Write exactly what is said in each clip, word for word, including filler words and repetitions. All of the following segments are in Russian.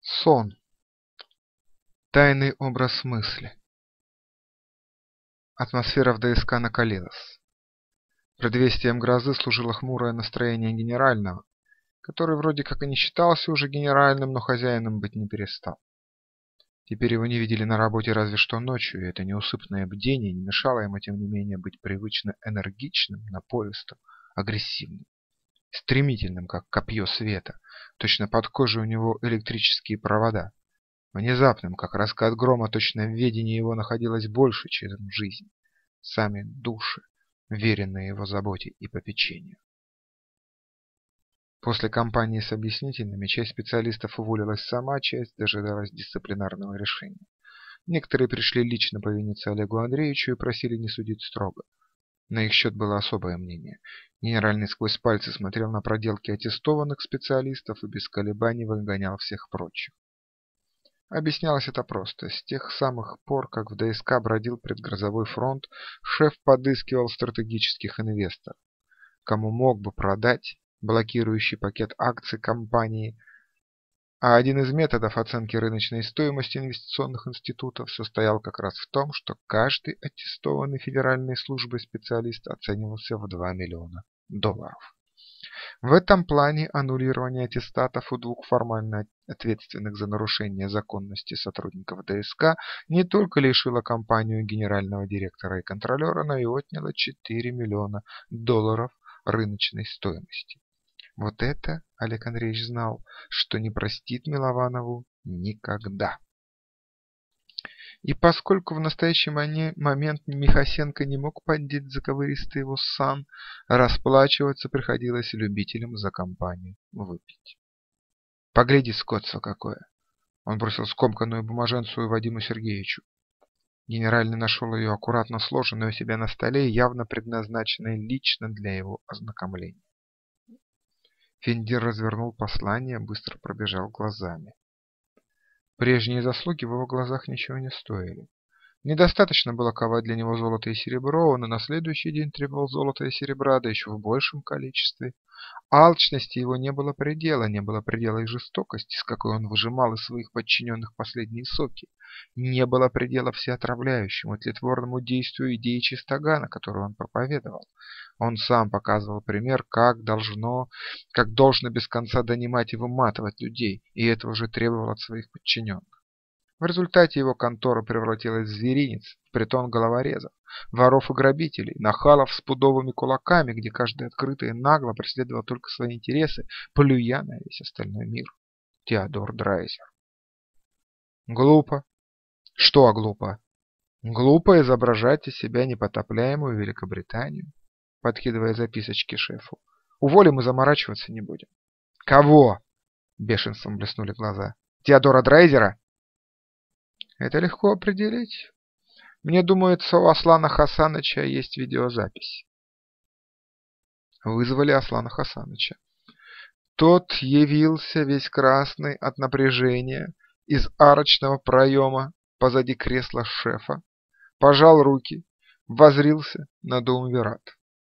Сон. Тайный образ мысли. Атмосфера в ДСК накалилась. Предвестием грозы служило хмурое настроение генерального, который вроде как и не считался уже генеральным, но хозяином быть не перестал. Теперь его не видели на работе разве что ночью, и это неусыпное бдение не мешало ему, тем не менее, быть привычно энергичным, напористым, агрессивным, стремительным, как копье света. Точно под кожей у него электрические провода. Внезапным, как раскат грома, точно в ведении его находилось больше, чем жизнь, сами души, веренные его заботе и попечению. После кампании с объяснительными часть специалистов уволилась сама, часть дожидалась дисциплинарного решения. Некоторые пришли лично повиниться Олегу Андреевичу и просили не судить строго. На их счет было особое мнение. Генеральный сквозь пальцы смотрел на проделки аттестованных специалистов и без колебаний выгонял всех прочих. Объяснялось это просто. С тех самых пор, как в ДСК бродил предгрозовой фронт, шеф подыскивал стратегических инвесторов, кому мог бы продать блокирующий пакет акций компании, а один из методов оценки рыночной стоимости инвестиционных институтов состоял как раз в том, что каждый аттестованный Федеральной службой специалист оценивался в два миллиона долларов. В этом плане аннулирование аттестатов у двух формально ответственных за нарушение законности сотрудников ДСК не только лишило компанию генерального директора и контролера, но и отняло четыре миллиона долларов рыночной стоимости. Вот это Олег Андреевич знал, что не простит Милованову никогда. И поскольку в настоящий момент Михасенко не мог поддеть заковыристый его сан, расплачиваться приходилось любителям за компанию выпить. «Погляди, скотство какое!» Он бросил скомканную бумаженцию Вадиму Сергеевичу. Генеральный нашел ее аккуратно сложенную у себя на столе, явно предназначенной лично для его ознакомления. Финдир развернул послание, быстро пробежал глазами. Прежние заслуги в его глазах ничего не стоили. Недостаточно было ковать для него золото и серебро, он и на следующий день требовал золота и серебра, да еще в большем количестве. Алчности его не было предела, не было предела и жестокости, с какой он выжимал из своих подчиненных последние соки. Не было предела всеотравляющему, тлетворному действию идеи чистогана, которую он проповедовал. Он сам показывал пример, как должно, как должно без конца донимать и выматывать людей, и этого же требовал от своих подчиненных. В результате его контора превратилась в зверинец, в притон головорезов, воров и грабителей, нахалов с пудовыми кулаками, где каждый открыто и нагло преследовал только свои интересы, плюя на весь остальной мир. Теодор Драйзер. Глупо. Что глупо? Глупо изображать из себя непотопляемую Великобританию, подкидывая записочки шефу. Уволим и заморачиваться не будем. Кого? Бешенством блеснули глаза. Теодора Драйзера? Это легко определить. Мне думается, у Аслана Хасаныча есть видеозапись. Вызвали Аслана Хасаныча. Тот явился весь красный от напряжения из арочного проема позади кресла шефа, пожал руки, воззрился на Думвират.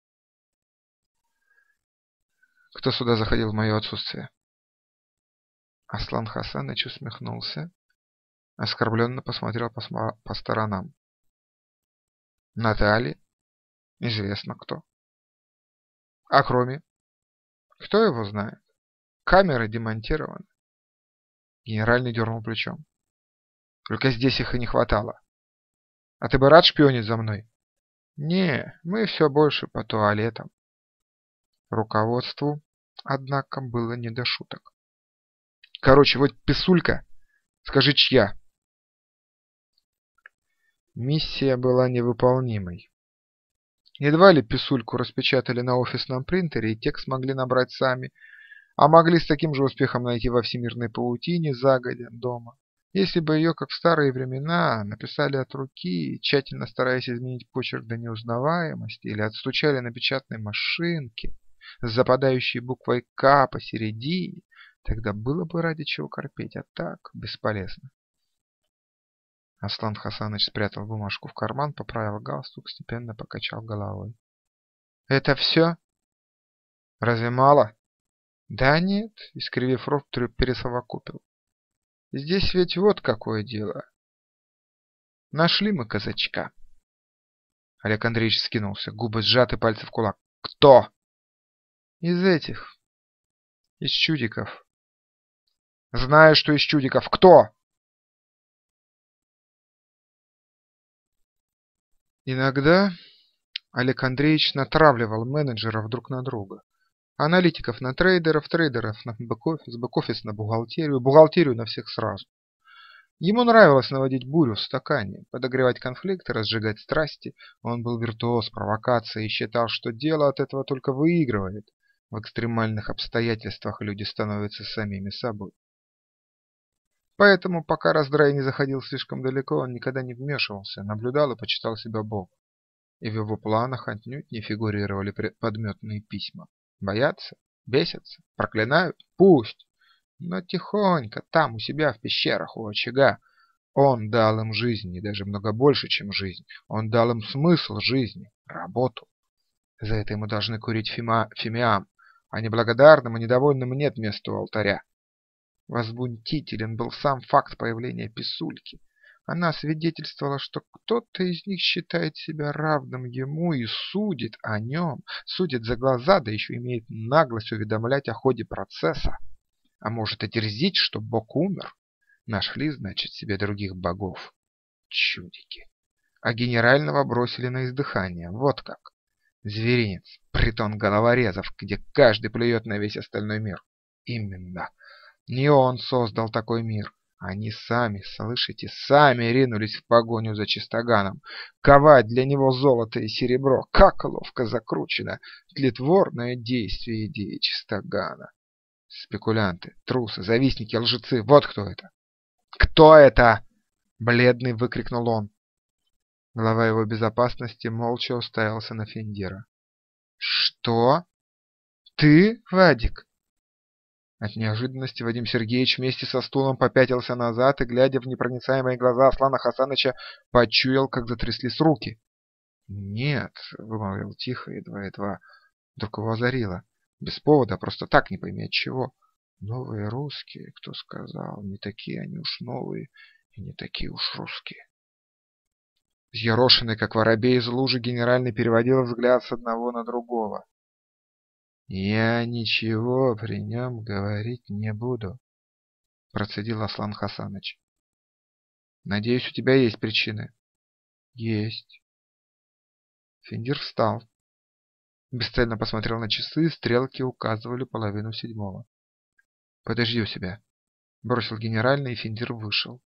Кто сюда заходил в мое отсутствие? Аслан Хасаныч усмехнулся. Оскорбленно посмотрел по, по сторонам. Наталья? Известно кто. А кроме? Кто его знает? Камеры демонтированы. Генеральный дернул плечом. Только здесь их и не хватало. А ты бы рад шпионить за мной? Не, мы все больше по туалетам. Руководству, однако, было не до шуток. Короче, вот писулька. Скажи, чья? Миссия была невыполнимой. Едва ли писульку распечатали на офисном принтере и текст могли набрать сами, а могли с таким же успехом найти во всемирной паутине загодя дома. Если бы ее, как в старые времена, написали от руки, тщательно стараясь изменить почерк до неузнаваемости, или отстучали на печатной машинке с западающей буквой «К» посередине, тогда было бы ради чего корпеть, а так бесполезно. Аслан Хасаныч спрятал бумажку в карман, поправил галстук, степенно покачал головой. «Это все? Разве мало?» «Да нет», — искривив рот, пересовокупил. Здесь ведь вот какое дело. Нашли мы казачка. Олег Андреевич скинулся, губы сжаты, пальцы в кулак. Кто? Из этих. Из чудиков. Знаю, что из чудиков. Кто? Иногда Олег Андреевич натравливал менеджеров друг на друга. Аналитиков на трейдеров, трейдеров на бэк-офис, бэк-офис на бухгалтерию, бухгалтерию на всех сразу. Ему нравилось наводить бурю в стакане, подогревать конфликты, разжигать страсти. Он был виртуоз провокации и считал, что дело от этого только выигрывает. В экстремальных обстоятельствах люди становятся самими собой. Поэтому, пока раздрай не заходил слишком далеко, он никогда не вмешивался, наблюдал и почитал себя богом. И в его планах отнюдь не фигурировали подметные письма. Боятся? Бесятся? Проклинают? Пусть! Но тихонько, там у себя в пещерах у очага. Он дал им жизнь, и даже много больше, чем жизнь. Он дал им смысл жизни, работу. За это ему должны курить фима, фимиам, а неблагодарным и недовольным нет места у алтаря. Возбудителен был сам факт появления писульки. Она свидетельствовала, что кто-то из них считает себя равным ему и судит о нем, судит за глаза, да еще имеет наглость уведомлять о ходе процесса. А может и дерзить, что Бог умер? Нашли, значит, себе других богов. Чудики. А генерального бросили на издыхание. Вот как. Зверинец, притон головорезов, где каждый плюет на весь остальной мир. Именно. Не он создал такой мир. Они сами, слышите, сами ринулись в погоню за чистоганом. Ковать для него золото и серебро. Как ловко закручено. Тлетворное действие идеи чистогана. Спекулянты, трусы, завистники, лжецы. Вот кто это. Кто это? Бледный выкрикнул он. Глава его безопасности молча уставился на Финдира. Что? Ты, Вадик? От неожиданности Вадим Сергеевич вместе со стулом попятился назад и, глядя в непроницаемые глаза Аслана Хасаныча, почуял, как затряслись руки. «Нет», — вымолвил тихо, едва-едва, вдруг его озарило. Без повода, просто так, не пойми от чего. Новые русские, кто сказал, не такие они уж новые и не такие уж русские. Взъерошенный, как воробей из лужи, генеральный переводил взгляд с одного на другого. «Я ничего при нем говорить не буду», — процедил Аслан Хасаныч. «Надеюсь, у тебя есть причины?» «Есть». Финдир встал. Бесцельно посмотрел на часы, стрелки указывали половину седьмого. «Подожди у себя», — бросил генеральный, и Финдир вышел.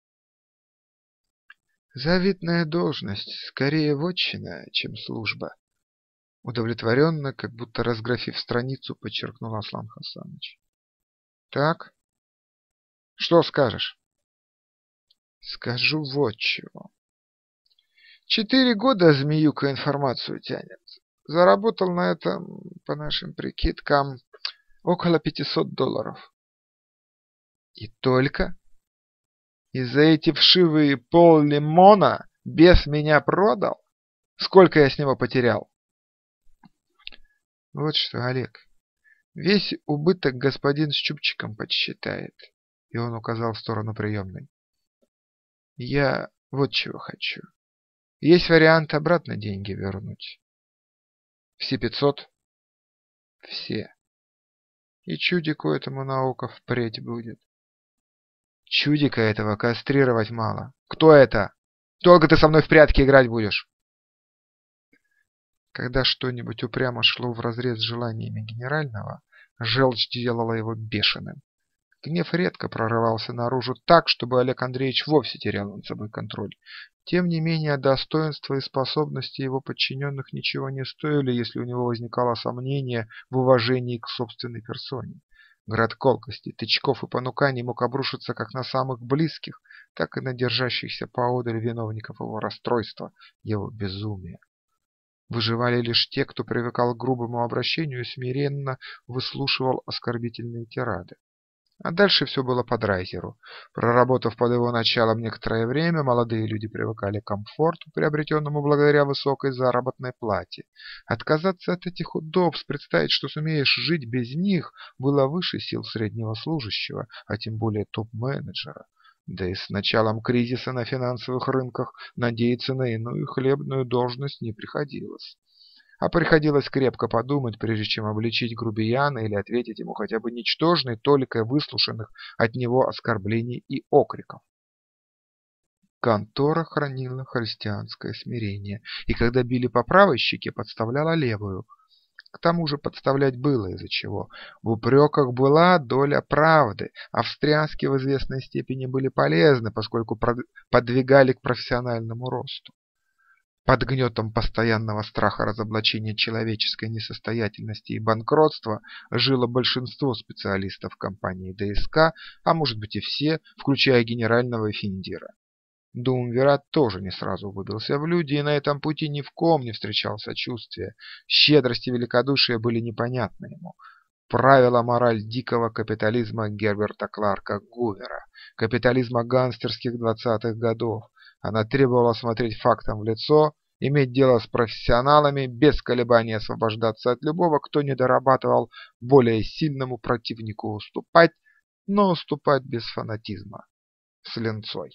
«Завидная должность, скорее вотчина, чем служба», — удовлетворенно, как будто разграфив страницу, подчеркнул Аслан Хасаныч. «Так? Что скажешь?» «Скажу вот чего. Четыре года змеюка информацию тянет. Заработал на этом, по нашим прикидкам, около пятисот долларов. И только? И за эти вшивые пол-лимона бес меня продал? Сколько я с него потерял?» «Вот что, Олег, весь убыток господин с чубчиком подсчитает», и он указал в сторону приемной. «Я вот чего хочу. Есть вариант обратно деньги вернуть». «Все пятьсот?» «Все. И чудику этому наука впредь будет». «Чудика этого кастрировать мало. Кто это? Долго ты со мной в прятки играть будешь?» Когда что-нибудь упрямо шло вразрез с желаниями генерального, желчь делала его бешеным. Гнев редко прорывался наружу так, чтобы Олег Андреевич вовсе терял над собой контроль. Тем не менее, достоинства и способности его подчиненных ничего не стоили, если у него возникало сомнение в уважении к собственной персоне. Град колкостей, тычков и понуканий мог обрушиться как на самых близких, так и на держащихся поодаль виновников его расстройства, его безумия. Выживали лишь те, кто привыкал к грубому обращению и смиренно выслушивал оскорбительные тирады. А дальше все было по драйзеру. Проработав под его началом некоторое время, молодые люди привыкали к комфорту, приобретенному благодаря высокой заработной плате. Отказаться от этих удобств, представить, что сумеешь жить без них, было выше сил среднего служащего, а тем более топ-менеджера. Да и с началом кризиса на финансовых рынках надеяться на иную хлебную должность не приходилось. А приходилось крепко подумать, прежде чем обличить грубияна или ответить ему хотя бы ничтожной толикой выслушанных от него оскорблений и окриков. Контора хранила христианское смирение, и когда били по правой щеке, подставляла левую. К тому же подставлять было из-за чего. В упреках была доля правды. Австриянские в известной степени были полезны, поскольку подвигали к профессиональному росту. Под гнетом постоянного страха разоблачения человеческой несостоятельности и банкротства жило большинство специалистов компании ДСК, а может быть и все, включая генерального Финдира. Думвират тоже не сразу выбился в люди, и на этом пути ни в ком не встречал сочувствия. Щедрость и великодушие были непонятны ему. Правила мораль дикого капитализма Герберта Кларка Гувера, капитализма гангстерских двадцатых годов. Она требовала смотреть фактам в лицо, иметь дело с профессионалами, без колебаний освобождаться от любого, кто не дорабатывал, более сильному противнику уступать, но уступать без фанатизма, с ленцой.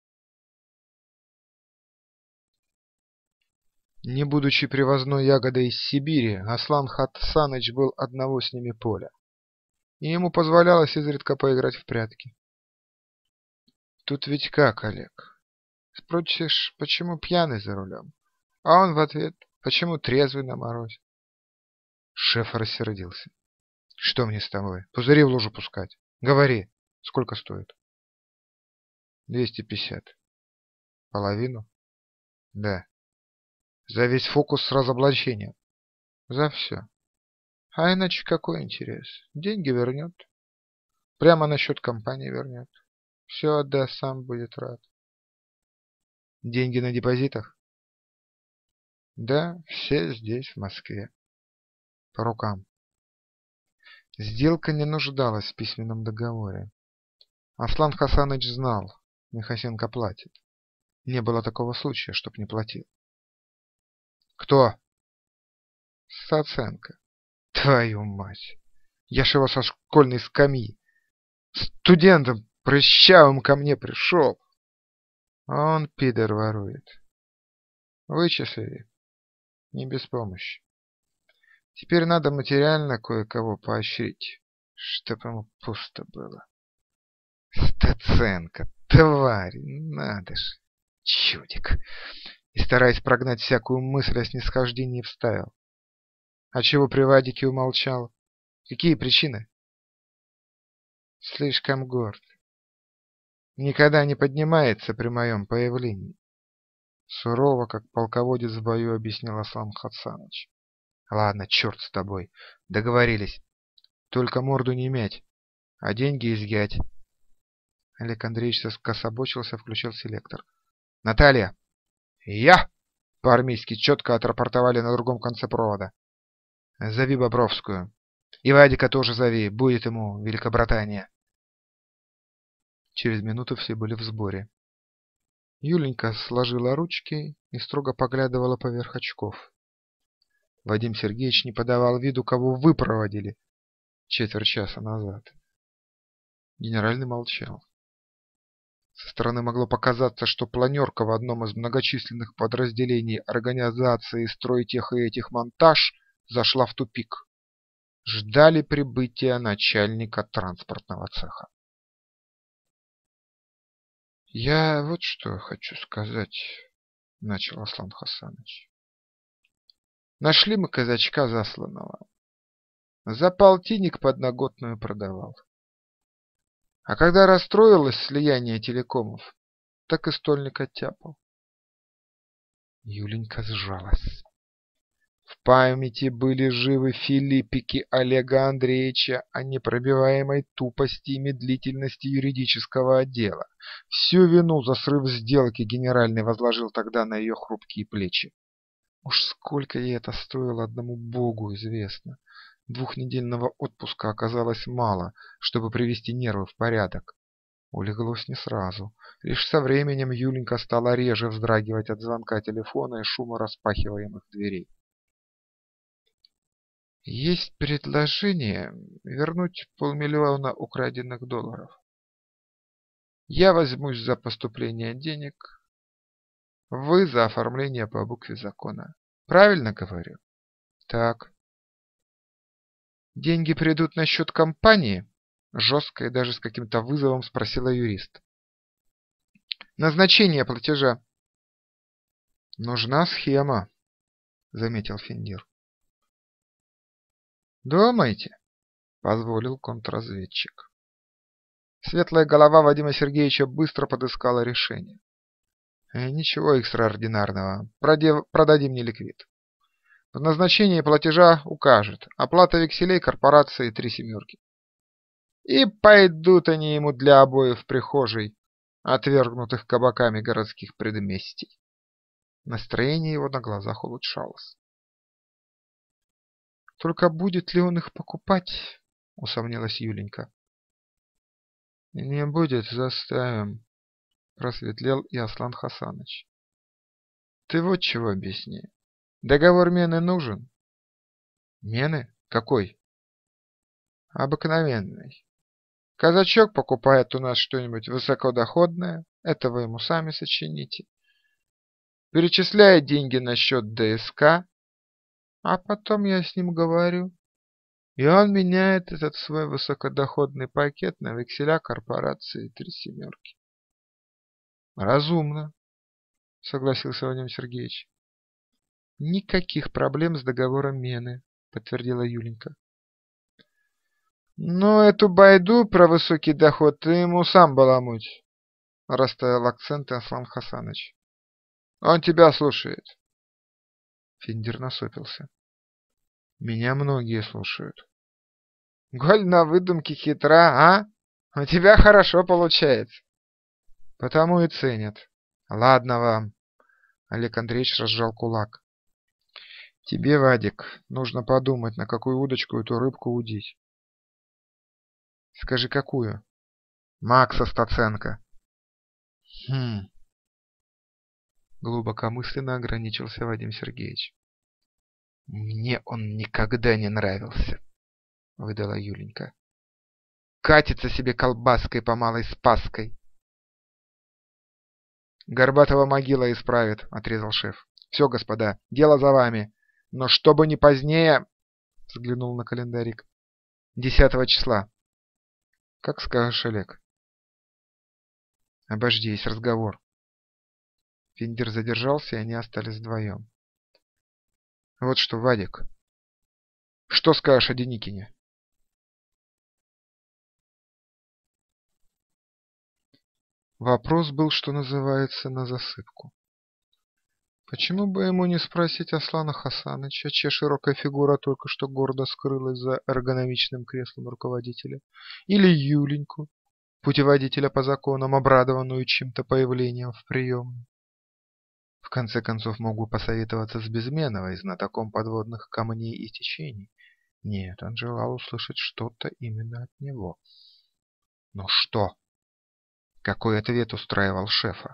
Не будучи привозной ягодой из Сибири, Аслан Хасаныч был одного с ними поля, и ему позволялось изредка поиграть в прятки. Тут ведь как, Олег? Спросишь, почему пьяный за рулем? А он в ответ, почему трезвый на морозе? Шеф рассердился. Что мне с тобой? Пузыри в лужу пускать. Говори, сколько стоит? двести пятьдесят. Половину? Да. За весь фокус с разоблачением. За все. А иначе какой интерес? Деньги вернет. Прямо на счет компании вернет. Все отдаст, сам будет рад. Деньги на депозитах? Да, все здесь, в Москве. По рукам. Сделка не нуждалась в письменном договоре. Аслан Хасаныч знал, Михасенко платит. Не было такого случая, чтоб не платил. Кто? Саценко. Твою мать. Я ж его со школьной скамьи. Студентом прыщавым ко мне пришел. А он, пидор, ворует. Вычислили. Не без помощи. Теперь надо материально кое-кого поощрить, чтоб ему пусто было. Стаценко, тварь, надо ж, чудик. И, стараясь прогнать всякую мысль о снисхождении, вставил. А чего при Вадике умолчал? Какие причины? Слишком горд. Никогда не поднимается при моем появлении. Сурово, как полководец в бою, объяснил Аслан Хасаныч. Ладно, черт с тобой. Договорились. Только морду не мять, а деньги изъять. Олег Андреевич скособочился, включил селектор. Наталья! Я! По-армейски четко отрапортовали на другом конце провода. Зови Бобровскую. И Вадика тоже зови, будет ему Великобритания. Через минуту все были в сборе. Юленька сложила ручки и строго поглядывала поверх очков. Вадим Сергеевич не подавал виду, кого выпроводили четверть часа назад. Генеральный молчал. Со стороны могло показаться, что планерка в одном из многочисленных подразделений организации «Стройтех» и «Этих монтаж» зашла в тупик. Ждали прибытия начальника транспортного цеха. «Я вот что хочу сказать», — начал Аслан Хасаныч. «Нашли мы казачка засланного. За полтинник подноготную продавал. А когда расстроилось слияние телекомов, так и стольник оттяпал». Юленька сжалась. В памяти были живы филиппики Олега Андреевича о непробиваемой тупости и медлительности юридического отдела. Всю вину за срыв сделки генеральный возложил тогда на ее хрупкие плечи. Уж сколько ей это стоило, одному Богу известно. Двухнедельного отпуска оказалось мало, чтобы привести нервы в порядок. Улеглось не сразу. Лишь со временем Юленька стала реже вздрагивать от звонка телефона и шума распахиваемых дверей. Есть предложение вернуть полмиллиона украденных долларов. Я возьмусь за поступление денег, вы за оформление по букве закона. Правильно говорю? Так. Деньги придут на счет компании? Жестко и даже с каким-то вызовом спросила юрист. Назначение платежа. Нужна схема, заметил Финдир. Думаете? Позволил контрразведчик. Светлая голова Вадима Сергеевича быстро подыскала решение. Э, ничего экстраординарного. Продев... Продадим неликвид. В назначении платежа укажет. Оплата векселей корпорации «Три семерки». И пойдут они ему для обоев в прихожей, отвергнутых кабаками городских предместий. Настроение его на глазах улучшалось. Только будет ли он их покупать? Усомнилась Юленька. Не будет, заставим, просветлел и Аслан Хасаныч. Ты вот чего объясни. Договор мены нужен? Мены? Какой? Обыкновенный. Казачок покупает у нас что-нибудь высокодоходное, это вы ему сами сочините. Перечисляет деньги на счет ДСК, а потом я с ним говорю. И он меняет этот свой высокодоходный пакет на векселя корпорации «Три семерки». Разумно, согласился Вадим Сергеевич. Никаких проблем с договором мены, подтвердила Юленька. Но эту байду про высокий доход ты ему сам баламуть, расставил акценты Аслан Хасаныч. Он тебя слушает. Финдир насупился. Меня многие слушают. Голь на выдумке хитра, а? У тебя хорошо получается. Потому и ценят. Ладно вам. Олег Андреевич разжал кулак. Тебе, Вадик, нужно подумать, на какую удочку эту рыбку удить. Скажи, какую? Макса Стаценко. Хм. Глубокомысленно ограничился Вадим Сергеевич. Мне он никогда не нравился, выдала Юленька. Катится себе колбаской по Малой Спасской. Горбатова могила исправит, отрезал шеф. Все, господа, дело за вами. Но чтобы не позднее, взглянул на календарик, десятого числа. Как скажешь, Олег. Обожди, есть разговор. Финдир задержался, и они остались вдвоем. Вот что, Вадик, что скажешь о Деникине? Вопрос был, что называется, на засыпку. Почему бы ему не спросить Аслана Хасаныча, чья широкая фигура только что гордо скрылась за эргономичным креслом руководителя, или Юленьку, путеводителя по законам, обрадованную чьим-то появлением в приемной? В конце концов, мог бы посоветоваться с Безменовой, знатоком подводных камней и течений. Нет, он желал услышать что-то именно от него. Но что? Какой ответ устраивал шефа?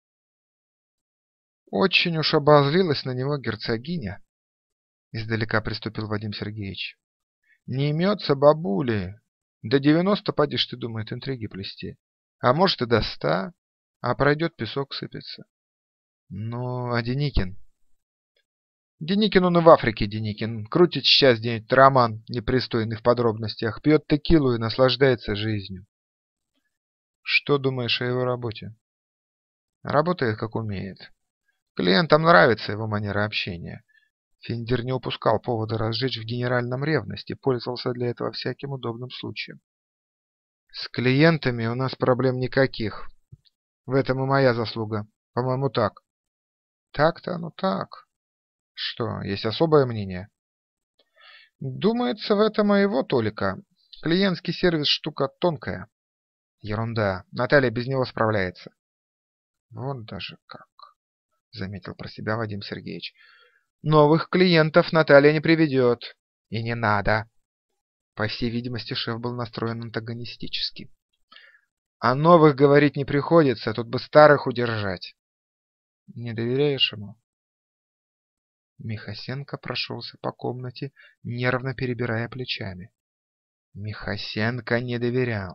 Очень уж обозлилась на него герцогиня, издалека приступил Вадим Сергеевич. Не имется бабули. До девяноста, поди ж ты, думает, интриги плести. А может и до ста, а пройдет, песок сыпется. Ну, а Деникин? Деникин он и в Африке, Деникин. Крутит сейчас где-нибудь роман, непристойный в подробностях, пьет текилу и наслаждается жизнью. Что думаешь о его работе? Работает, как умеет. Клиентам нравится его манера общения. Финдир не упускал повода разжечь в генеральном ревность и пользовался для этого всяким удобным случаем. С клиентами у нас проблем никаких. В этом и моя заслуга. По-моему, так. Так-то оно так. Что, есть особое мнение? Думается, в этом и его толика. Клиентский сервис штука тонкая. Ерунда. Наталья без него справляется. Вот даже как. Заметил про себя Вадим Сергеевич. Новых клиентов Наталья не приведет. И не надо. По всей видимости, шеф был настроен антагонистически. О новых говорить не приходится, тут бы старых удержать. Не доверяешь ему? Михасенко прошелся по комнате, нервно перебирая плечами. Михасенко не доверял.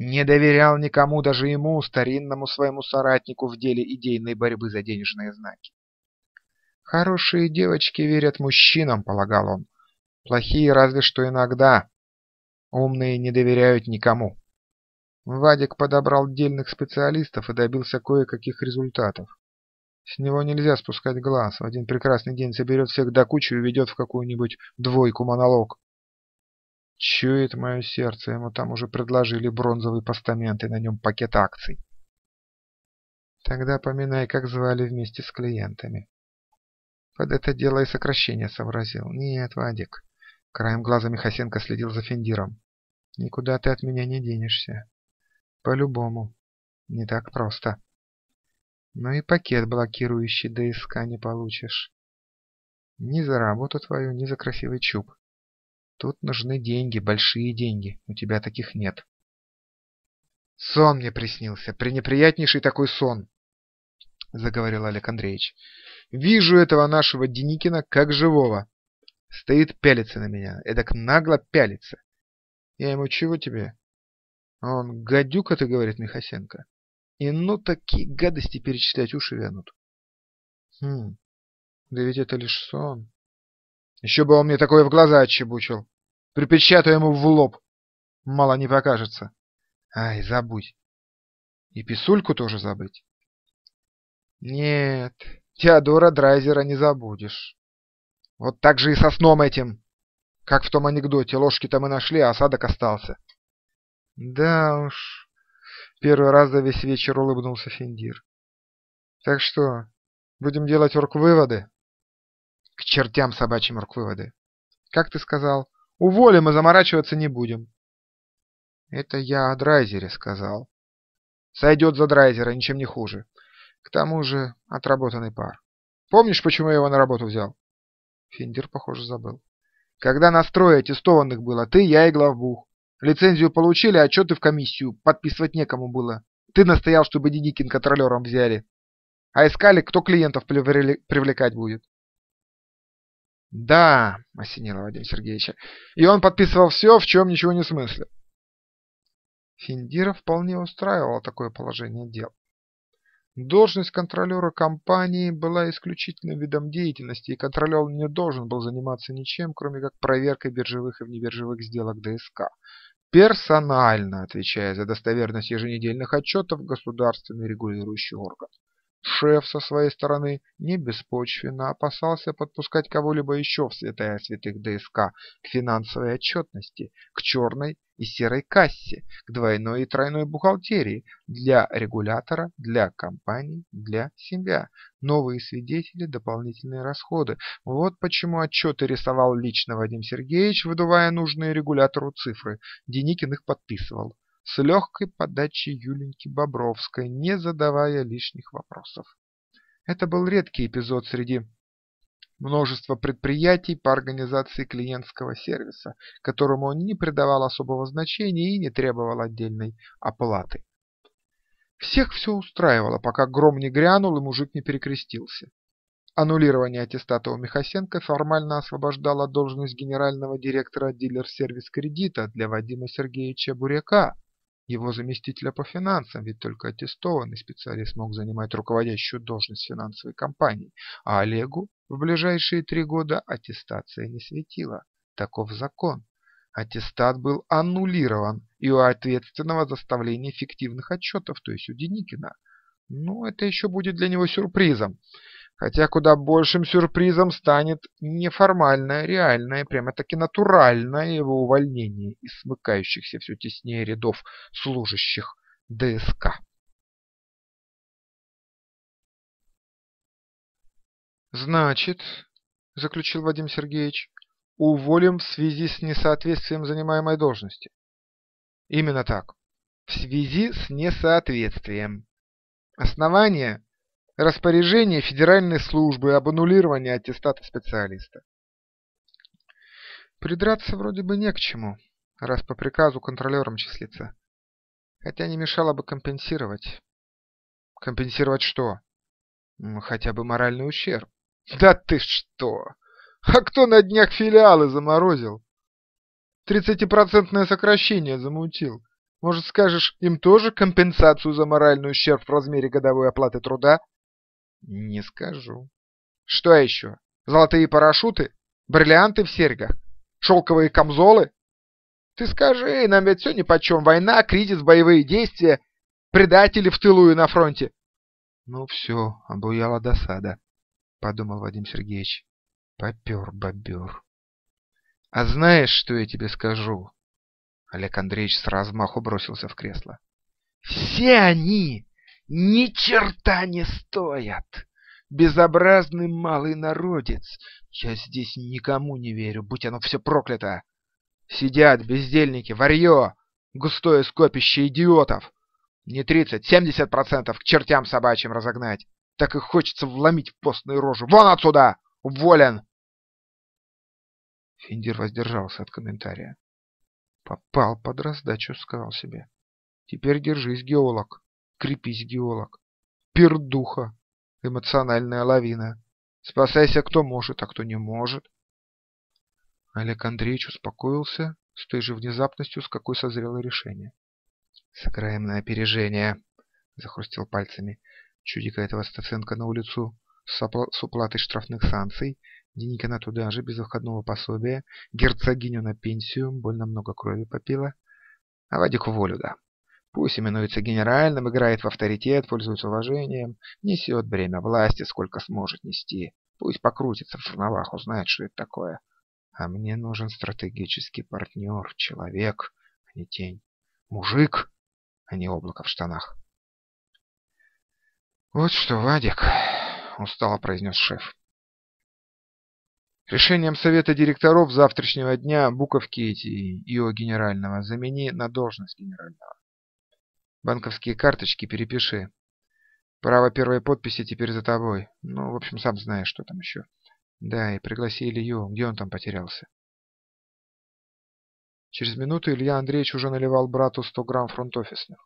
Не доверял никому, даже ему, старинному своему соратнику в деле идейной борьбы за денежные знаки. Хорошие девочки верят мужчинам, полагал он. Плохие разве что иногда. Умные не доверяют никому. Вадик подобрал дельных специалистов и добился кое-каких результатов. С него нельзя спускать глаз. В один прекрасный день соберет всех до кучи и уведет в какую-нибудь двойку-монолог. Чует мое сердце, ему там уже предложили бронзовый постамент и на нем пакет акций. Тогда поминай, как звали вместе с клиентами. Под это дело и сокращение сообразил. Нет, Вадик. Краем глаза Михасенко следил за Финдиром. Никуда ты от меня не денешься. По-любому. Не так просто. Но и пакет блокирующий ДСК не получишь. Ни за работу твою, ни за красивый чуб. Тут нужны деньги, большие деньги. У тебя таких нет. Сон мне приснился. Пренеприятнейший такой сон, заговорил Олег Андреевич. Вижу этого нашего Деникина как живого. Стоит, пялится на меня. Эдак нагло пялится. Я ему: чего тебе? А он: гадюка ты, говорит Михасенко. И ну такие гадости перечислять, уши вянут. Хм, да ведь это лишь сон. Еще бы он мне такое в глаза отчебучил. Припечатаю ему в лоб. Мало не покажется. Ай, забудь. И писульку тоже забыть? Нет, Теодора Драйзера не забудешь. Вот так же и со сном этим. Как в том анекдоте, ложки-то мы нашли, а осадок остался. Да уж. Первый раз за весь вечер улыбнулся Финдир. Так что, будем делать оргвыводы? К чертям собачьим оргвыводы. Как ты сказал, уволим и заморачиваться не будем. Это я о Драйзере сказал. Сойдет за Драйзера, ничем не хуже. К тому же отработанный пар. Помнишь, почему я его на работу взял? Финдир, похоже, забыл. Когда на строе аттестованных было ты, я и главбух. Лицензию получили, отчеты в комиссию подписывать некому было. Ты настоял, чтобы Деникин контролером взяли. А искали, кто клиентов привлекать будет. Да, осенило Вадима Сергеевича. И он подписывал все, в чем ничего не смыслил. Финдира вполне устраивало такое положение дел. Должность контролера компании была исключительным видом деятельности, и контролер не должен был заниматься ничем, кроме как проверкой биржевых и внебиржевых сделок ДСК, персонально отвечая за достоверность еженедельных отчетов в государственный регулирующий орган. Шеф со своей стороны не беспочвенно опасался подпускать кого-либо еще в святая святых ДСК к финансовой отчетности, к черной и серой кассе, к двойной и тройной бухгалтерии, для регулятора, для компаний, для себя. Новые свидетели, дополнительные расходы. Вот почему отчеты рисовал лично Вадим Сергеевич, выдувая нужные регулятору цифры. Деникин их подписывал. С легкой подачей Юленьки Бобровской, не задавая лишних вопросов. Это был редкий эпизод среди множества предприятий по организации клиентского сервиса, которому он не придавал особого значения и не требовал отдельной оплаты. Всех все устраивало, пока гром не грянул и мужик не перекрестился. Аннулирование аттестата у Михасенко формально освобождало должность генерального директора дилер-сервис кредита для Вадима Сергеевича Буряка, его заместителя по финансам, ведь только аттестованный специалист мог занимать руководящую должность финансовой компании, а Олегу в ближайшие три года аттестация не светила. Таков закон. Аттестат был аннулирован и у ответственного за составление фиктивных отчетов, то есть у Деникина. Ну, это еще будет для него сюрпризом. Хотя куда большим сюрпризом станет неформальное, реальное, прямо-таки натуральное его увольнение из смыкающихся все теснее рядов служащих ДСК. Значит, заключил Вадим Сергеевич, уволим в связи с несоответствием занимаемой должности. Именно так. В связи с несоответствием. Основание – распоряжение Федеральной службы об аннулировании аттестата специалиста. Придраться вроде бы не к чему, раз по приказу контролером числится. Хотя не мешало бы компенсировать. Компенсировать что? Хотя бы моральный ущерб. Да ты что? А кто на днях филиалы заморозил? тридцатипроцентное сокращение замутил. Может, скажешь, им тоже компенсацию за моральный ущерб в размере годовой оплаты труда? Не скажу. Что еще? Золотые парашюты? Бриллианты в серьгах? Шелковые камзолы? Ты скажи, нам ведь все нипочем. Война, кризис, боевые действия, предатели в тылу и на фронте. Ну все, обуяла досада, подумал Вадим Сергеевич. Попер бобер. А знаешь, что я тебе скажу? Олег Андреевич с размаху бросился в кресло. Все они ни черта не стоят. Безобразный малый народец. Я здесь никому не верю, будь оно все проклято. Сидят бездельники, варьё, густое скопище идиотов. Не тридцать, семьдесят процентов к чертям собачьим разогнать. Так и хочется вломить в постные рожи. Вон отсюда! Уволен! Финдир воздержался от комментария. Попал под раздачу, сказал себе. Теперь держись, геолог. Крепись, геолог. Пердуха. Эмоциональная лавина. Спасайся, кто может, а кто не может. Олег Андреевич успокоился с той же внезапностью, с какой созрело решение. Сыграем на опережение, захрустел пальцами. Чудика этого Стаценко на улицу с, с уплатой штрафных санкций, Деникина туда же, без выходного пособия, герцогиню на пенсию, больно много крови попила. А Вадику волю, да. Пусть именуется генеральным, играет в авторитет, пользуется уважением, несет бремя власти, сколько сможет нести. Пусть покрутится в жерновах, узнает, что это такое. А мне нужен стратегический партнер, человек, а не тень. Мужик, а не облако в штанах. Вот что, Вадик, устало произнес шеф. Решением совета директоров завтрашнего дня буковки эти ИО генерального замени на должность генерального. Банковские карточки перепиши. Право первой подписи теперь за тобой. Ну, в общем, сам знаешь, что там еще. Да, и пригласи Илью. Где он там потерялся? Через минуту Илья Андреевич уже наливал брату сто грамм фронт-офисных.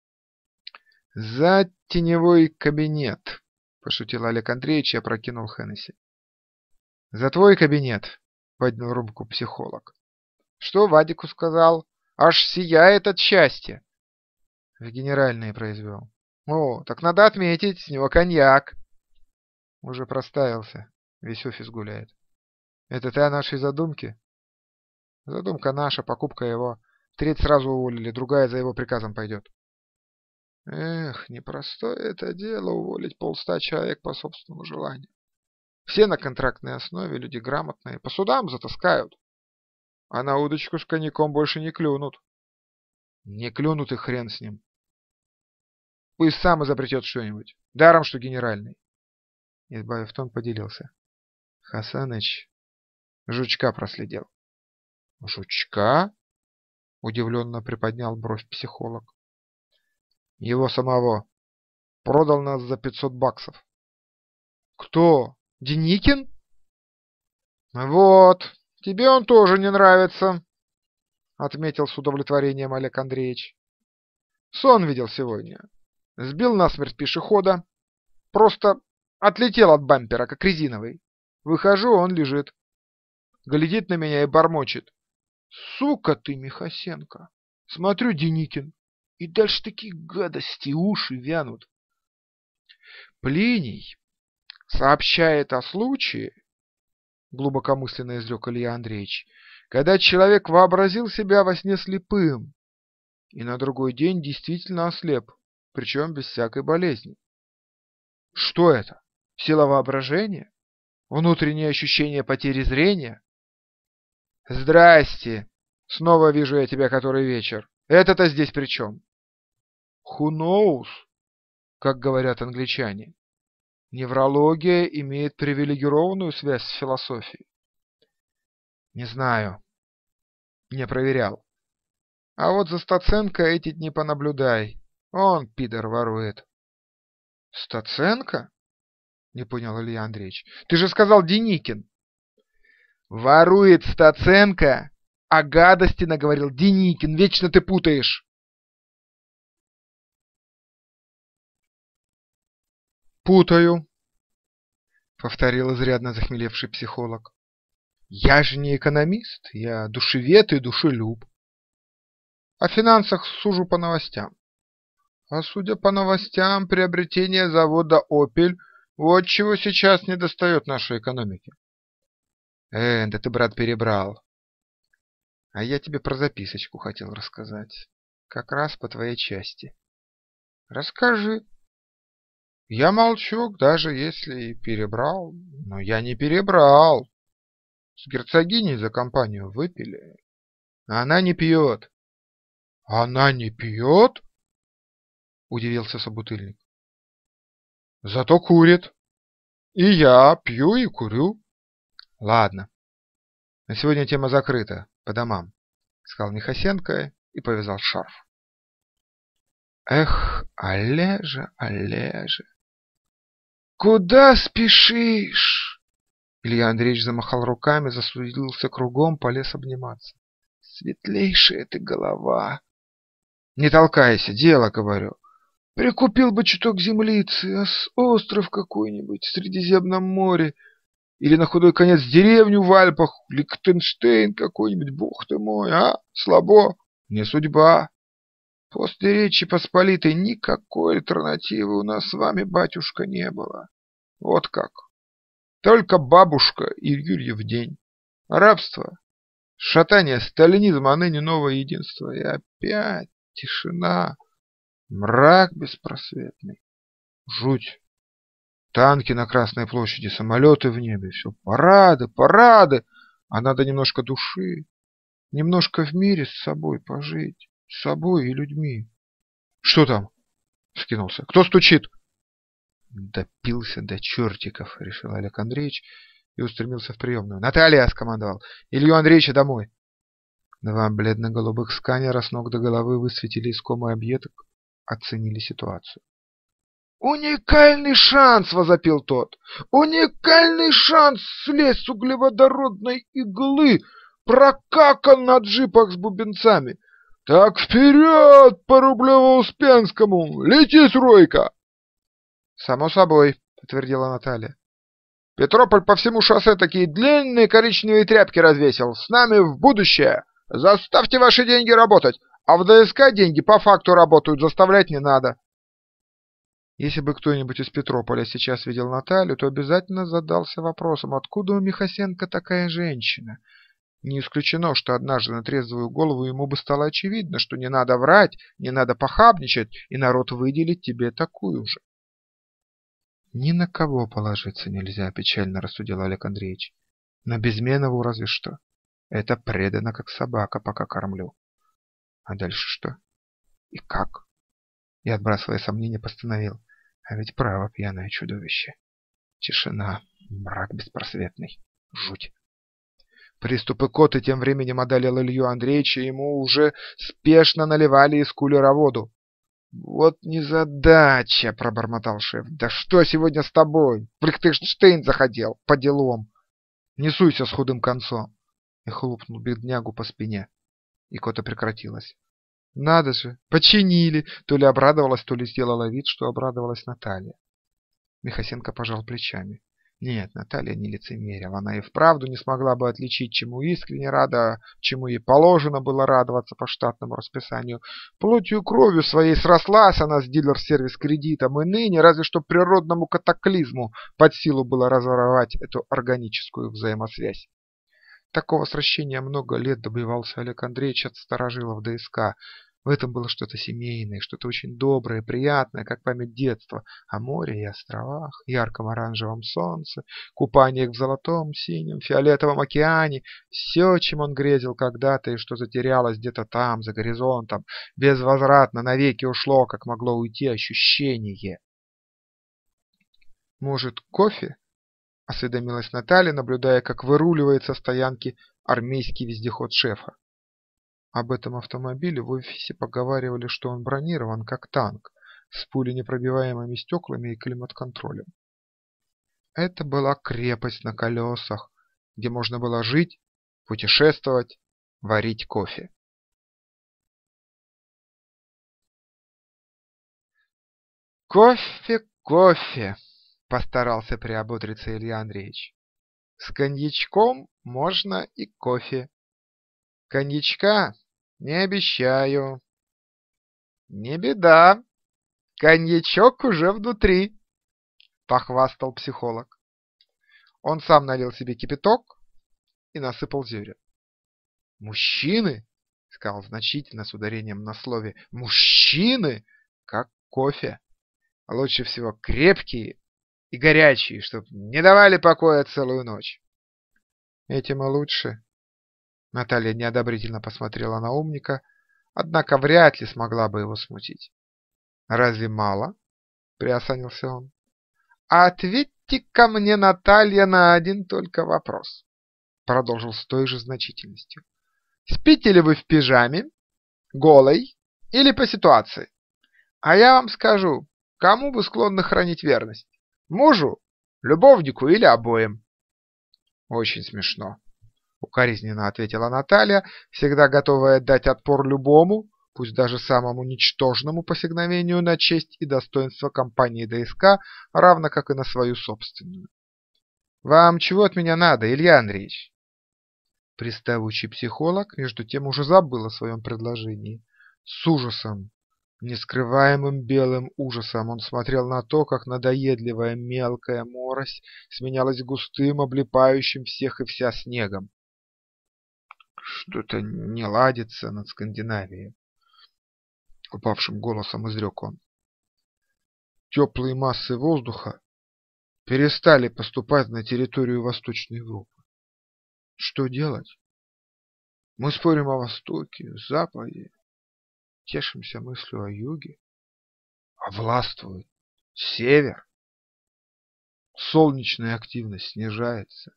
«За теневой кабинет», – пошутил Олег Андреевич и опрокинул Хеннесси. «За твой кабинет», – поднял рюмку психолог. «Что Вадику сказал? Аж сияет от счастья». В генеральные произвел. «О, так надо отметить, с него коньяк». Уже проставился, весь офис гуляет. «Это ты о нашей задумке?» «Задумка наша, покупка его. Треть сразу уволили, другая за его приказом пойдет». Эх, непростое это дело уволить полста человек по собственному желанию. Все на контрактной основе, люди грамотные, по судам затаскают. А на удочку с коньяком больше не клюнут. Не клюнут и хрен с ним. Пусть сам изобретет что-нибудь. Даром, что генеральный. Избавив тон, поделился. Хасаныч жучка проследил. Жучка? Удивленно приподнял бровь психолог. Его самого. Продал нас за пятьсот баксов. Кто? Деникин? Вот. Тебе он тоже не нравится. Отметил с удовлетворением Олег Андреевич. Сон видел сегодня. Сбил насмерть пешехода. Просто отлетел от бампера, как резиновый. Выхожу, он лежит. Глядит на меня и бормочет. Сука ты, Михасенко. Смотрю, Деникин. И дальше такие гадости, уши вянут. Плиний сообщает о случае, глубокомысленно изрек Илья Андреевич, когда человек вообразил себя во сне слепым и на другой день действительно ослеп, причем без всякой болезни. Что это? Сила воображения? Внутреннее ощущение потери зрения? Здрасте! Снова вижу я тебя который вечер. Это-то здесь при чем? Who knows, как говорят англичане. Неврология имеет привилегированную связь с философией. Не знаю. Не проверял. А вот за Стаценко эти дни понаблюдай. Он, пидор, ворует. Стаценко? Не понял Илья Андреевич. Ты же сказал Деникин. Ворует Стаценко, а гадости наговорил Деникин. Вечно ты путаешь. «Путаю», — повторил изрядно захмелевший психолог. «Я же не экономист, я душевед и душелюб». О финансах сужу по новостям. А судя по новостям, приобретение завода «Опель» вот чего сейчас недостает нашей экономике. Э, да ты, брат, перебрал. А я тебе про записочку хотел рассказать. Как раз по твоей части. Расскажи. Я молчу, даже если и перебрал. Но я не перебрал. С герцогиней за компанию выпили. А она не пьет. Она не пьет? Удивился собутыльник. Зато курит. И я пью и курю. Ладно. На сегодня тема закрыта. По домам, сказал Михасенко и повязал шарф. Эх, Олежа, Олежа, куда спешишь? Илья Андреевич замахал руками, засуетился кругом, полез обниматься. Светлейшая ты голова. Не толкайся, дело, говорю. Прикупил бы чуток землицы, а с остров какой-нибудь в Средиземном море, или на худой конец деревню в Альпах, Лихтенштейн какой-нибудь, бог ты мой, а? Слабо, не судьба. После Речи Посполитой никакой альтернативы у нас с вами, батюшка, не было. Вот как. Только бабушка и Юрьев день. Рабство, шатание, сталинизм, а ныне новое единство. И опять тишина, мрак беспросветный, жуть. Танки на Красной площади, самолеты в небе, все парады, парады. А надо немножко души, немножко в мире с собой пожить, с собой и людьми. Что там? Скинулся. Кто стучит? Допился до чертиков, решил Олег Андреевич и устремился в приемную. Наталья, скомандовал. Илью Андреевича домой. Два бледно-голубых сканера с ног до головы высветили искомый объект, оценили ситуацию. «Уникальный шанс!» – возопил тот. «Уникальный шанс слезть с углеводородной иглы! Прокакан на джипах с бубенцами! Так вперед по Рублево-Успенскому! Лети, Сройка!» «Само собой», – подтвердила Наталья. «Петрополь по всему шоссе такие длинные коричневые тряпки развесил. С нами в будущее! Заставьте ваши деньги работать! А в ДСК деньги по факту работают, заставлять не надо!» Если бы кто-нибудь из Петрополя сейчас видел Наталью, то обязательно задался вопросом, откуда у Михасенко такая женщина. Не исключено, что однажды на трезвую голову ему бы стало очевидно, что не надо врать, не надо похабничать, и народ выделит тебе такую же. Ни на кого положиться нельзя, печально рассудил Олег Андреевич. На Безменову разве что. Это предано, как собака, пока кормлю. А дальше что? И как? И, отбрасывая сомнения, постановил. А ведь право пьяное чудовище. Тишина, мрак беспросветный, жуть. Приступы коты тем временем одолел Илью Андреевича, ему уже спешно наливали из кулера воду. «Вот незадача!» – пробормотал шеф. «Да что сегодня с тобой? В Лихтенштейн заходил, по делам. Не суйся с худым концом!» И хлопнул беднягу по спине. И кота прекратилась. Надо же, починили. То ли обрадовалась, то ли сделала вид, что обрадовалась Наталья. Михасенко пожал плечами. Нет, Наталья не лицемерила. Она и вправду не смогла бы отличить, чему искренне рада, чему ей положено было радоваться по штатному расписанию. Плотью и кровью своей срослась она с дилер-сервис-кредитом, и ныне разве что природному катаклизму под силу было разорвать эту органическую взаимосвязь. Такого сращения много лет добивался Олег Андреевич от старожилов ДСК. В этом было что-то семейное, что-то очень доброе, приятное, как память детства, о море и островах, ярком оранжевом солнце, купаниях в золотом, синем, фиолетовом океане, все, чем он грезил когда-то и что затерялось где-то там, за горизонтом, безвозвратно навеки ушло, как могло уйти ощущение. «Может, кофе?» — осведомилась Наталья, наблюдая, как выруливает со стоянки армейский вездеход шефа. Об этом автомобиле в офисе поговаривали, что он бронирован как танк, с пуленепробиваемыми стеклами и климат-контролем. Это была крепость на колесах, где можно было жить, путешествовать, варить кофе. «Кофе, кофе!» – постарался приободриться Илья Андреевич. «С коньячком можно и кофе. Коньячка Не обещаю. Не беда. Коньячок уже внутри, похвастал психолог. Он сам налил себе кипяток и насыпал зелье. Мужчины, сказал значительно с ударением на слове, мужчины, как кофе. Лучше всего крепкие и горячие, чтобы не давали покоя целую ночь. Этим и лучше. Наталья неодобрительно посмотрела на умника, однако вряд ли смогла бы его смутить. Разве мало? Приосанился он. А ответьте-ка мне, Наталья, на один только вопрос. Продолжил с той же значительностью. Спите ли вы в пижаме, голой или по ситуации? А я вам скажу, кому вы склонны хранить верность? Мужу, любовнику или обоим? Очень смешно, укоризненно ответила Наталья, всегда готовая дать отпор любому, пусть даже самому ничтожному посягновению на честь и достоинство компании ДСК, равно как и на свою собственную. Вам чего от меня надо, Илья Андреевич? Приставучий психолог, между тем, уже забыл о своем предложении. С ужасом, нескрываемым белым ужасом, он смотрел на то, как надоедливая мелкая морось сменялась густым, облипающим всех и вся снегом. Что-то не ладится над Скандинавией, упавшим голосом изрек он. Теплые массы воздуха перестали поступать на территорию Восточной Европы. Что делать? Мы спорим о Востоке, Западе, тешимся мыслью о Юге, а властвует Север. Солнечная активность снижается.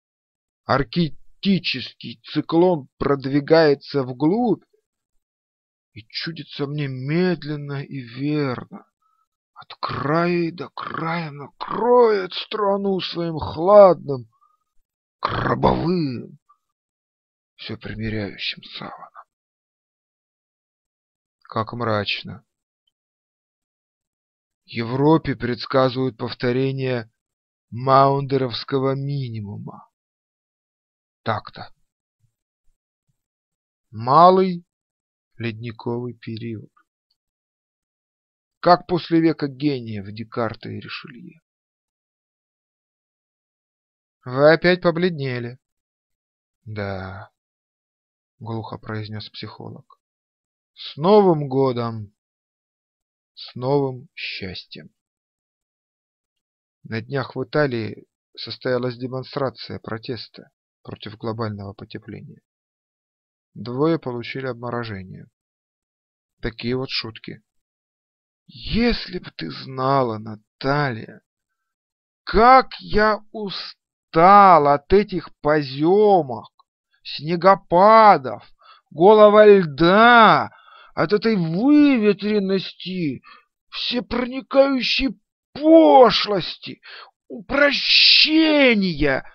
Арктический циклон продвигается вглубь, и чудится мне медленно и верно, от края и до края накроет страну своим хладным, гробовым, все примиряющим саваном. Как мрачно. Европе предсказывают повторение Маундеровского минимума. Так-то. Малый ледниковый период. Как после века гениев Декарта и Ришелье. Вы опять побледнели. Да, глухо произнес психолог. С Новым годом! С новым счастьем! На днях в Италии состоялась демонстрация протеста против глобального потепления. Двое получили обморожение. Такие вот шутки. Если б ты знала, Наталья, как я устал от этих поземок, снегопадов, голого льда, от этой выветренности, всепроникающей пошлости, упрощения.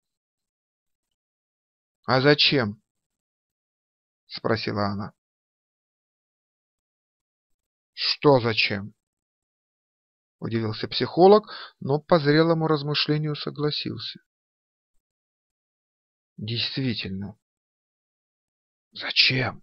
— А зачем? — спросила она. — Что зачем? — удивился психолог, но по зрелому размышлению согласился. — Действительно. Зачем?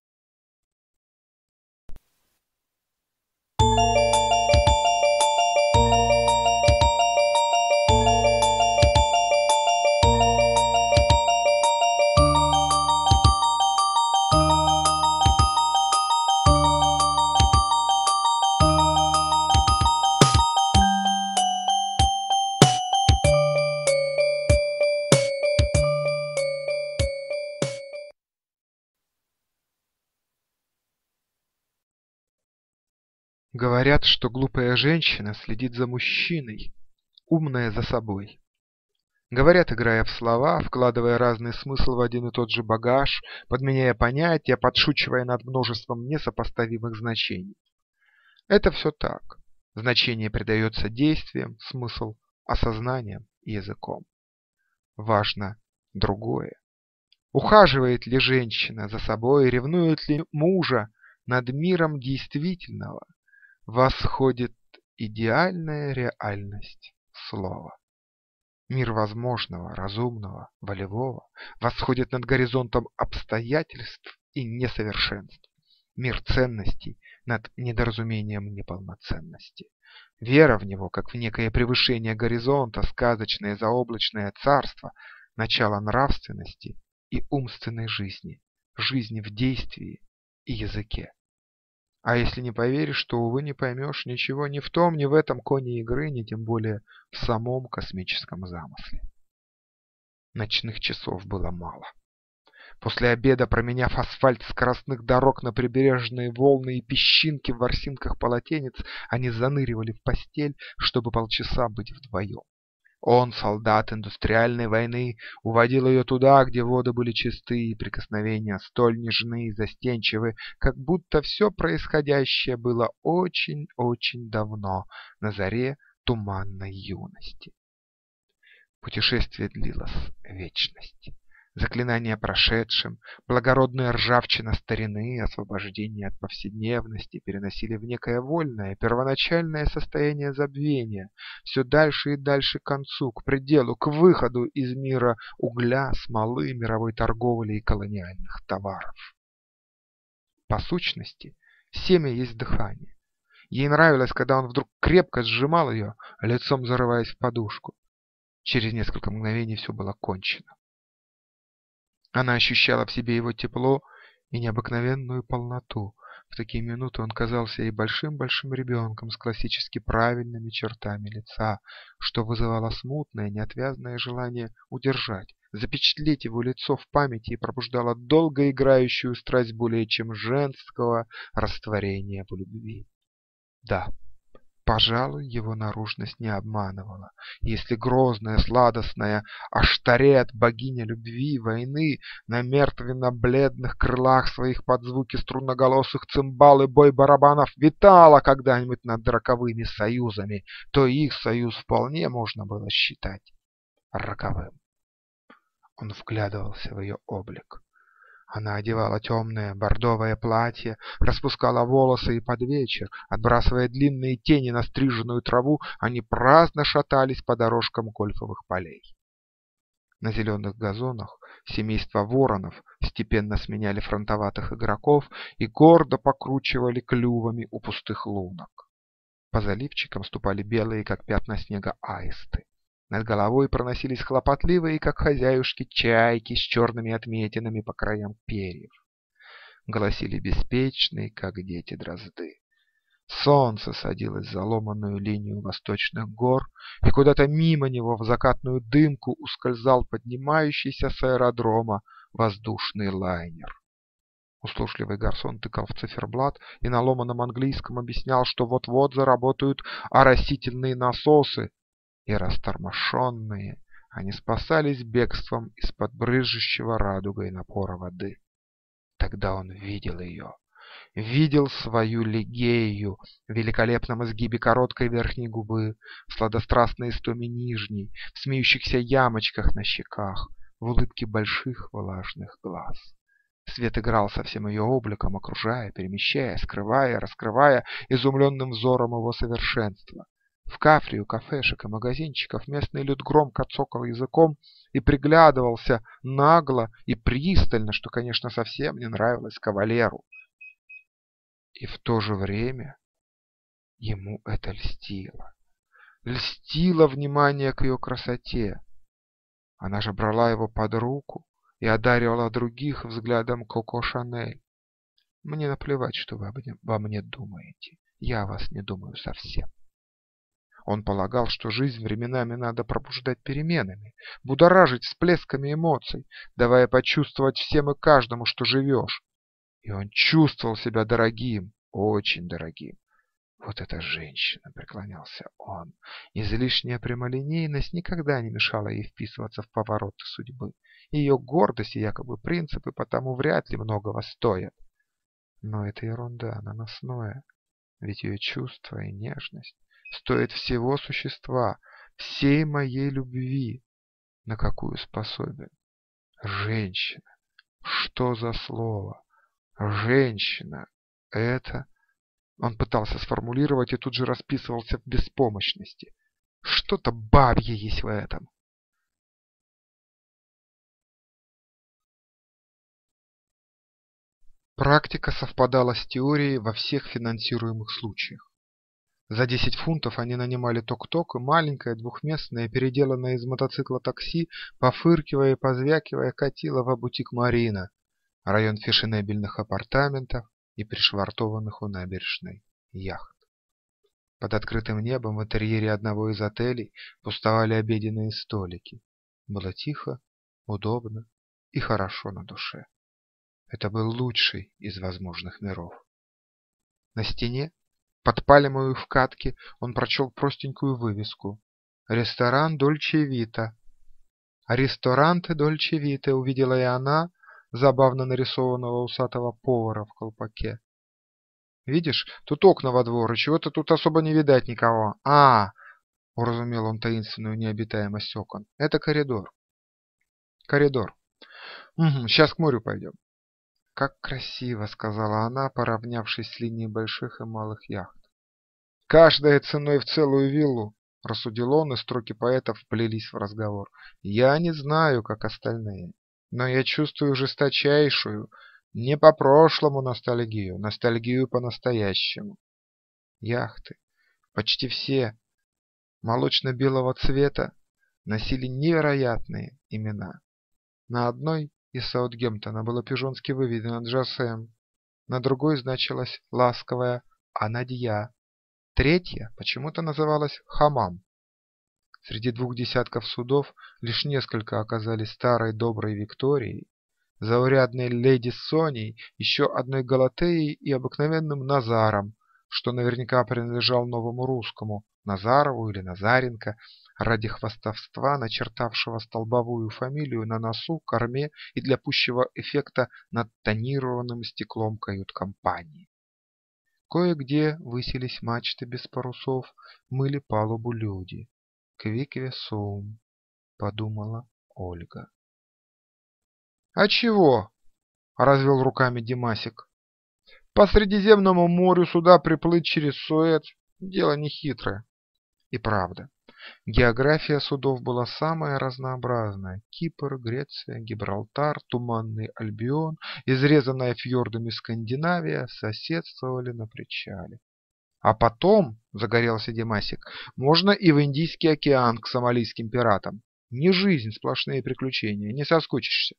Говорят, что глупая женщина следит за мужчиной, умная за собой. Говорят, играя в слова, вкладывая разный смысл в один и тот же багаж, подменяя понятия, подшучивая над множеством несопоставимых значений. Это все так. Значение придается действиям, смысл осознанием и языком. Важно другое. Ухаживает ли женщина за собой, ревнует ли мужа над миром действительного? Восходит идеальная реальность слова. Мир возможного, разумного, волевого восходит над горизонтом обстоятельств и несовершенств. Мир ценностей над недоразумением неполноценности. Вера в него, как в некое превышение горизонта, сказочное заоблачное царство, начало нравственности и умственной жизни, жизни в действии и языке. А если не поверишь, то, увы, не поймешь ничего ни в том, ни в этом коне игры, ни тем более в самом космическом замысле. Ночных часов было мало. После обеда, променяв асфальт скоростных дорог на прибрежные волны и песчинки в ворсинках полотенец, они заныривали в постель, чтобы полчаса быть вдвоем. Он, солдат индустриальной войны, уводил ее туда, где воды были чисты и прикосновения столь нежны и застенчивы, как будто все происходящее было очень-очень давно, на заре туманной юности. Путешествие длилось вечность. Заклинание о прошедшем, благородная ржавчина старины, освобождение от повседневности переносили в некое вольное, первоначальное состояние забвения, все дальше и дальше к концу, к пределу, к выходу из мира угля, смолы, мировой торговли и колониальных товаров. По сущности, семя есть дыхание. Ей нравилось, когда он вдруг крепко сжимал ее, лицом зарываясь в подушку. Через несколько мгновений все было кончено. Она ощущала в себе его тепло и необыкновенную полноту. В такие минуты он казался ей большим-большим ребенком с классически правильными чертами лица, что вызывало смутное, неотвязное желание удержать, запечатлеть его лицо в памяти и пробуждало долго играющую страсть более чем женского растворения в любви. Да. Пожалуй, его наружность не обманывала. Если грозная, сладостная Аштарет, богиня любви и войны, на мертвенно-бледных крылах своих под звуки струнноголосых цимбал и бой барабанов витала когда-нибудь над роковыми союзами, то их союз вполне можно было считать роковым. Он вглядывался в ее облик. Она одевала темное бордовое платье, распускала волосы, и под вечер, отбрасывая длинные тени на стриженную траву, они праздно шатались по дорожкам гольфовых полей. На зеленых газонах семейство воронов степенно сменяли фронтоватых игроков и гордо покручивали клювами у пустых лунок. По заливчикам ступали белые, как пятна снега, аисты. Над головой проносились хлопотливые, как хозяюшки, чайки с черными отметинами по краям перьев. Голосили беспечные, как дети, дрозды. Солнце садилось за ломаную линию восточных гор, и куда-то мимо него в закатную дымку ускользал поднимающийся с аэродрома воздушный лайнер. Услужливый гарсон тыкал в циферблат и на ломаном английском объяснял, что вот-вот заработают оросительные насосы, и растормошенные, они спасались бегством из-под брызжущего радугой напора воды. Тогда он видел ее, видел свою Лигею в великолепном изгибе короткой верхней губы, в сладострастной истоме нижней, в смеющихся ямочках на щеках, в улыбке больших влажных глаз. Свет играл со всем ее обликом, окружая, перемещая, скрывая, раскрывая изумленным взором его совершенства. В кафре у кафешек и магазинчиков местный люд громко цокал языком и приглядывался нагло и пристально, что, конечно, совсем не нравилось кавалеру. И в то же время ему это льстило. Льстило внимание к ее красоте. Она же брала его под руку и одаривала других взглядом Коко Шанель. Мне наплевать, что вы обо мне думаете. Я о вас не думаю совсем. Он полагал, что жизнь временами надо пробуждать переменами, будоражить всплесками эмоций, давая почувствовать всем и каждому, что живешь. И он чувствовал себя дорогим, очень дорогим. Вот эта женщина, преклонялся он. Излишняя прямолинейность никогда не мешала ей вписываться в повороты судьбы. Ее гордость и якобы принципы потому вряд ли многого стоят. Но это ерунда, наносное. Ведь ее чувства и нежность стоит всего существа, всей моей любви, на какую способен. Женщина. Что за слово? Женщина. Это... Он пытался сформулировать и тут же расписывался в беспомощности. Что-то бабье есть в этом. Практика совпадала с теорией во всех финансируемых случаях. За десять фунтов они нанимали ток-ток, и маленькое двухместное, переделанное из мотоцикла такси, пофыркивая и позвякивая, катило в бутик Марина, район фешенебельных апартаментов и пришвартованных у набережной яхт. Под открытым небом в интерьере одного из отелей пустовали обеденные столики. Было тихо, удобно и хорошо на душе. Это был лучший из возможных миров. На стене, под пальмою в катке, он прочел простенькую вывеску: «Ресторан Дольче Вита». «Ресторанте Дольче Вита» увидела и она, забавно нарисованного усатого повара в колпаке. «Видишь, тут окна во двор, и чего-то тут особо не видать никого. А, — уразумел он таинственную необитаемость окон, — это коридор». «Коридор. Угу, сейчас к морю пойдем». «Как красиво!» — сказала она, поравнявшись с линией больших и малых яхт. «Каждая ценой в целую виллу», — рассудил он, и строки поэтов вплелись в разговор. «Я не знаю, как остальные, но я чувствую жесточайшую, не по-прошлому ностальгию, ностальгию по-настоящему». Яхты, почти все молочно-белого цвета, носили невероятные имена. На одной из Саутгемптона было пижонски выведено «Джасем», на другой значилась ласковая «Анадья», третья почему-то называлась «Хамам». Среди двух десятков судов лишь несколько оказались старой доброй Викторией, заурядной леди Соней, еще одной Галатеей и обыкновенным Назаром, что наверняка принадлежал новому русскому, Назарову или Назаренко, ради хвастовства начертавшего столбовую фамилию на носу, корме и для пущего эффекта над тонированным стеклом кают-компании. Кое-где высились мачты без парусов, мыли палубу люди. «Квикве сум», — подумала Ольга. «А чего?» — развел руками Димасик. «По Средиземному морю сюда приплыть через Суэц — дело нехитрое». И правда, география судов была самая разнообразная. Кипр, Греция, Гибралтар, Туманный Альбион, изрезанная фьордами Скандинавия соседствовали на причале. А потом, загорелся Димасик, можно и в Индийский океан к сомалийским пиратам. Не жизнь, сплошные приключения, не соскучишься.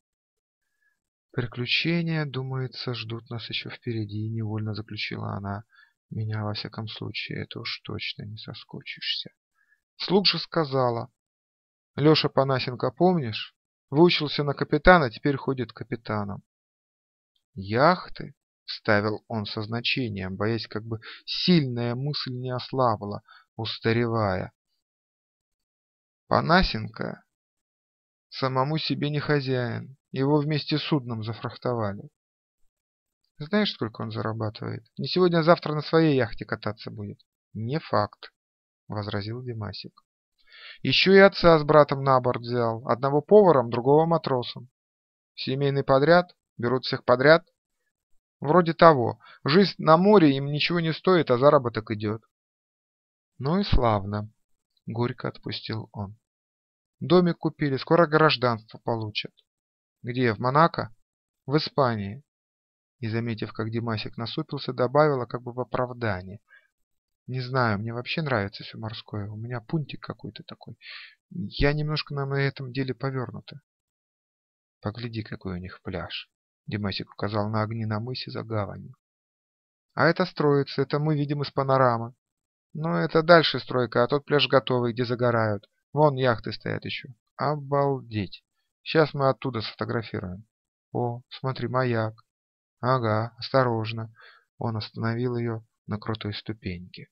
Приключения, думается, ждут нас еще впереди, невольно заключила она. Меня, во всяком случае, это уж точно не соскучишься. Вслух же сказала: «Леша Панасенко, помнишь? Выучился на капитана, теперь ходит капитаном». «Яхты?» — вставил он со значением, боясь, как бы сильная мысль не ослабла, устаревая. «Панасенко самому себе не хозяин, его вместе с судном зафрахтовали. Знаешь, сколько он зарабатывает? Не сегодня, а завтра на своей яхте кататься будет». «Не факт», — возразил Димасик. «Еще и отца с братом на борт взял, одного поваром, другого матросом. Семейный подряд, берут всех подряд. Вроде того. Жизнь на море им ничего не стоит, а заработок идет». «Ну и славно», — горько отпустил он. «Домик купили, скоро гражданство получат». «Где, в Монако?» «В Испании». И, заметив, как Димасик насупился, добавила как бы в оправдание: «Не знаю, мне вообще нравится все морское, у меня пунктик какой-то такой. Я немножко на этом деле повернута». «Погляди, какой у них пляж», — Димасик указал на огни на мысе за гаванью. «А это строится, это мы видим из панорамы. Но это дальше стройка, а тот пляж готовый, где загорают. Вон яхты стоят еще. Обалдеть! Сейчас мы оттуда сфотографируем. О, смотри, маяк. Ага, осторожно». Он остановил ее на крутой ступеньке.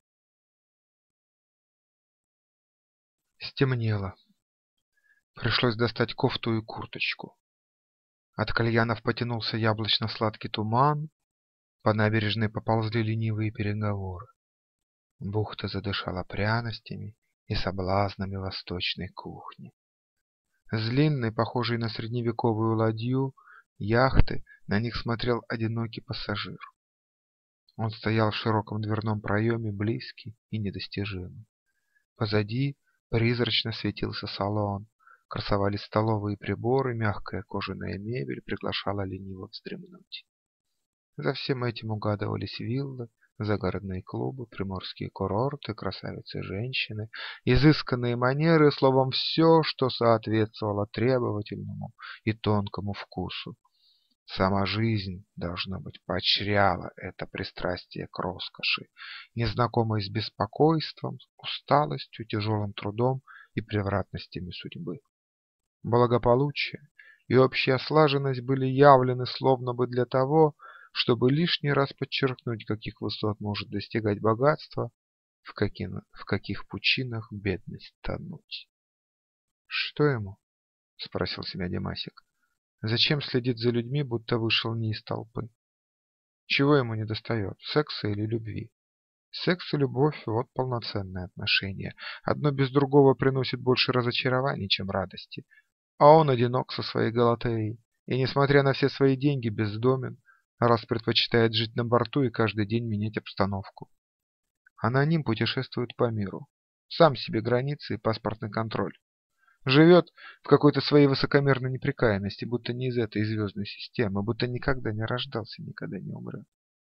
Стемнело. Пришлось достать кофту и курточку. От кальянов потянулся яблочно-сладкий туман, по набережной поползли ленивые переговоры. Бухта задышала пряностями и соблазнами восточной кухни. С длинной, похожей на средневековую ладью, яхты на них смотрел одинокий пассажир. Он стоял в широком дверном проеме, близкий и недостижимый. Позади призрачно светился салон, красовались столовые приборы, мягкая кожаная мебель приглашала лениво вздремнуть. За всем этим угадывались виллы, загородные клубы, приморские курорты, красавицы-женщины, изысканные манеры, словом, все, что соответствовало требовательному и тонкому вкусу. Сама жизнь, должно быть, поощряла это пристрастие к роскоши, незнакомой с беспокойством, усталостью, тяжелым трудом и превратностями судьбы. Благополучие и общая слаженность были явлены словно бы для того, чтобы лишний раз подчеркнуть, каких высот может достигать богатство, в каких, в каких пучинах бедность тонуть. «Что ему?» – спросил себя Димасик. «Зачем следить за людьми, будто вышел не из толпы? Чего ему недостает, секса или любви? Секс и любовь – вот полноценные отношения. Одно без другого приносит больше разочарований, чем радости. А он одинок со своей Галатеей, и, несмотря на все свои деньги, бездомен, раз предпочитает жить на борту и каждый день менять обстановку. Аноним путешествует по миру. Сам себе границы и паспортный контроль. Живет в какой-то своей высокомерной неприкаянности, будто не из этой звездной системы, будто никогда не рождался, никогда не умрет.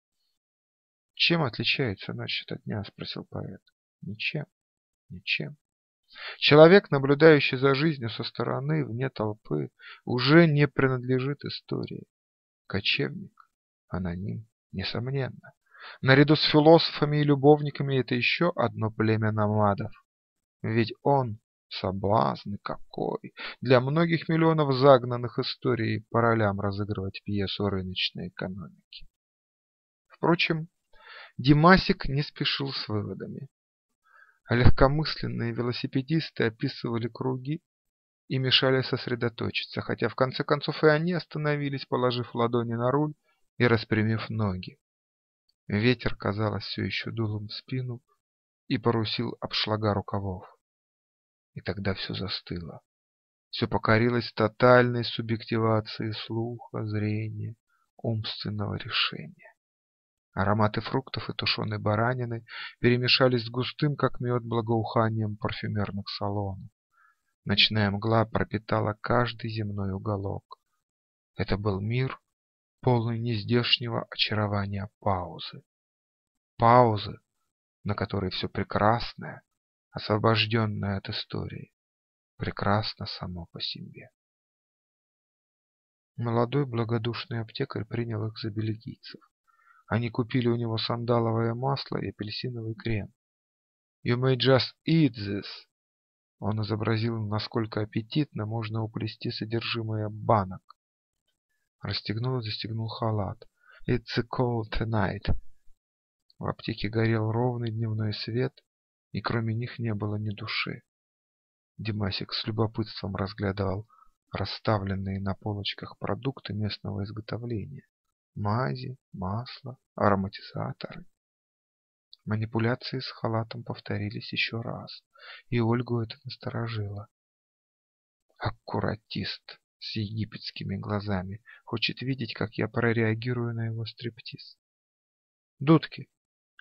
«Чем отличается ночь от дня?» – спросил поэт. «Ничем, ничем». Человек, наблюдающий за жизнью со стороны, вне толпы, уже не принадлежит истории. Кочевник, аноним, несомненно. Наряду с философами и любовниками это еще одно племя номадов. Ведь он соблазн какой! Для многих миллионов загнанных историей по ролям разыгрывать пьесу рыночной экономики. Впрочем, Димасик не спешил с выводами. Легкомысленные велосипедисты описывали круги и мешали сосредоточиться, хотя в конце концов и они остановились, положив ладони на руль и распрямив ноги. Ветер, казалось, все еще дул им в спину и парусил обшлага рукавов. И тогда все застыло. Все покорилось тотальной субъективации слуха, зрения, умственного решения. Ароматы фруктов и тушеной баранины перемешались с густым, как мед, благоуханием парфюмерных салонов. Ночная мгла пропитала каждый земной уголок. Это был мир, полный нездешнего очарования паузы. Паузы, на которой все прекрасное, освобожденное от истории, прекрасно само по себе. Молодой благодушный аптекарь принял их за бельгийцев. Они купили у него сандаловое масло и апельсиновый крем. «You may just eat this!» Он изобразил, насколько аппетитно можно уплести содержимое банок. Расстегнул и застегнул халат. «It's a cold tonight!» В аптеке горел ровный дневной свет, и кроме них не было ни души. Димасик с любопытством разглядывал расставленные на полочках продукты местного изготовления. Мази, масло, ароматизаторы. Манипуляции с халатом повторились еще раз, и Ольгу это насторожило. Аккуратист с египетскими глазами хочет видеть, как я прореагирую на его стриптиз. Дудки.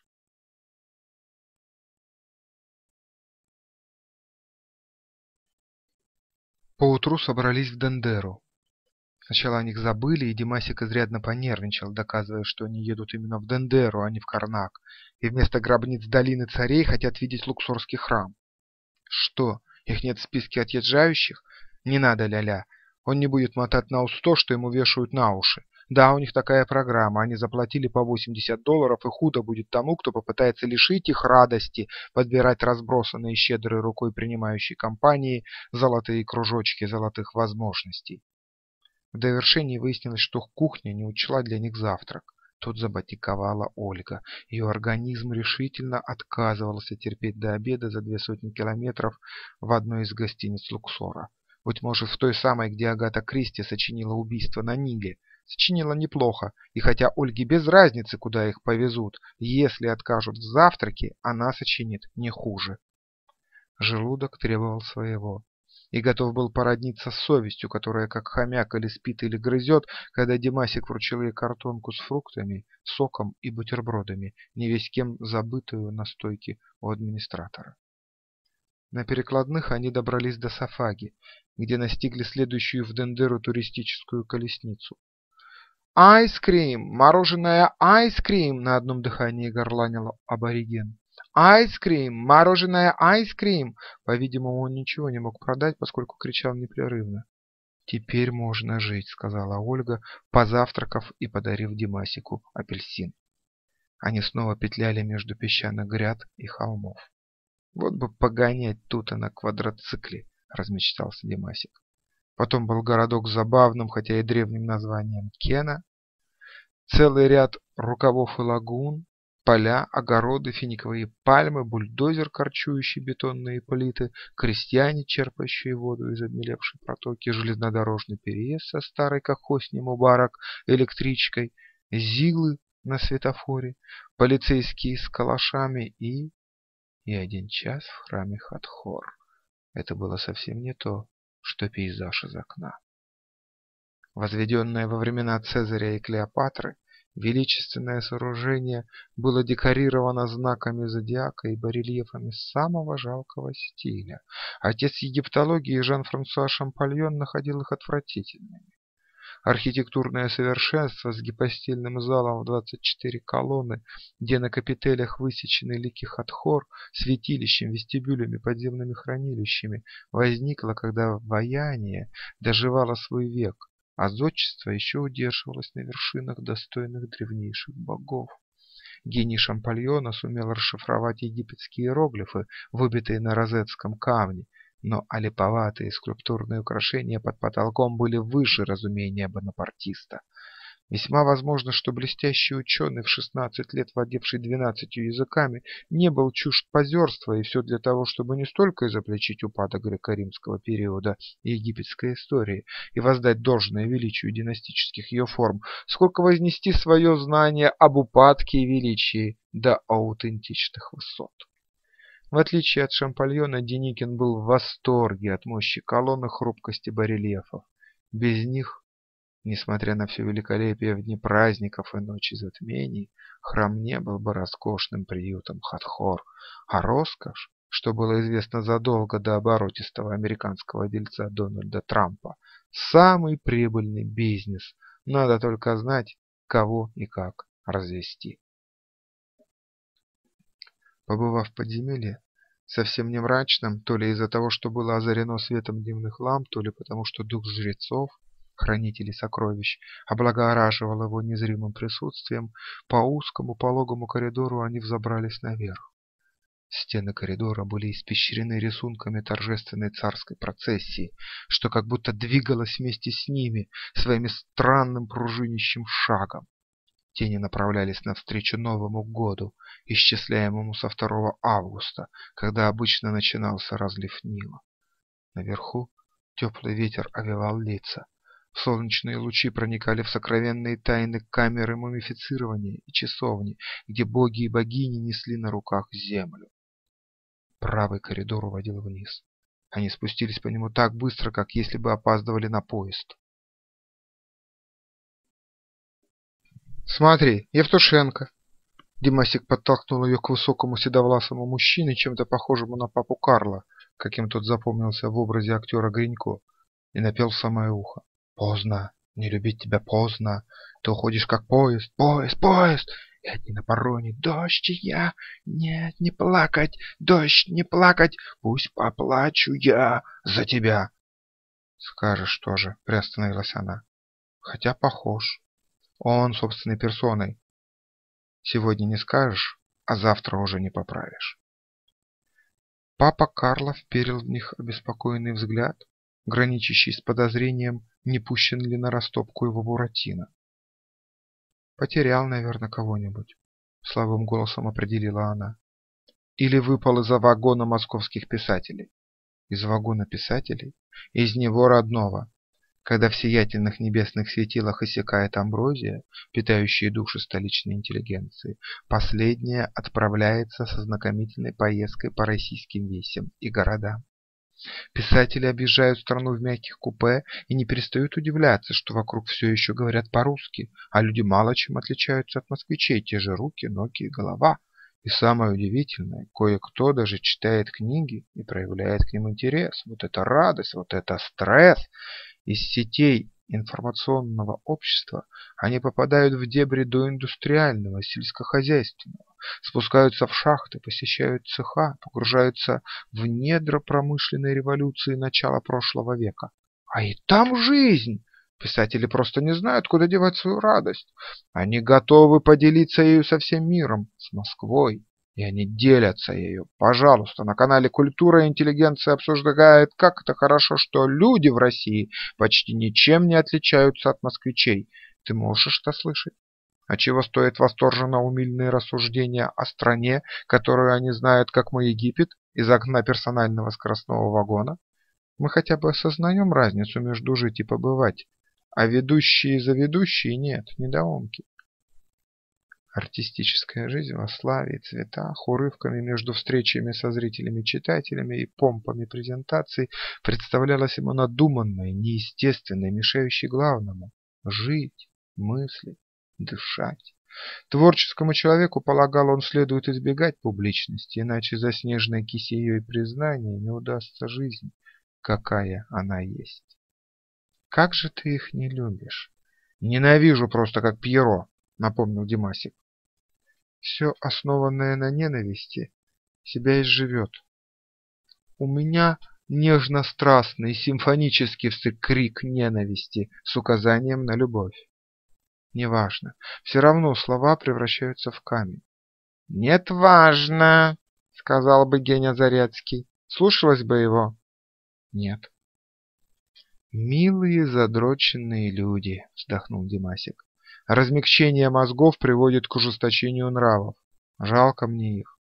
Поутру собрались в Дендеру. Сначала о них забыли, и Димасик изрядно понервничал, доказывая, что они едут именно в Дендеру, а не в Карнак, и вместо гробниц долины царей хотят видеть Луксорский храм. Что, их нет в списке отъезжающих? Не надо, ля-ля. Он не будет мотать на ус то, что ему вешают на уши. Да, у них такая программа, они заплатили по восемьдесят долларов, и худо будет тому, кто попытается лишить их радости подбирать разбросанные щедрой рукой принимающей компании золотые кружочки золотых возможностей. В довершении выяснилось, что кухня не учла для них завтрак. Тут забатиковала Ольга. Ее организм решительно отказывался терпеть до обеда за две сотни километров в одной из гостиниц Луксора. Быть может, в той самой, где Агата Кристи сочинила «Убийство на Ниле». Сочинила неплохо, и хотя Ольге без разницы, куда их повезут, если откажут в завтраке, она сочинит не хуже. Желудок требовал своего. И готов был породниться с совестью, которая как хомяк или спит, или грызет, когда Димасик вручил ей картонку с фруктами, соком и бутербродами, не весь кем забытую на стойке у администратора. На перекладных они добрались до Сафаги, где настигли следующую в Дендеру туристическую колесницу. «Айскрим! Мороженое айскрим!» на одном дыхании горланил абориген. «Айскрим! Мороженое айскрим!» По-видимому, он ничего не мог продать, поскольку кричал непрерывно. «Теперь можно жить», — сказала Ольга, позавтракав и подарив Димасику апельсин. Они снова петляли между песчаных гряд и холмов. «Вот бы погонять тут на квадроцикле», — размечтался Димасик. Потом был городок с забавным, хотя и древним названием Кена, целый ряд рукавов и лагун, поля, огороды, финиковые пальмы, бульдозер, корчующий бетонные плиты, крестьяне, черпающие воду из обмелевшей протоки, железнодорожный переезд со старой, как хостни Мубарак, электричкой, зиглы на светофоре, полицейские с калашами и... и один час в храме Хатхор. Это было совсем не то, что пейзаж из окна. Возведенное во времена Цезаря и Клеопатры, величественное сооружение было декорировано знаками зодиака и барельефами самого жалкого стиля. Отец египтологии Жан-Франсуа Шампольон находил их отвратительными. Архитектурное совершенство с гипостильным залом в двадцать четыре колонны, где на капителях высечены лики Хатхор, святилищем, вестибюлями, подземными хранилищами, возникло, когда ваяние доживало свой век, а зодчество еще удерживалось на вершинах, достойных древнейших богов. Гений Шампольона сумел расшифровать египетские иероглифы, выбитые на розетском камне, но олиповатые скульптурные украшения под потолком были выше разумения бонапартиста. Весьма возможно, что блестящий ученый, в шестнадцать лет владевший двенадцатью языками, не был чужд позерства, и все для того, чтобы не столько изобличить упадок греко-римского периода и египетской истории и воздать должное величию династических ее форм, сколько вознести свое знание об упадке и величии до аутентичных высот. В отличие от Шампольона, Деникин был в восторге от мощи колонн и хрупкости барельефов. Без них, несмотря на все великолепие в дни праздников и ночи затмений, храм не был бы роскошным приютом Хатхор, а роскошь, что было известно задолго до оборотистого американского дельца Дональда Трампа, самый прибыльный бизнес. Надо только знать, кого и как развести. Побывав в подземелье, совсем не мрачным, то ли из-за того, что было озарено светом дневных ламп, то ли потому, что дух жрецов, хранителей сокровищ, облагораживал его незримым присутствием, по узкому пологому коридору они взобрались наверх. Стены коридора были испещрены рисунками торжественной царской процессии, что как будто двигалось вместе с ними своим странным пружинищим шагом. Тени направлялись навстречу Новому году, исчисляемому со второго августа, когда обычно начинался разлив Нила. Наверху теплый ветер овевал лица. Солнечные лучи проникали в сокровенные тайны камеры мумифицирования и часовни, где боги и богини несли на руках землю. Правый коридор уводил вниз. Они спустились по нему так быстро, как если бы опаздывали на поезд. «Смотри, Евтушенко!» Димасик подтолкнул ее к высокому седовласому мужчине, чем-то похожему на папу Карла, каким тот запомнился в образе актера Гринько, и напел в самое ухо. «Поздно, не любить тебя поздно, ты уходишь как поезд, поезд, поезд, и одни на пароне, дождь и я, нет, не плакать, дождь, не плакать, пусть поплачу я за тебя». «Скажешь тоже», — приостановилась она, — «хотя похож». Он собственной персоной. Сегодня не скажешь, а завтра уже не поправишь. Папа Карло вперил в них обеспокоенный взгляд, граничащий с подозрением, не пущен ли на растопку его Буратино. Потерял, наверное, кого-нибудь, слабым голосом определила она. Или выпал из-за вагона московских писателей. Из вагона писателей? Из него родного. Когда в сиятельных небесных светилах иссякает амброзия, питающая души столичной интеллигенции, последняя отправляется со знакомительной поездкой по российским весям и городам. Писатели объезжают страну в мягких купе и не перестают удивляться, что вокруг все еще говорят по-русски, а люди мало чем отличаются от москвичей, те же руки, ноги и голова. И самое удивительное, кое-кто даже читает книги и проявляет к ним интерес. Вот это радость, вот это стресс! Из сетей информационного общества они попадают в дебри доиндустриального, сельскохозяйственного, спускаются в шахты, посещают цеха, погружаются в недра промышленной революции начала прошлого века. А и там жизнь! Писатели просто не знают, куда девать свою радость. Они готовы поделиться ею со всем миром, с Москвой. И они делятся ею. Пожалуйста, на канале «Культура» интеллигенция обсуждает, как это хорошо, что люди в России почти ничем не отличаются от москвичей. Ты можешь это слышать? А чего стоят восторженно умильные рассуждения о стране, которую они знают как мой Египет, из окна персонального скоростного вагона? Мы хотя бы осознаем разницу между жить и побывать, а ведущие за ведущие нет, недоумки. Артистическая жизнь во славе и цветах, урывками между встречами со зрителями-читателями и помпами презентаций представлялась ему надуманной, неестественной, мешающей главному – жить, мыслить, дышать. Творческому человеку, полагал он, следует избегать публичности, иначе за снежной кисеей признания не удастся жизнь, какая она есть. «Как же ты их не любишь?» «Ненавижу просто, как Пьеро», — напомнил Димасик. «Все, основанное на ненависти, себя изживет. У меня нежно-страстный симфонический крик ненависти с указанием на любовь. Неважно, все равно слова превращаются в камень». «Нет, важно», — сказал бы Геня Зарецкий. Слушалась бы его? «Нет». «Милые задроченные люди», — вздохнул Димасик. «Размягчение мозгов приводит к ужесточению нравов. Жалко мне их».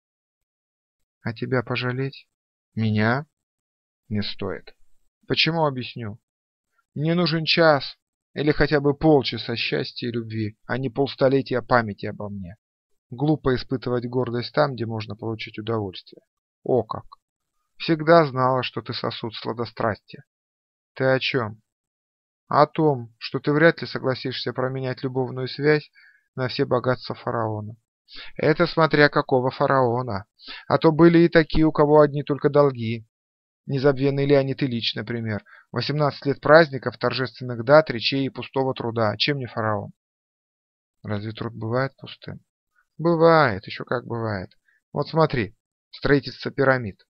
«А тебя пожалеть?» «Меня?» «Не стоит». «Почему, объясню. Мне нужен час или хотя бы полчаса счастья и любви, а не полстолетия памяти обо мне. Глупо испытывать гордость там, где можно получить удовольствие. О как! Всегда знала, что ты сосуд сладострастия». «Ты о чем?» «О том, что ты вряд ли согласишься променять любовную связь на все богатства фараона. Это смотря какого фараона. А то были и такие, у кого одни только долги. Незабвенный Леонид Ильич, например. восемнадцать лет праздников, торжественных дат, речей и пустого труда. Чем не фараон?» «Разве труд бывает пустым?» «Бывает, еще как бывает. Вот смотри, строительство пирамид.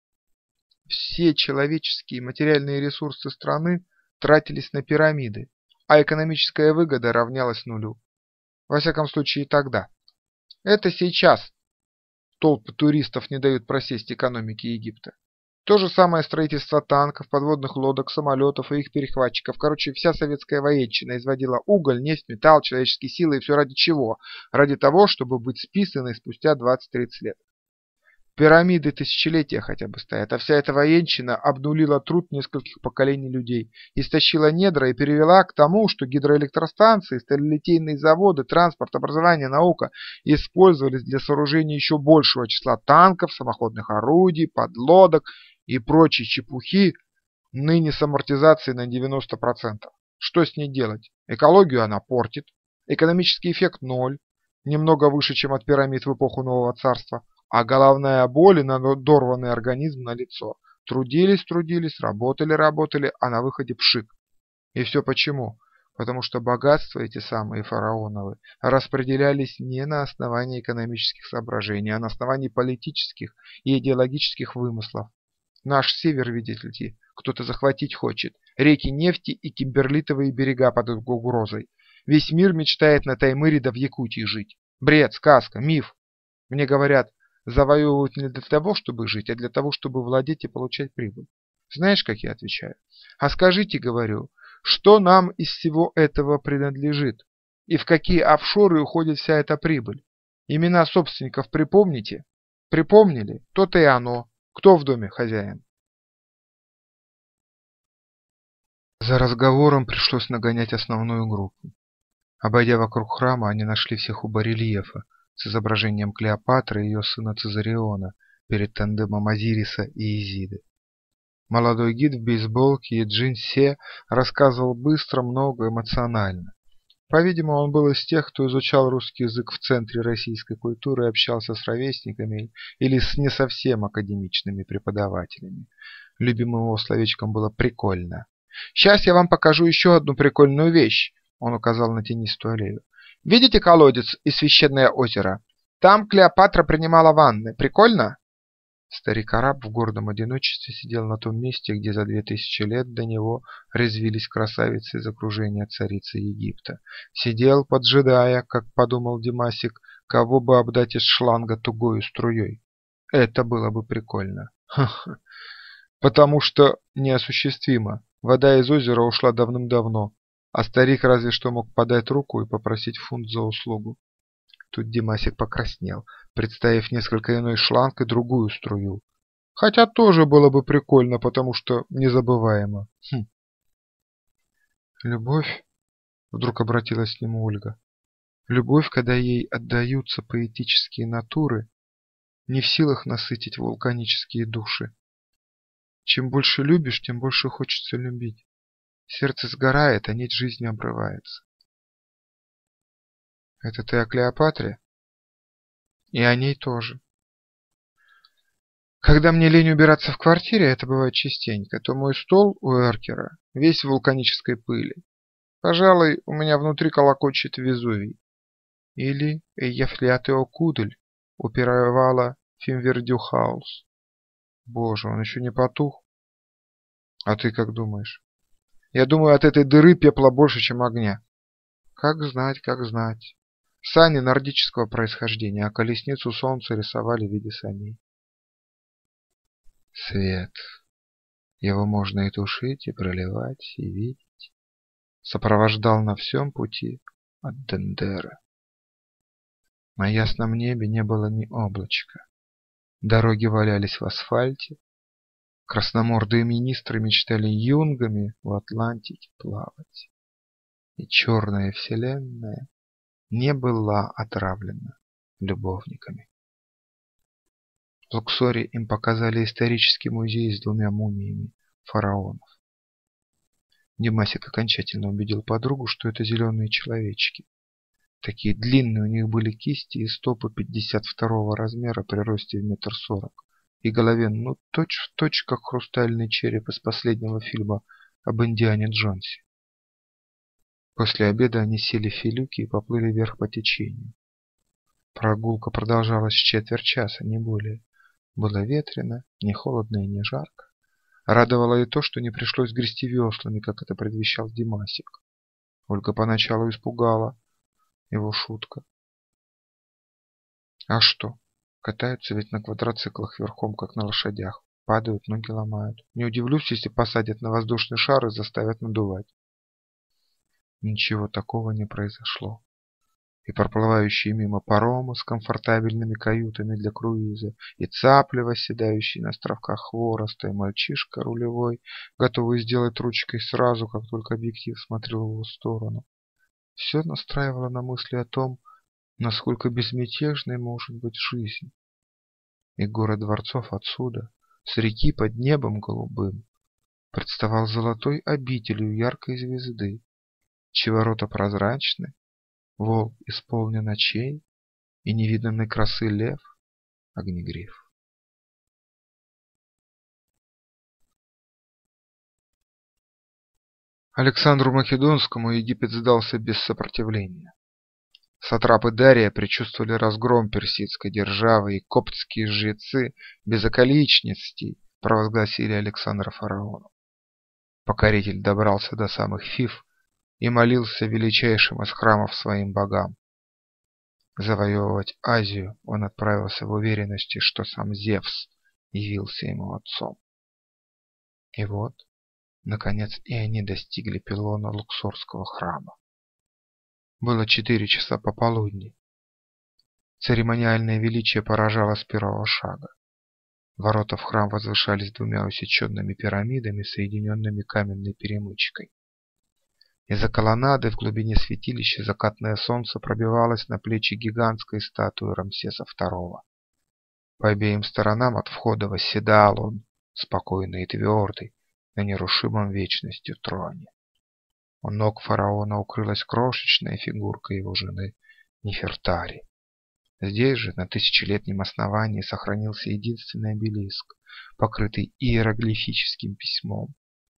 Все человеческие и материальные ресурсы страны тратились на пирамиды, а экономическая выгода равнялась нулю. Во всяком случае тогда. Это сейчас толпы туристов не дают просесть экономике Египта. То же самое строительство танков, подводных лодок, самолетов и их перехватчиков. Короче, вся советская военщина изводила уголь, нефть, металл, человеческие силы и все ради чего? Ради того, чтобы быть списанной спустя двадцать-тридцать лет. Пирамиды тысячелетия хотя бы стоят, а вся эта военщина обнулила труд нескольких поколений людей, истощила недра и перевела к тому, что гидроэлектростанции, сталелитейные заводы, транспорт, образование, наука использовались для сооружения еще большего числа танков, самоходных орудий, подлодок и прочей чепухи, ныне с амортизацией на девяносто процентов. Что с ней делать? Экологию она портит, экономический эффект ноль, немного выше, чем от пирамид в эпоху Нового Царства. А головная боль и надорванный организм налицо. Трудились, трудились, работали, работали, а на выходе пшик. И все почему? Потому что богатства эти самые фараоновы распределялись не на основании экономических соображений, а на основании политических и идеологических вымыслов. Наш север, видите ли, кто-то захватить хочет. Реки нефти и кимберлитовые берега под угрозой. Весь мир мечтает на Таймыре да в Якутии жить. Бред, сказка, миф. Мне говорят, завоевывают не для того, чтобы жить, а для того, чтобы владеть и получать прибыль. Знаешь, как я отвечаю? А скажите, говорю, что нам из всего этого принадлежит? И в какие офшоры уходит вся эта прибыль? Имена собственников припомните? Припомнили? То-то и оно. Кто в доме хозяин? За разговором пришлось нагонять основную группу. Обойдя вокруг храма, они нашли всех у барельефа с изображением Клеопатры и ее сына Цезариона перед тандемом Азириса и Изиды. Молодой гид в бейсболке и джинсе рассказывал быстро, много, эмоционально. По-видимому, он был из тех, кто изучал русский язык в Центре российской культуры и общался с ровесниками или с не совсем академичными преподавателями. Любимым его словечком было «прикольно». Сейчас я вам покажу еще одну прикольную вещь. Он указал на тенистую аллею. Видите колодец и священное озеро? Там Клеопатра принимала ванны. Прикольно? Старик-араб в гордом одиночестве сидел на том месте, где за две тысячи лет до него резвились красавицы из окружения царицы Египта. Сидел, поджидая, как подумал Димасик, кого бы обдать из шланга тугою струей. Это было бы прикольно. Ха-ха. Потому что неосуществимо. Вода из озера ушла давным-давно, а старик разве что мог подать руку и попросить фунт за услугу. Тут Димасик покраснел, представив несколько иной шланг и другую струю. Хотя тоже было бы прикольно, потому что незабываемо. Хм. Любовь, вдруг обратилась к нему Ольга. Любовь, когда ей отдаются поэтические натуры, не в силах насытить вулканические души. Чем больше любишь, тем больше хочется любить. Сердце сгорает, а нить жизни обрывается. Это ты о Клеопатре? И о ней тоже. Когда мне лень убираться в квартире, это бывает частенько, то мой стол у эркера весь в вулканической пыли. Пожалуй, у меня внутри колокочет Везувий. Или Эйяфлятеокудль упировала Фимвердюхаус. Боже, он еще не потух. А ты как думаешь? Я думаю, от этой дыры пепла больше, чем огня. Как знать, как знать. Сани нордического происхождения, а колесницу солнца рисовали в виде саней. Свет. Его можно и тушить, и проливать, и видеть. Сопровождал на всем пути от Дендеры. На ясном небе не было ни облачка. Дороги валялись в асфальте. Красномордые министры мечтали юнгами в Атлантике плавать. И черная вселенная не была отравлена любовниками. В Луксоре им показали исторический музей с двумя мумиями фараонов. Димасик окончательно убедил подругу, что это зеленые человечки. Такие длинные у них были кисти и стопы пятьдесят второго размера при росте в метр сорок. И голове, ну, точь-в-точь, как хрустальный череп из последнего фильма об Индиане Джонсе. После обеда они сели в филюки и поплыли вверх по течению. Прогулка продолжалась четверть часа, не более. Было ветрено, не холодно и не жарко. Радовало и то, что не пришлось грести веслами, как это предвещал Димасик. Ольга поначалу испугала его шутка. А что? Катаются ведь на квадроциклах верхом, как на лошадях. Падают, ноги ломают. Не удивлюсь, если посадят на воздушный шар и заставят надувать. Ничего такого не произошло. И проплывающие мимо паромы с комфортабельными каютами для круиза, и цапли, восседающие на островках хвороста, и мальчишка рулевой, готовый сделать ручкой сразу, как только объектив смотрел в его сторону. Все настраивало на мысли о том, насколько безмятежной может быть жизнь. И город дворцов отсюда, с реки под небом голубым, представал золотой обителью яркой звезды, чьи ворота прозрачны, волк исполнен ночей, и невиданной красы лев огнегриф. Александру Македонскому Египет сдался без сопротивления. Сатрапы Дария предчувствовали разгром персидской державы, и коптские жрецы без околичностей провозгласили Александра фараоном. Покоритель добрался до самых Фив и молился величайшим из храмов своим богам. Завоевывать Азию он отправился в уверенности, что сам Зевс явился ему отцом. И вот, наконец, и они достигли пилона Луксорского храма. Было четыре часа пополудни. Церемониальное величие поражало с первого шага. Ворота в храм возвышались двумя усеченными пирамидами, соединенными каменной перемычкой. Из-за колоннады в глубине святилища закатное солнце пробивалось на плечи гигантской статуи Рамсеса второго. По обеим сторонам от входа восседал он, спокойный и твердый, на нерушимом вечностью троне. У ног фараона укрылась крошечная фигурка его жены Нефертари. Здесь же, на тысячелетнем основании, сохранился единственный обелиск, покрытый иероглифическим письмом.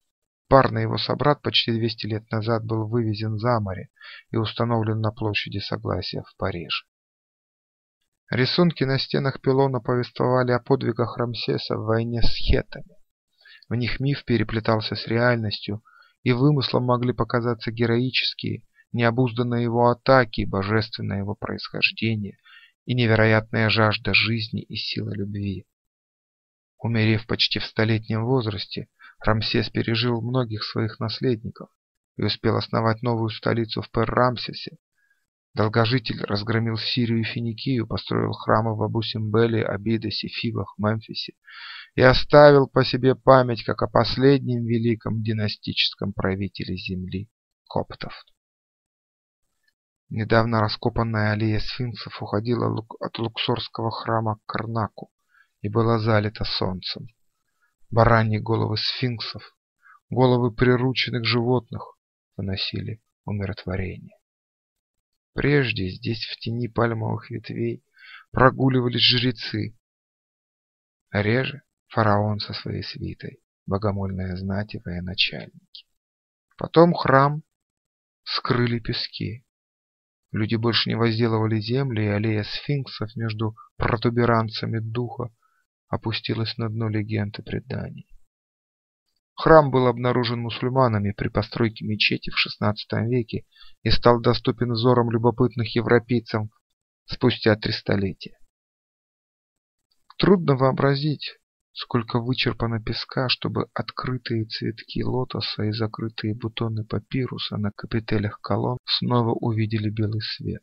Парный его собрат почти двести лет назад был вывезен за море и установлен на площади Согласия в Париже. Рисунки на стенах пилона повествовали о подвигах Рамсеса в войне с хеттами. В них миф переплетался с реальностью, и вымыслом могли показаться героические, необузданные его атаки, божественное его происхождение и невероятная жажда жизни и сила любви. Умерев почти в столетнем возрасте, Рамсес пережил многих своих наследников и успел основать новую столицу в Пер-Рамсесе. Долгожитель разгромил Сирию и Финикию, построил храмы в Абу-Симбеле, Абидосе, Фивах, Мемфисе и оставил по себе память как о последнем великом династическом правителе земли – коптов. Недавно раскопанная аллея сфинксов уходила от Луксорского храма к Карнаку и была залита солнцем. Бараньи головы сфинксов, головы прирученных животных выносили умиротворение. Прежде здесь в тени пальмовых ветвей прогуливались жрецы, а реже фараон со своей свитой, богомольная знать и военачальники. Потом храм скрыли пески. Люди больше не возделывали земли, и аллея сфинксов между протуберанцами духа опустилась на дно легенд и преданий. Храм был обнаружен мусульманами при постройке мечети в шестнадцатом веке и стал доступен взорам любопытных европейцам спустя три столетия. Трудно вообразить, сколько вычерпано песка, чтобы открытые цветки лотоса и закрытые бутоны папируса на капителях колонн снова увидели белый свет.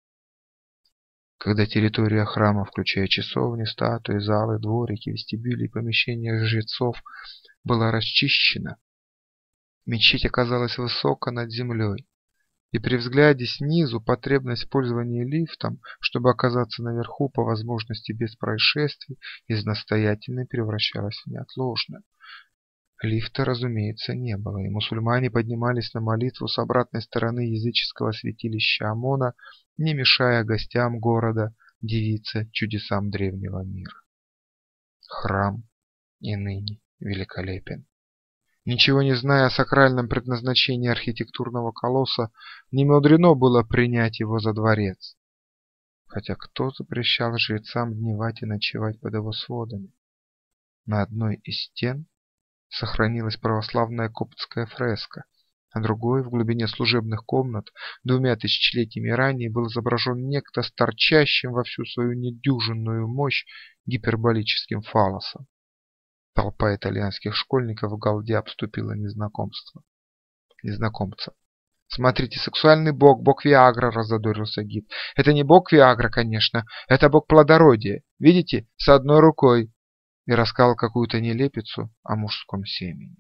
Когда территория храма, включая часовни, статуи, залы, дворики, вестибюли и помещения жрецов, была расчищена, мечеть оказалась высоко над землей, и при взгляде снизу потребность в пользовании лифтом, чтобы оказаться наверху по возможности без происшествий, из настоятельной превращалась в неотложную. Лифта, разумеется, не было, и мусульмане поднимались на молитву с обратной стороны языческого святилища Амона, не мешая гостям города дивиться чудесам древнего мира. Храм и ныне великолепен. Ничего не зная о сакральном предназначении архитектурного колосса, не мудрено было принять его за дворец. Хотя кто запрещал жрецам дневать и ночевать под его сводами? На одной из стен сохранилась православная коптская фреска, а другой, в глубине служебных комнат, двумя тысячелетиями ранее был изображен некто с торчащим во всю свою недюжинную мощь гиперболическим фаллосом. Толпа итальянских школьников в галде обступила незнакомство. незнакомца. «Смотрите, сексуальный бог, бог Виагра!» – раззадорился гид. «Это не бог Виагра, конечно, это бог плодородия. Видите, с одной рукой!» И рассказал какую-то нелепицу о мужском семени.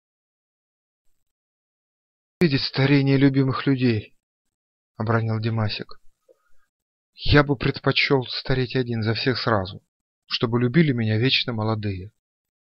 «Видеть старение любимых людей!» – обронил Димасик. «Я бы предпочел стареть один за всех сразу, чтобы любили меня вечно молодые».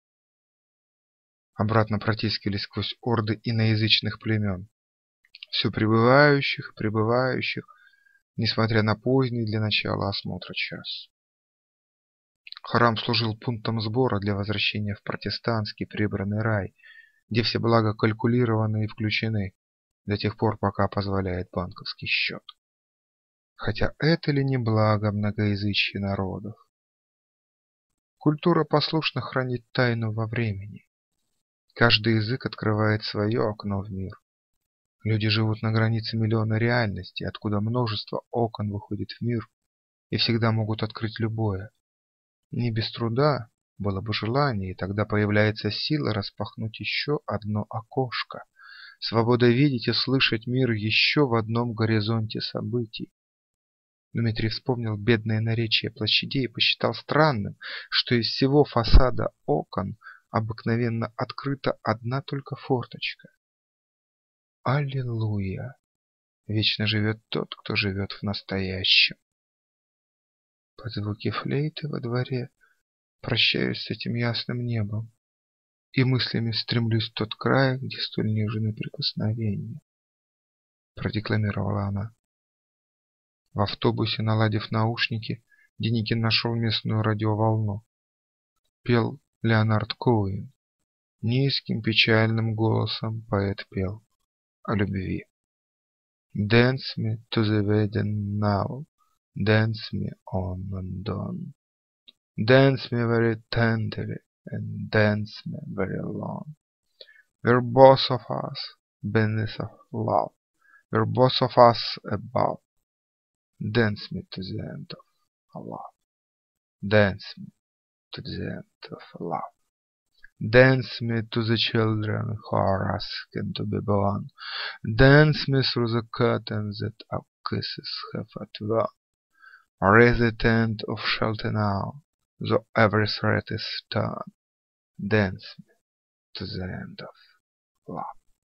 Обратно протискивались сквозь орды иноязычных племен, все прибывающих и прибывающих, несмотря на поздний для начала осмотра час. Храм служил пунктом сбора для возвращения в протестантский прибранный рай, где все блага калькулированы и включены, до тех пор, пока позволяет банковский счет. Хотя это ли не благо многоязычия народов? Культура послушно хранит тайну во времени. Каждый язык открывает свое окно в мир. Люди живут на границе миллиона реальностей, откуда множество окон выходит в мир и всегда могут открыть любое. Не без труда, было бы желание, и тогда появляется сила распахнуть еще одно окошко. Свобода видеть и слышать мир еще в одном горизонте событий. Дмитрий вспомнил бедное наречие площадей и посчитал странным, что из всего фасада окон обыкновенно открыта одна только форточка. Аллилуйя! Вечно живет тот, кто живет в настоящем. Под звуки флейты во дворе прощаюсь с этим ясным небом и мыслями стремлюсь в тот край, где столь нежны прикосновения, продекламировала она. В автобусе, наладив наушники, Деникин нашел местную радиоволну. Пел Леонард Коуэн. Низким печальным голосом поэт пел о любви. Dance me to the wedding now, dance me on and on. Dance me very tenderly and dance me very long. We're both of us beneath of love, we're both of us above. Dance me to the end of love, dance me to the end of love. Dance me to the children who are asking to be born. Dance me through the curtains that our kisses have outworn. Raise the tent of shelter now, though every thread is torn. Dance me to the end of love.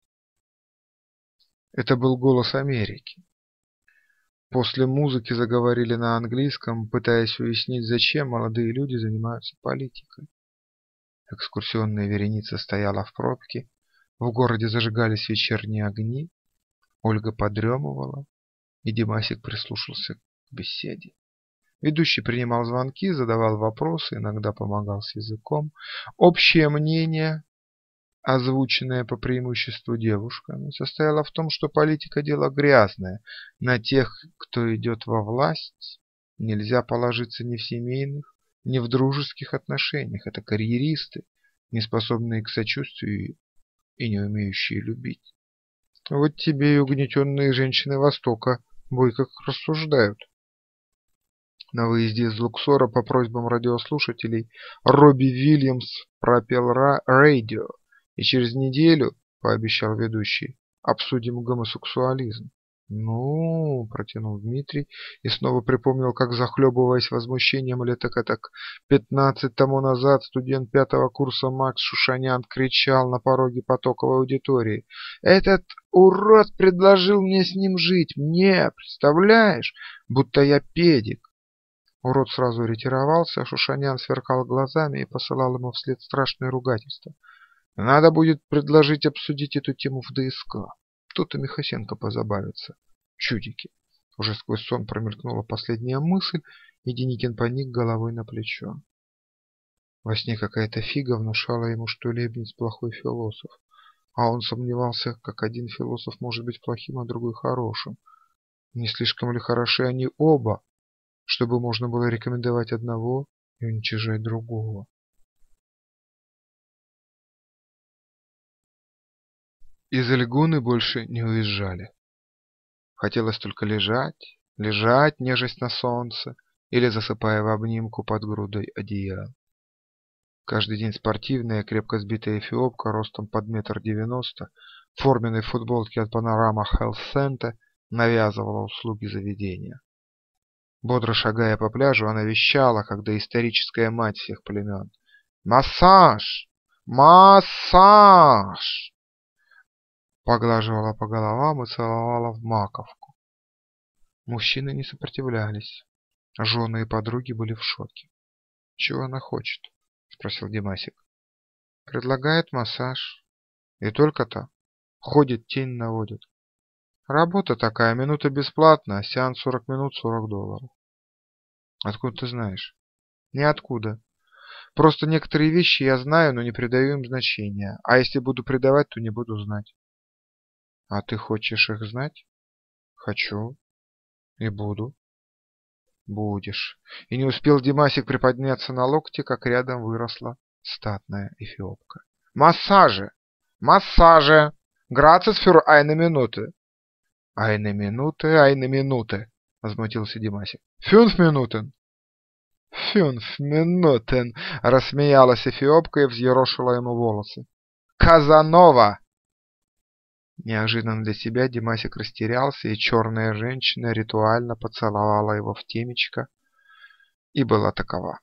Это был голос Америки. После музыки заговорили на английском, пытаясь уяснить, зачем молодые люди занимаются политикой. Экскурсионная вереница стояла в пробке, в городе зажигались вечерние огни, Ольга подремывала, и Димасик прислушался к беседе. Ведущий принимал звонки, задавал вопросы, иногда помогал с языком. Общее мнение, озвученное по преимуществу девушками, состояло в том, что политика – дело грязное. На тех, кто идет во власть, нельзя положиться ни в семейных, ни в дружеских отношениях. Это карьеристы, не способные к сочувствию и не умеющие любить. Вот тебе и угнетенные женщины Востока бойко рассуждают. На выезде из Луксора по просьбам радиослушателей Робби Вильямс пропел радио, и через неделю, пообещал ведущий, обсудим гомосексуализм. Ну, протянул Дмитрий и снова припомнил, как, захлебываясь возмущением лет так пятнадцать тому назад, студент пятого курса Макс Шушанян кричал на пороге потоковой аудитории: «Этот урод предложил мне с ним жить! Мне, представляешь, будто я педик!» Урод сразу ретировался, а Шушанян сверкал глазами и посылал ему вслед страшное ругательство. Надо будет предложить обсудить эту тему в ДСК. Тут и Михасенко позабавится. Чудики. Уже сквозь сон промелькнула последняя мысль, и Деникин поник головой на плечо. Во сне какая-то фига внушала ему, что Лейбниц плохой философ, а он сомневался, как один философ может быть плохим, а другой хорошим. Не слишком ли хороши они оба, чтобы можно было рекомендовать одного и уничижать другого? Из Эльгуны больше не уезжали. Хотелось только лежать, лежать, нежесть на солнце, или засыпая в обнимку под грудой одеял. Каждый день спортивная, крепко сбитая эфиопка ростом под метр девяносто, в форменной футболке от Panorama Health Center навязывала услуги заведения. Бодро шагая по пляжу, она вещала, как доисторическая мать всех племен: «Массаж! Массаж!» Поглаживала по головам и целовала в маковку. Мужчины не сопротивлялись. Жены и подруги были в шоке. «Чего она хочет?» — спросил Димасик. «Предлагает массаж. И только-то. Ходит, тень наводит. Работа такая, минута бесплатно, а сеанс сорок минут, сорок долларов». «Откуда ты знаешь?» «Ниоткуда. Просто некоторые вещи я знаю, но не придаю им значения. А если буду придавать, то не буду знать». «А ты хочешь их знать?» «Хочу. И буду». «Будешь». И не успел Димасик приподняться на локте, как рядом выросла статная эфиопка. «Массаже! Массаже! Грацис фюр айне минуты!» «Айне минуты, айне минуты!» — возмутился Димасик. «Фюнф минутен!» «Фюнф минутен!» — рассмеялась эфиопка и взъерошила ему волосы. «Казанова!» Неожиданно для себя Димасик растерялся, и черная женщина ритуально поцеловала его в темечко и была такова.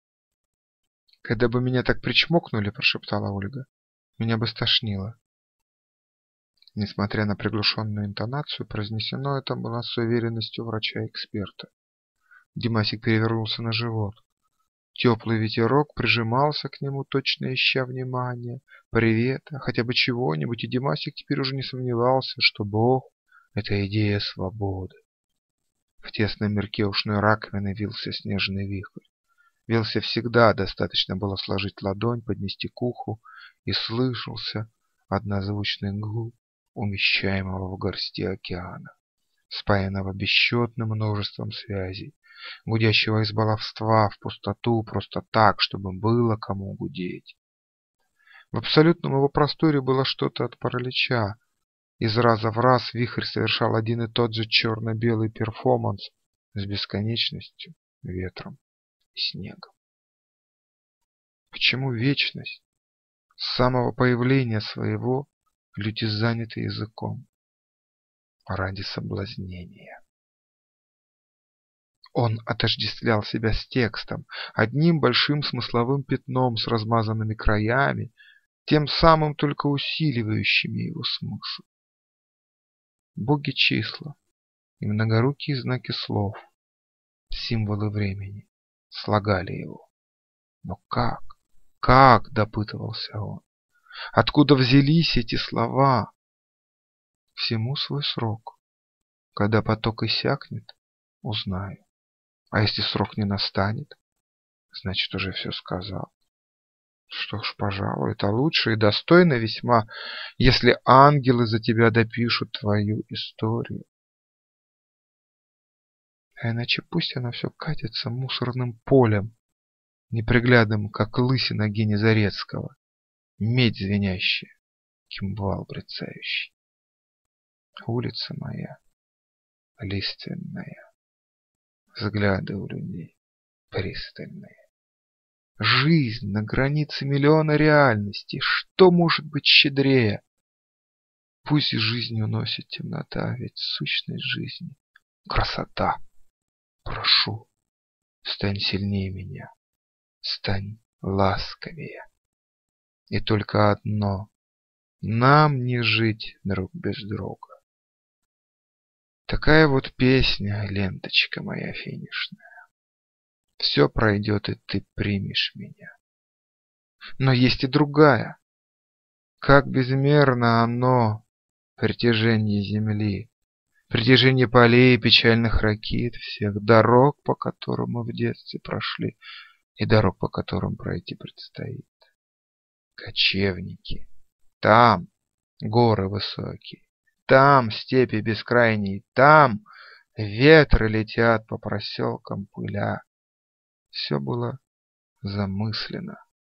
«Когда бы меня так причмокнули, — прошептала Ольга, — меня бы стошнило». Несмотря на приглушенную интонацию, произнесено это было с уверенностью врача-эксперта. Димасик перевернулся на живот. Теплый ветерок прижимался к нему, точно ища внимания, привета, хотя бы чего-нибудь, и Димасик теперь уже не сомневался, что Бог — это идея свободы. В тесном мирке ушной раковины вился снежный вихрь. вился всегда, достаточно было сложить ладонь, поднести к уху, и слышался однозвучный гул умещаемого в горсти океана, спаянного бесчетным множеством связей, гудящего из баловства в пустоту просто так, чтобы было кому гудеть. В абсолютном его просторе было что-то от паралича. Из раза в раз вихрь совершал один и тот же черно-белый перформанс с бесконечностью, ветром и снегом. Почему вечность? С самого появления своего люди заняты языком ради соблазнения. Он отождествлял себя с текстом, одним большим смысловым пятном с размазанными краями, тем самым только усиливающими его смысл. Боги числа и многорукие знаки слов, символы времени, слагали его. Но как? Как, допытывался он? Откуда взялись эти слова? Всему свой срок. Когда поток иссякнет, узнаю. А если срок не настанет, значит, уже все сказал. Что ж, пожалуй, это лучше и достойно весьма, если ангелы за тебя допишут твою историю. А иначе пусть она все катится мусорным полем, неприглядным, как лысина Гени Зарецкого, медь звенящая, кимвал брецающий. Улица моя лиственная, взгляды у людей пристальные. Жизнь на границе миллиона реальностей. Что может быть щедрее? Пусть жизнь уносит темнота, ведь сущность жизни — красота. Прошу, стань сильнее меня, стань ласковее. И только одно — нам не жить друг без друга. Такая вот песня, ленточка моя финишная. Все пройдет, и ты примешь меня. Но есть и другая. Как безмерно оно, притяжение земли, притяжение полей, печальных ракит, всех дорог, по которым мы в детстве прошли, и дорог, по которым пройти предстоит. Кочевники. Там горы высокие, там степи бескрайние, там ветры летят по проселкам пыля. Все было замыслено.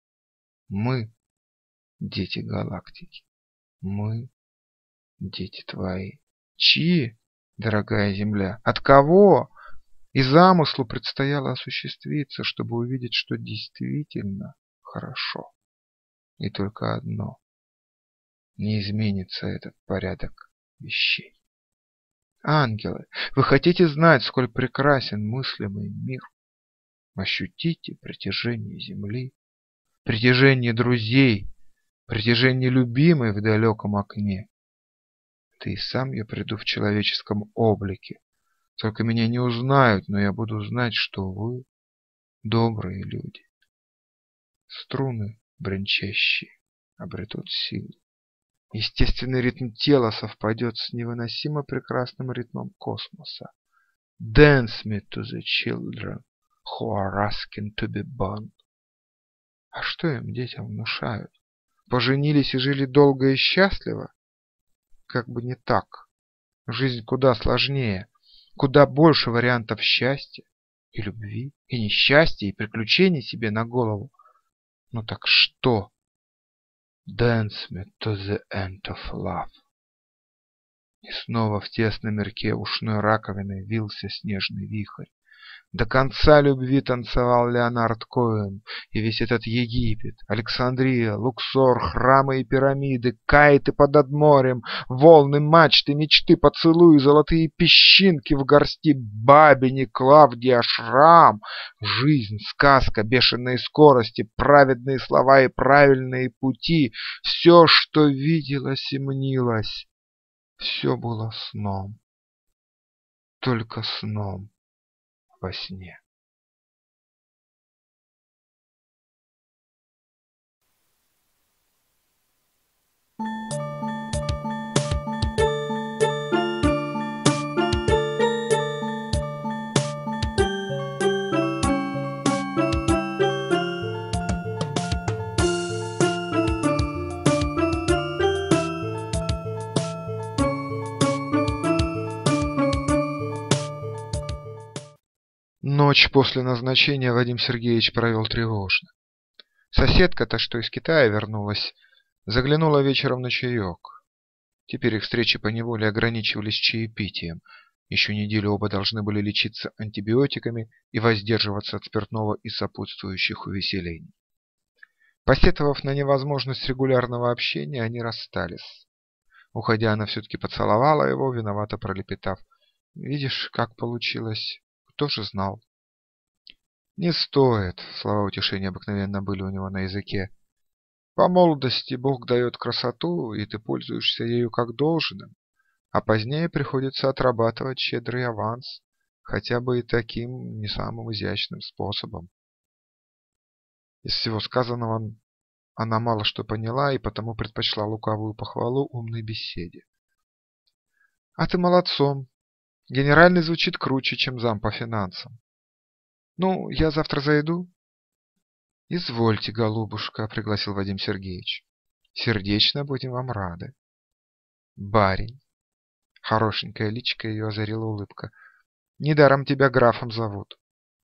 Мы — дети галактики. Мы — дети твои. Чьи, дорогая Земля? От кого? И замыслу предстояло осуществиться, чтобы увидеть, что действительно хорошо. И только одно — не изменится этот порядок вещей. Ангелы, вы хотите знать, сколь прекрасен мыслимый мир? Ощутите притяжение земли, притяжение друзей, притяжение любимой в далеком окне. Да и сам я приду в человеческом облике. Только меня не узнают, но я буду знать, что вы добрые люди. Струны бренчащие обретут силу. Естественный ритм тела совпадет с невыносимо прекрасным ритмом космоса. Dance me to the children who are asking to be born. А что им, детям, внушают? Поженились и жили долго и счастливо? Как бы не так. Жизнь куда сложнее, куда больше вариантов счастья и любви, и несчастья, и приключений себе на голову. Ну так что? Dance me to the end of love. И снова в тесном мирке ушной раковины вился снежный вихрь. До конца любви танцевал Леонард Коэн, и весь этот Египет, Александрия, Луксор, храмы и пирамиды, кайты под морем, волны, мачты, мечты, поцелуи, золотые песчинки в горсти, бабини, Клавдия, Шрам, жизнь, сказка, бешеные скорости, праведные слова и правильные пути, все, что виделось и мнилось, все было сном, только сном. Во сне. Ночь после назначения Вадим Сергеевич провел тревожно. Соседка-то, что из Китая вернулась, заглянула вечером на чаек. Теперь их встречи поневоле ограничивались чаепитием. Еще неделю оба должны были лечиться антибиотиками и воздерживаться от спиртного и сопутствующих увеселений. Посетовав на невозможность регулярного общения, они расстались. Уходя, она все-таки поцеловала его, виновато пролепетав: «Видишь, как получилось? Кто же знал?» «Не стоит», — слова утешения обыкновенно были у него на языке. «По молодости Бог дает красоту, и ты пользуешься ею как должным, а позднее приходится отрабатывать щедрый аванс, хотя бы и таким не самым изящным способом». Из всего сказанного она мало что поняла и потому предпочла лукавую похвалу умной беседе. «А ты молодцом. Генеральный звучит круче, чем зам по финансам. Ну, я завтра зайду?» «Извольте, голубушка», — пригласил Вадим Сергеевич. «Сердечно будем вам рады». «Барин». Хорошенькая личико ее озарила улыбка. «Недаром тебя графом зовут».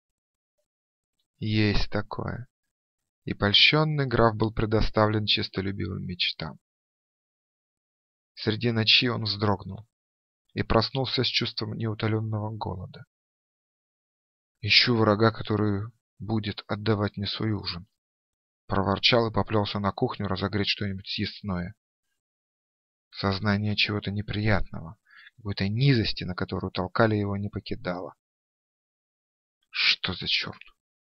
Есть такое. И польщенный граф был предоставлен честолюбивым мечтам. Среди ночи он вздрогнул и проснулся с чувством неутоленного голода. «Ищу врага, который будет отдавать мне свой ужин», — проворчал и поплелся на кухню разогреть что-нибудь съестное. Сознание чего-то неприятного, какой-то низости, на которую толкали его, не покидало. Что за черт?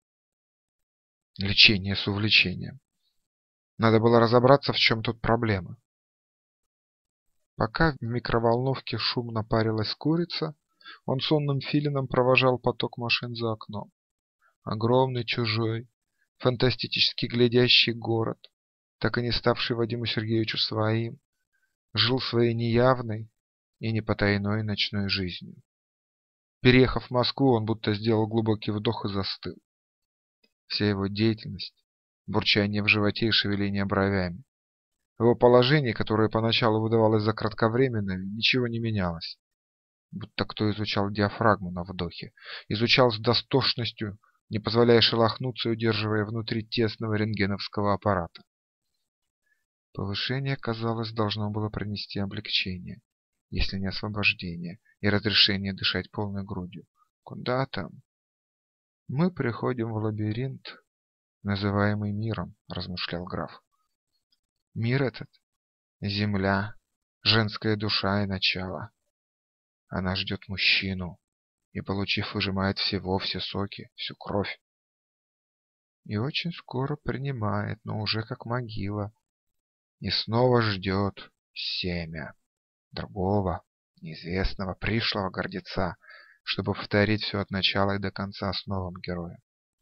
Лечение с увлечением. Надо было разобраться, в чем тут проблема. Пока в микроволновке шумно парилась курица, он сонным филином провожал поток машин за окном. Огромный, чужой, фантастически глядящий город, так и не ставший Вадиму Сергеевичу своим, жил своей неявной и непотайной ночной жизнью. Переехав в Москву, он будто сделал глубокий вдох и застыл. Вся его деятельность, бурчание в животе и шевеление бровями. В его положении, которое поначалу выдавалось за кратковременное, ничего не менялось. Будто кто изучал диафрагму на вдохе, изучал с достошностью, не позволяя шелохнуться и удерживая внутри тесного рентгеновского аппарата. Повышение, казалось, должно было принести облегчение, если не освобождение, и разрешение дышать полной грудью. Куда там? Мы приходим в лабиринт, называемый миром, размышлял граф. Мир этот — земля, женская душа и начало. Она ждет мужчину и, получив, выжимает всего, все соки, всю кровь. И очень скоро принимает, но уже как могила. И снова ждет семя другого, неизвестного, пришлого гордеца, чтобы повторить все от начала и до конца с новым героем.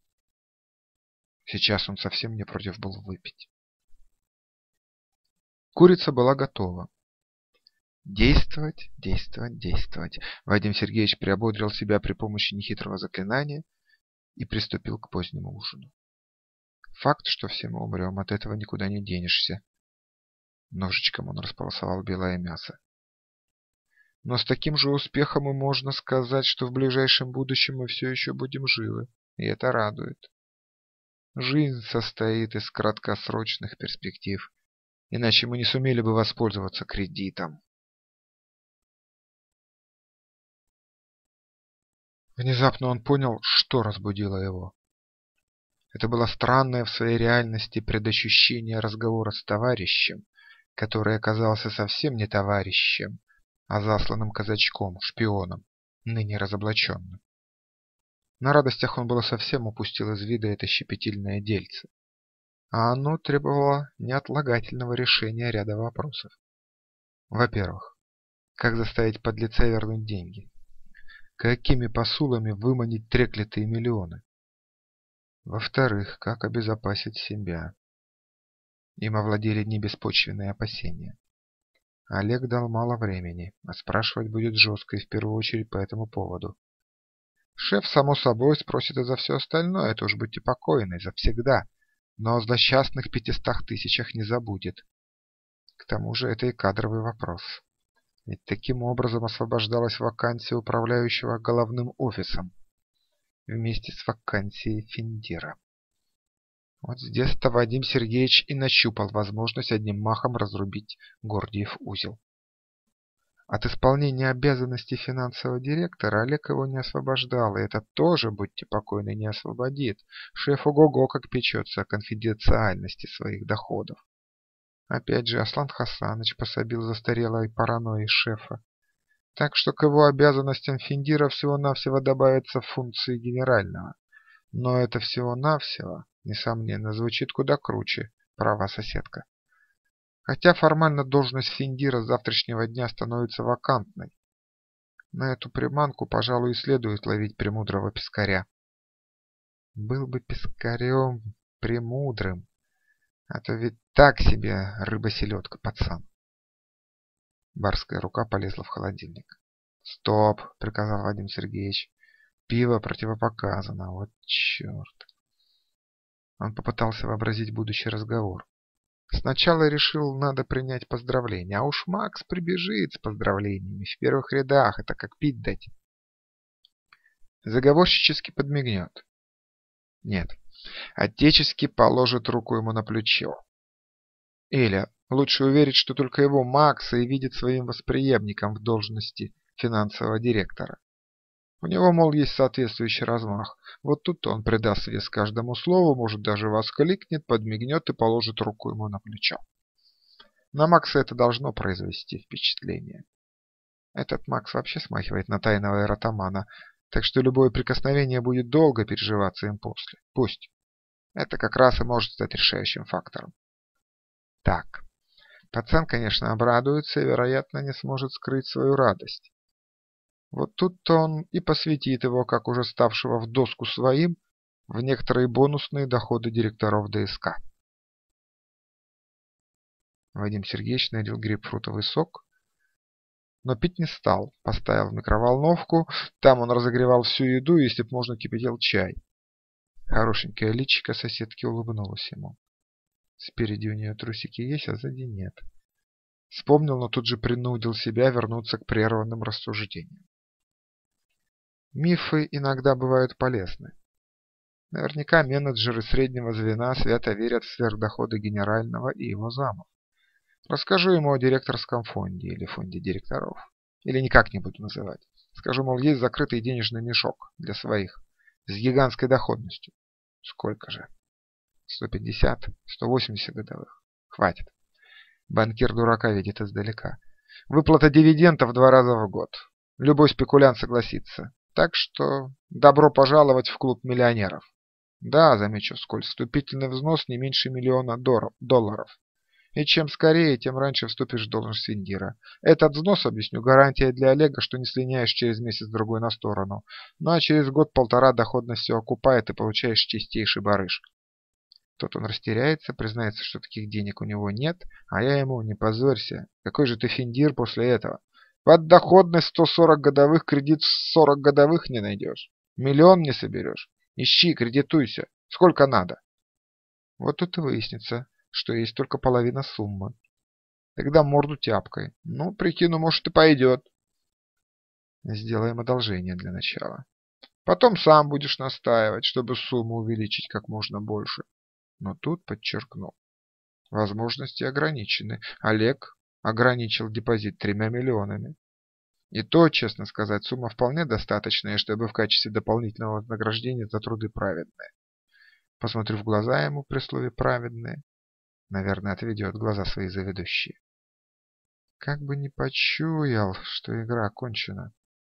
Сейчас он совсем не против был выпить. Курица была готова. Действовать, действовать, действовать. Вадим Сергеевич приободрил себя при помощи нехитрого заклинания и приступил к позднему ужину. Факт, что все мы умрем, от этого никуда не денешься. Ножичком он располосовал белое мясо. Но с таким же успехом и можно сказать, что в ближайшем будущем мы все еще будем живы, и это радует. Жизнь состоит из краткосрочных перспектив, иначе мы не сумели бы воспользоваться кредитом. Внезапно он понял, что разбудило его. Это было странное в своей реальности предощущение разговора с товарищем, который оказался совсем не товарищем, а засланным казачком, шпионом, ныне разоблаченным. На радостях он было совсем упустил из вида это щепетильное дельце, а оно требовало неотлагательного решения ряда вопросов. Во-первых, как заставить подлеца вернуть деньги? Какими посулами выманить треклятые миллионы? Во-вторых, как обезопасить себя? Им овладели небеспочвенные опасения. Олег дал мало времени, а спрашивать будет жестко и в первую очередь по этому поводу. Шеф, само собой, спросит и за все остальное, это уж будьте покойны, завсегда, но о злосчастных пятистах тысячах не забудет. К тому же это и кадровый вопрос. Ведь таким образом освобождалась вакансия управляющего головным офисом. вместе с вакансией Финдира. Вот здесь-то Вадим Сергеевич и нащупал возможность одним махом разрубить Гордиев узел. От исполнения обязанностей финансового директора Олег его не освобождал, и это тоже, будьте покойны, не освободит. Шеф ого-го как печется о конфиденциальности своих доходов. Опять же, Аслан Хасаныч пособил застарелой паранойи шефа. Так что к его обязанностям Финдира всего-навсего добавятся функции генерального. Но это всего-навсего, несомненно, звучит куда круче, права соседка. Хотя формально должность Финдира с завтрашнего дня становится вакантной. На эту приманку, пожалуй, и следует ловить премудрого пескаря. Был бы пескарем премудрым, а то ведь так себе рыба-селедка, пацан. Барская рука полезла в холодильник. «Стоп!» – приказал Вадим Сергеевич. «Пиво противопоказано. Вот черт!» Он попытался вообразить будущий разговор. Сначала решил, надо принять поздравления, а уж Макс прибежит с поздравлениями в первых рядах, это как пить дать. Заговорщически подмигнет. Нет, отечески положит руку ему на плечо. Или лучше уверить, что только его Макса и видит своим восприемником в должности финансового директора. У него, мол, есть соответствующий размах. Вот тут он придаст вес каждому слову, может даже воскликнет, подмигнет и положит руку ему на плечо. На Макса это должно произвести впечатление. Этот Макс вообще смахивает на тайного эротомана, так что любое прикосновение будет долго переживаться им после. Пусть. Это как раз и может стать решающим фактором. Так. Пацан, конечно, обрадуется и, вероятно, не сможет скрыть свою радость. Вот тут-то он и посвятит его, как уже ставшего в доску своим, в некоторые бонусные доходы директоров ДСК. Вадим Сергеевич налил грейпфрутовый сок, но пить не стал. Поставил в микроволновку, там он разогревал всю еду и, если б можно, кипятил чай. Хорошенькая личико соседки улыбнулась ему. Спереди у нее трусики есть, а сзади нет. Вспомнил, но тут же принудил себя вернуться к прерванным рассуждениям. Мифы иногда бывают полезны. Наверняка менеджеры среднего звена свято верят в сверхдоходы генерального и его замов. Расскажу ему о директорском фонде или фонде директоров. Или никак не буду называть. Скажу, мол, есть закрытый денежный мешок для своих с гигантской доходностью. Сколько же? сто пятьдесят, сто восемьдесят годовых. Хватит. Банкир дурака видит издалека. Выплата дивидендов два раза в год. Любой спекулянт согласится. Так что добро пожаловать в клуб миллионеров. Да, замечу вскользь, вступительный взнос не меньше миллиона долларов. И чем скорее, тем раньше вступишь в должность Финдира. Этот взнос, объясню, гарантия для Олега, что не слиняешь через месяц-другой на сторону. Ну а через год-полтора доходность все окупает и получаешь чистейший барыш. Тут он растеряется, признается, что таких денег у него нет, а я ему: не позорься, какой же ты Финдир после этого? Под доходность сто сорок годовых кредит сорок годовых не найдешь. Миллион не соберешь. Ищи, кредитуйся. Сколько надо? Вот тут и выяснится, что есть только половина суммы. Тогда морду тяпкой. Ну, прикину, может, и пойдет. Сделаем одолжение для начала. Потом сам будешь настаивать, чтобы сумму увеличить как можно больше. Но тут подчеркнул. Возможности ограничены. Олег ограничил депозит тремя миллионами. И то, честно сказать, сумма вполне достаточная, чтобы в качестве дополнительного вознаграждения за труды праведные. Посмотрю в глаза ему при слове «праведные». Наверное, отведет глаза свои заведущие. Как бы не почуял, что игра окончена.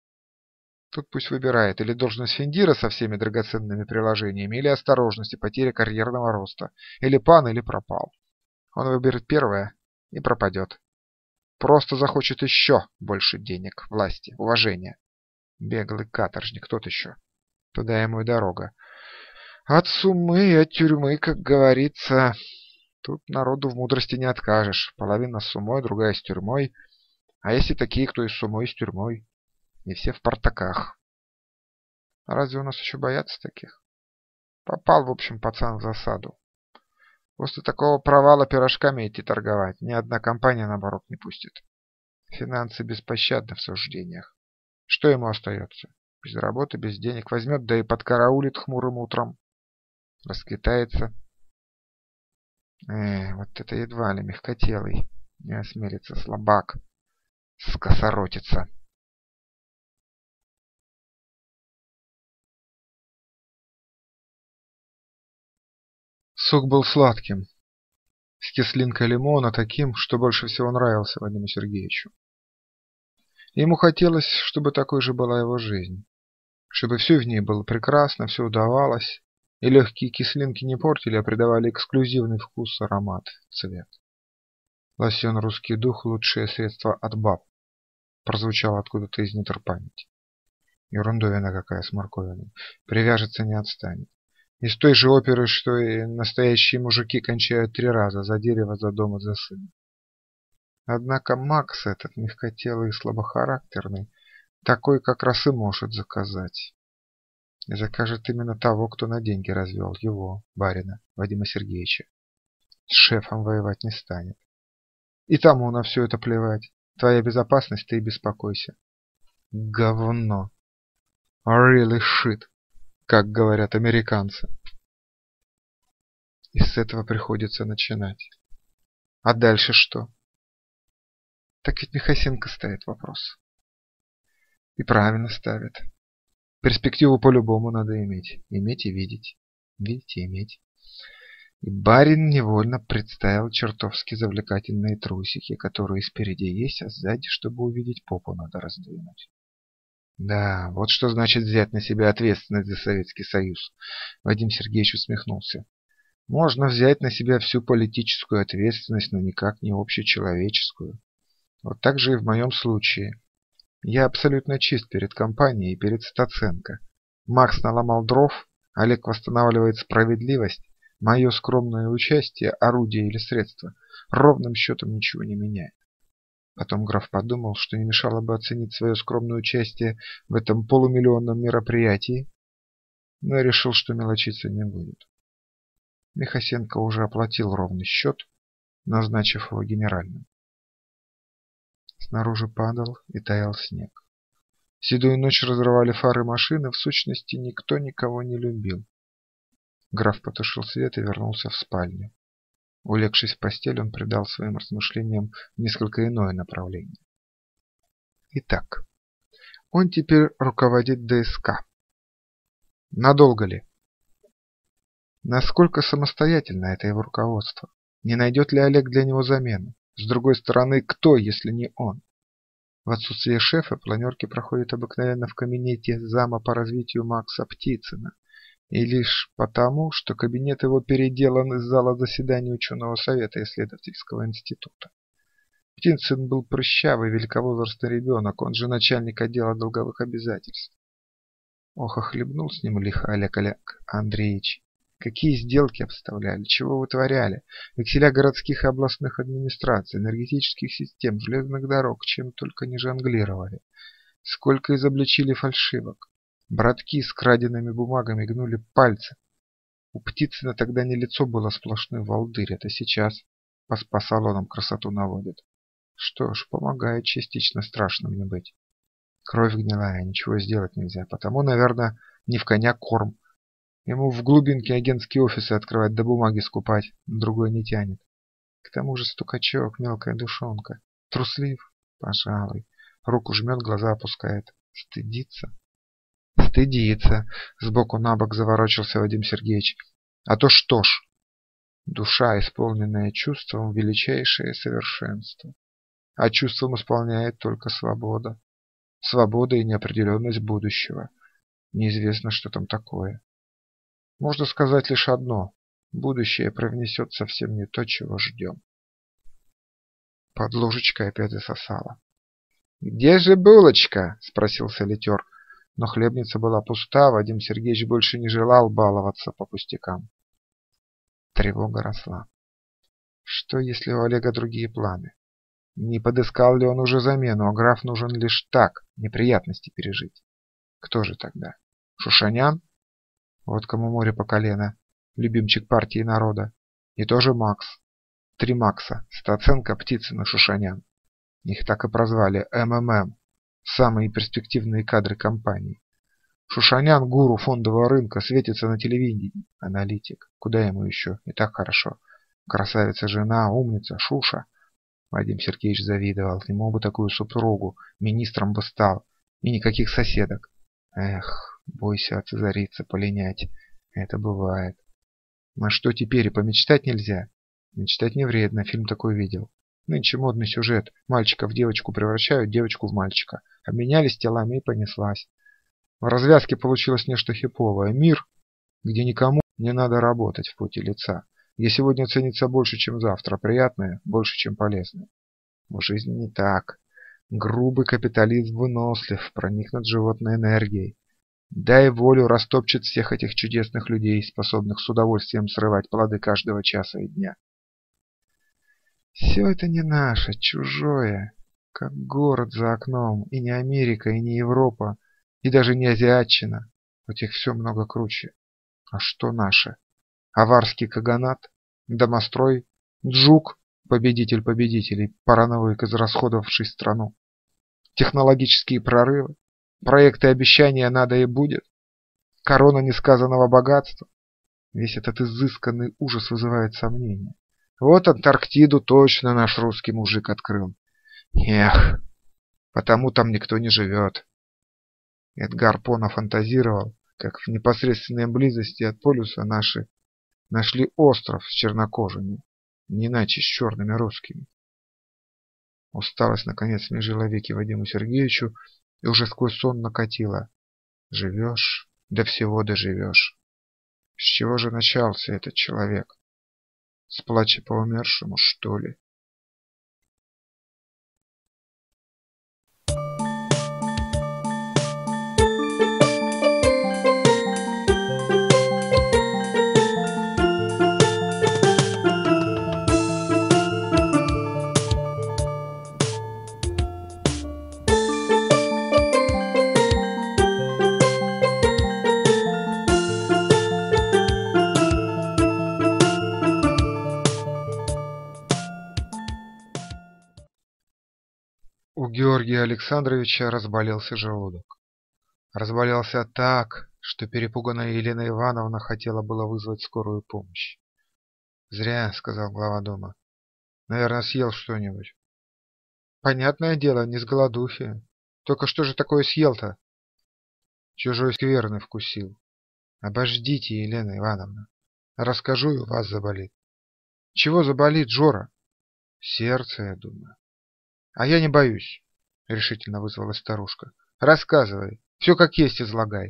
Тут пусть выбирает или должность Финдира со всеми драгоценными приложениями, или осторожность и потеря карьерного роста. Или пан, или пропал. Он выберет первое и пропадет. Просто захочет еще больше денег, власти, уважения. Беглый каторжник, тот еще. Туда ему и дорога. От суммы и от тюрьмы, как говорится. Тут народу в мудрости не откажешь. Половина с суммой, другая с тюрьмой. А если такие, кто и с суммой, и с тюрьмой? И все в портаках. А разве у нас еще боятся таких? Попал, в общем, пацан в засаду. После такого провала пирожками идти торговать ни одна компания, наоборот, не пустит. Финансы беспощадны в суждениях. Что ему остается? Без работы, без денег возьмет, да и подкараулит хмурым утром. Расквитается. Э, вот это едва ли мягкотелый. Не осмелится, слабак. Скосоротится. Сок был сладким, с кислинкой лимона, таким, что больше всего нравился Вадиму Сергеевичу. Ему хотелось, чтобы такой же была его жизнь, чтобы все в ней было прекрасно, все удавалось, и легкие кислинки не портили, а придавали эксклюзивный вкус, аромат, цвет. Лосьон «Русский дух» – лучшее средство от баб, прозвучало откуда-то из недр памяти. Ерундовина какая с морковиной, привяжется, не отстанет. Из той же оперы, что и настоящие мужики кончают три раза: за дерево, за дом и за сына. Однако Макс этот, мягкотелый и слабохарактерный, такой как раз и может заказать. И закажет именно того, кто на деньги развел его, барина, Вадима Сергеевича. С шефом воевать не станет. И тому на все это плевать. Твоя безопасность, ты и беспокойся. Говно. Really shit, как говорят американцы. И с этого приходится начинать. А дальше что? Так ведь Михасенко ставит вопрос. И правильно ставит. Перспективу по-любому надо иметь. Иметь и видеть. Видеть и иметь. И барин невольно представил чертовски завлекательные трусики, которые спереди есть, а сзади, чтобы увидеть попу, надо раздвинуть. Да, вот что значит взять на себя ответственность за Советский Союз. Вадим Сергеевич усмехнулся. Можно взять на себя всю политическую ответственность, но никак не общечеловеческую. Вот так же и в моем случае. Я абсолютно чист перед компанией и перед Стаценко. Макс наломал дров, Олег восстанавливает справедливость. Мое скромное участие, орудие или средство, ровным счетом ничего не меняет. Потом граф подумал, что не мешало бы оценить свое скромное участие в этом полумиллионном мероприятии, но решил, что мелочиться не будет. Михасенко уже оплатил ровный счет, назначив его генеральным. Снаружи падал и таял снег. Седую ночь разрывали фары машины, в сущности никто никого не любил. Граф потушил свет и вернулся в спальню. Улегшись в постель, он придал своим размышлениям несколько иное направление. Итак, он теперь руководит ДСК. Надолго ли? Насколько самостоятельно это его руководство? Не найдет ли Олег для него замену? С другой стороны, кто, если не он? В отсутствие шефа планерки проходят обыкновенно в кабинете зама по развитию Макса Птицына. И лишь потому, что кабинет его переделан из зала заседаний ученого совета исследовательского института. Птицын был прыщавый, великовозрастный ребенок, он же начальник отдела долговых обязательств. Ох, охлебнул с ним лихо Олег Олег Андреевич. Какие сделки обставляли, чего вытворяли, векселя городских и областных администраций, энергетических систем, железных дорог, чем только не жонглировали. Сколько изобличили фальшивок. Братки с краденными бумагами гнули пальцы. У Птицына тогда не лицо было, сплошной волдырь, это сейчас по спа-салонам красоту наводит. Что ж, помогает частично страшным не быть. Кровь гнилая, ничего сделать нельзя, потому, наверное, не в коня корм. Ему в глубинке агентские офисы открывать да бумаги скупать, другой не тянет. К тому же стукачок, мелкая душонка. Труслив? Пожалуй. Руку жмет, глаза опускает. Стыдится? Стыдится. Сбоку на бок заворочился Вадим Сергеевич. А то что ж? Душа, исполненная чувством, величайшее совершенство. А чувством исполняет только свобода. Свобода и неопределенность будущего. Неизвестно, что там такое. Можно сказать лишь одно. Будущее привнесет совсем не то, чего ждем. Под ложечкой опять засосало. «Где же булочка?» – спросил солитер. Но хлебница была пуста, Вадим Сергеевич больше не желал баловаться по пустякам. Тревога росла. Что, если у Олега другие планы? Не подыскал ли он уже замену, а граф нужен лишь так, неприятности пережить? Кто же тогда? Шушанян? Вот кому море по колено, любимчик партии народа. И тоже Макс. Три Макса, Стаценко, Птицын и Шушанян. Их так и прозвали эм эм эм, самые перспективные кадры компании. Шушанян, гуру фондового рынка, светится на телевидении. Аналитик. Куда ему еще? И так хорошо. Красавица жена, умница, Шуша. Вадим Сергеевич завидовал. Ему бы такую супругу. Министром бы стал. И никаких соседок. Эх, бойся отцезариться, полинять. Это бывает. А что теперь, и помечтать нельзя? Мечтать не вредно, фильм такой видел. Нынче модный сюжет. Мальчика в девочку превращают, девочку в мальчика. Обменялись телами и понеслась. В развязке получилось нечто хиповое. Мир, где никому не надо работать в поте лица. Где сегодня ценится больше, чем завтра. Приятное больше, чем полезное. В жизни не так. Грубый капитализм вынослив, проникнут животной энергией. Дай волю, растопчет всех этих чудесных людей, способных с удовольствием срывать плоды каждого часа и дня. Все это не наше, чужое, как город за окном, и не Америка, и не Европа, и даже не азиатчина, хоть их все много круче. А что наше? Аварский каганат, домострой, Джук, победитель победителей, параноик, израсходовавший страну, технологические прорывы, проекты обещания надо и будет, корона несказанного богатства. Весь этот изысканный ужас вызывает сомнения. Вот Антарктиду точно наш русский мужик открыл. Эх, потому там никто не живет. Эдгар По нафантазировал, как в непосредственной близости от полюса наши нашли остров с чернокожими, не иначе с черными русскими. Усталость наконец смежила веки Вадиму Сергеевичу и уже сквозь сон накатила. Живешь, до всего доживешь. С чего же начался этот человек? С плача по умершему, что ли? У Георгия Александровича разболелся желудок. Разболелся так, что перепуганная Елена Ивановна хотела было вызвать скорую помощь. «Зря», — сказал глава дома. «Наверное, съел что-нибудь». «Понятное дело, не с голодухи. Только что же такое съел-то?» «Чужой скверны вкусил». «Обождите, Елена Ивановна. Расскажу, и у вас заболит». «Чего заболит, Жора?» «Сердце, я думаю». «А я не боюсь», — решительно вызвалась старушка. «Рассказывай, все как есть излагай».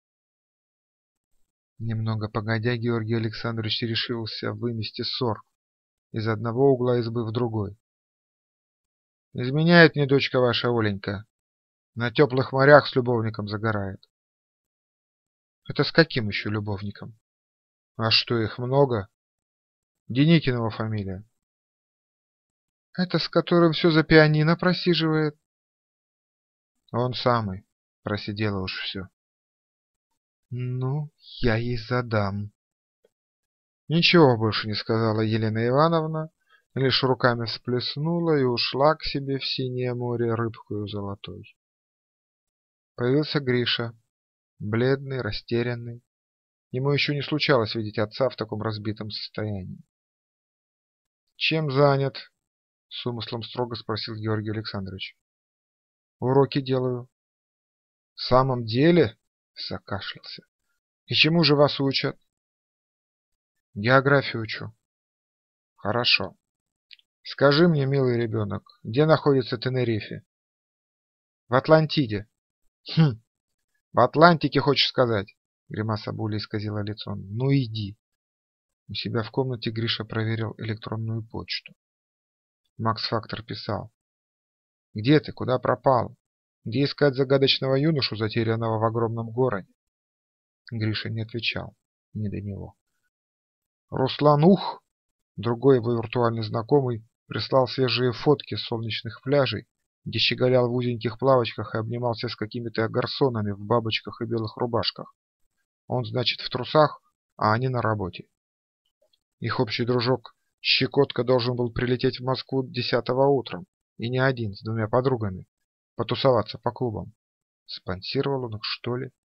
Немного погодя, Георгий Александрович решился вымести ссор из одного угла избы в другой. «Изменяет мне дочка ваша Оленька. На теплых морях с любовником загорает». «Это с каким еще любовником?» «А что, их много?» «Деникинова фамилия». «Это с которым все за пианино просиживает?» «Он самый. Просидела уж все». «Ну, я ей задам». Ничего больше не сказала Елена Ивановна, лишь руками всплеснула и ушла к себе в синее море рыбкою золотой. Появился Гриша, бледный, растерянный. Ему еще не случалось видеть отца в таком разбитом состоянии. «Чем занят?» — с умыслом строго спросил Георгий Александрович. «Уроки делаю». «В самом деле?» — закашлялся. «И чему же вас учат?» «Географию учу». «Хорошо. Скажи мне, милый ребенок, где находится Тенерифе?» «В Атлантиде». «Хм, в Атлантике, хочешь сказать?» Гримаса боли исказила лицо. «Ну иди». У себя в комнате Гриша проверил электронную почту. Макс Фактор писал. «Где ты? Куда пропал? Где искать загадочного юношу, затерянного в огромном городе?» Гриша не отвечал. Не до него. Руслан Ух, другой его виртуальный знакомый, прислал свежие фотки с солнечных пляжей, где щеголял в узеньких плавочках и обнимался с какими-то гарсонами в бабочках и белых рубашках. Он, значит, в трусах, а они на работе. Их общий дружок Щекотка должен был прилететь в Москву десятого утром, и не один, с двумя подругами, потусоваться по клубам. Спонсировал он их, что ли?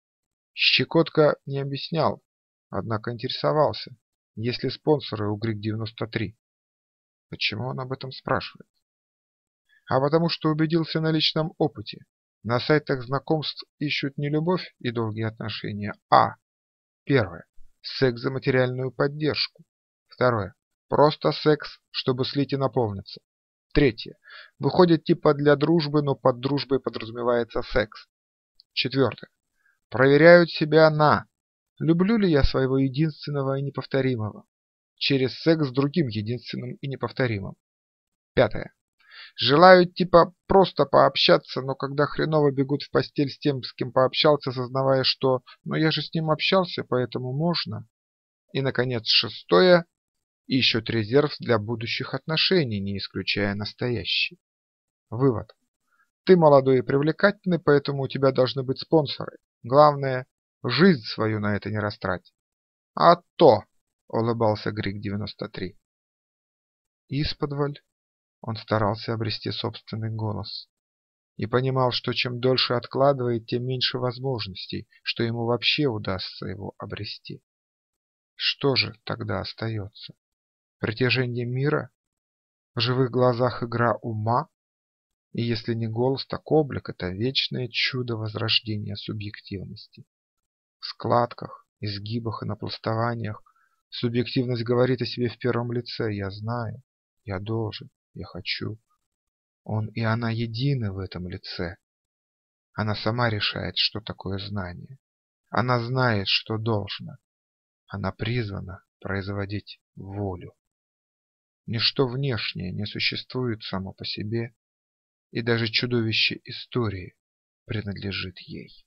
Щекотка не объяснял, однако интересовался, есть ли спонсоры у Грик девяносто три. Почему он об этом спрашивает? А потому что убедился на личном опыте. На сайтах знакомств ищут не любовь и долгие отношения, а первое – секс за материальную поддержку. Второе – просто секс, чтобы слить и наполниться. Третье – выходит типа для дружбы, но под дружбой подразумевается секс. Четвертое – проверяют себя на люблю ли я своего единственного и неповторимого через секс с другим единственным и неповторимым. Пятое. Желают типа просто пообщаться, но когда хреново бегут в постель с тем, с кем пообщался, сознавая, что «ну я же с ним общался, поэтому можно». И, наконец, шестое. Ищут резерв для будущих отношений, не исключая настоящий. Вывод. Ты молодой и привлекательный, поэтому у тебя должны быть спонсоры. Главное, жизнь свою на это не растрать. А то, улыбался Грик девяносто три. Исподволь он старался обрести собственный голос. И понимал, что чем дольше откладывает, тем меньше возможностей, что ему вообще удастся его обрести. Что же тогда остается? Притяжение мира? В живых глазах игра ума? И если не голос, так облик – это вечное чудо возрождения субъективности. В складках, изгибах и напластованиях субъективность говорит о себе в первом лице «я знаю», «я должен», «я хочу». Он и она едины в этом лице. Она сама решает, что такое знание. Она знает, что должна. Она призвана производить волю. Ничто внешнее не существует само по себе, и даже чудовище истории принадлежит ей.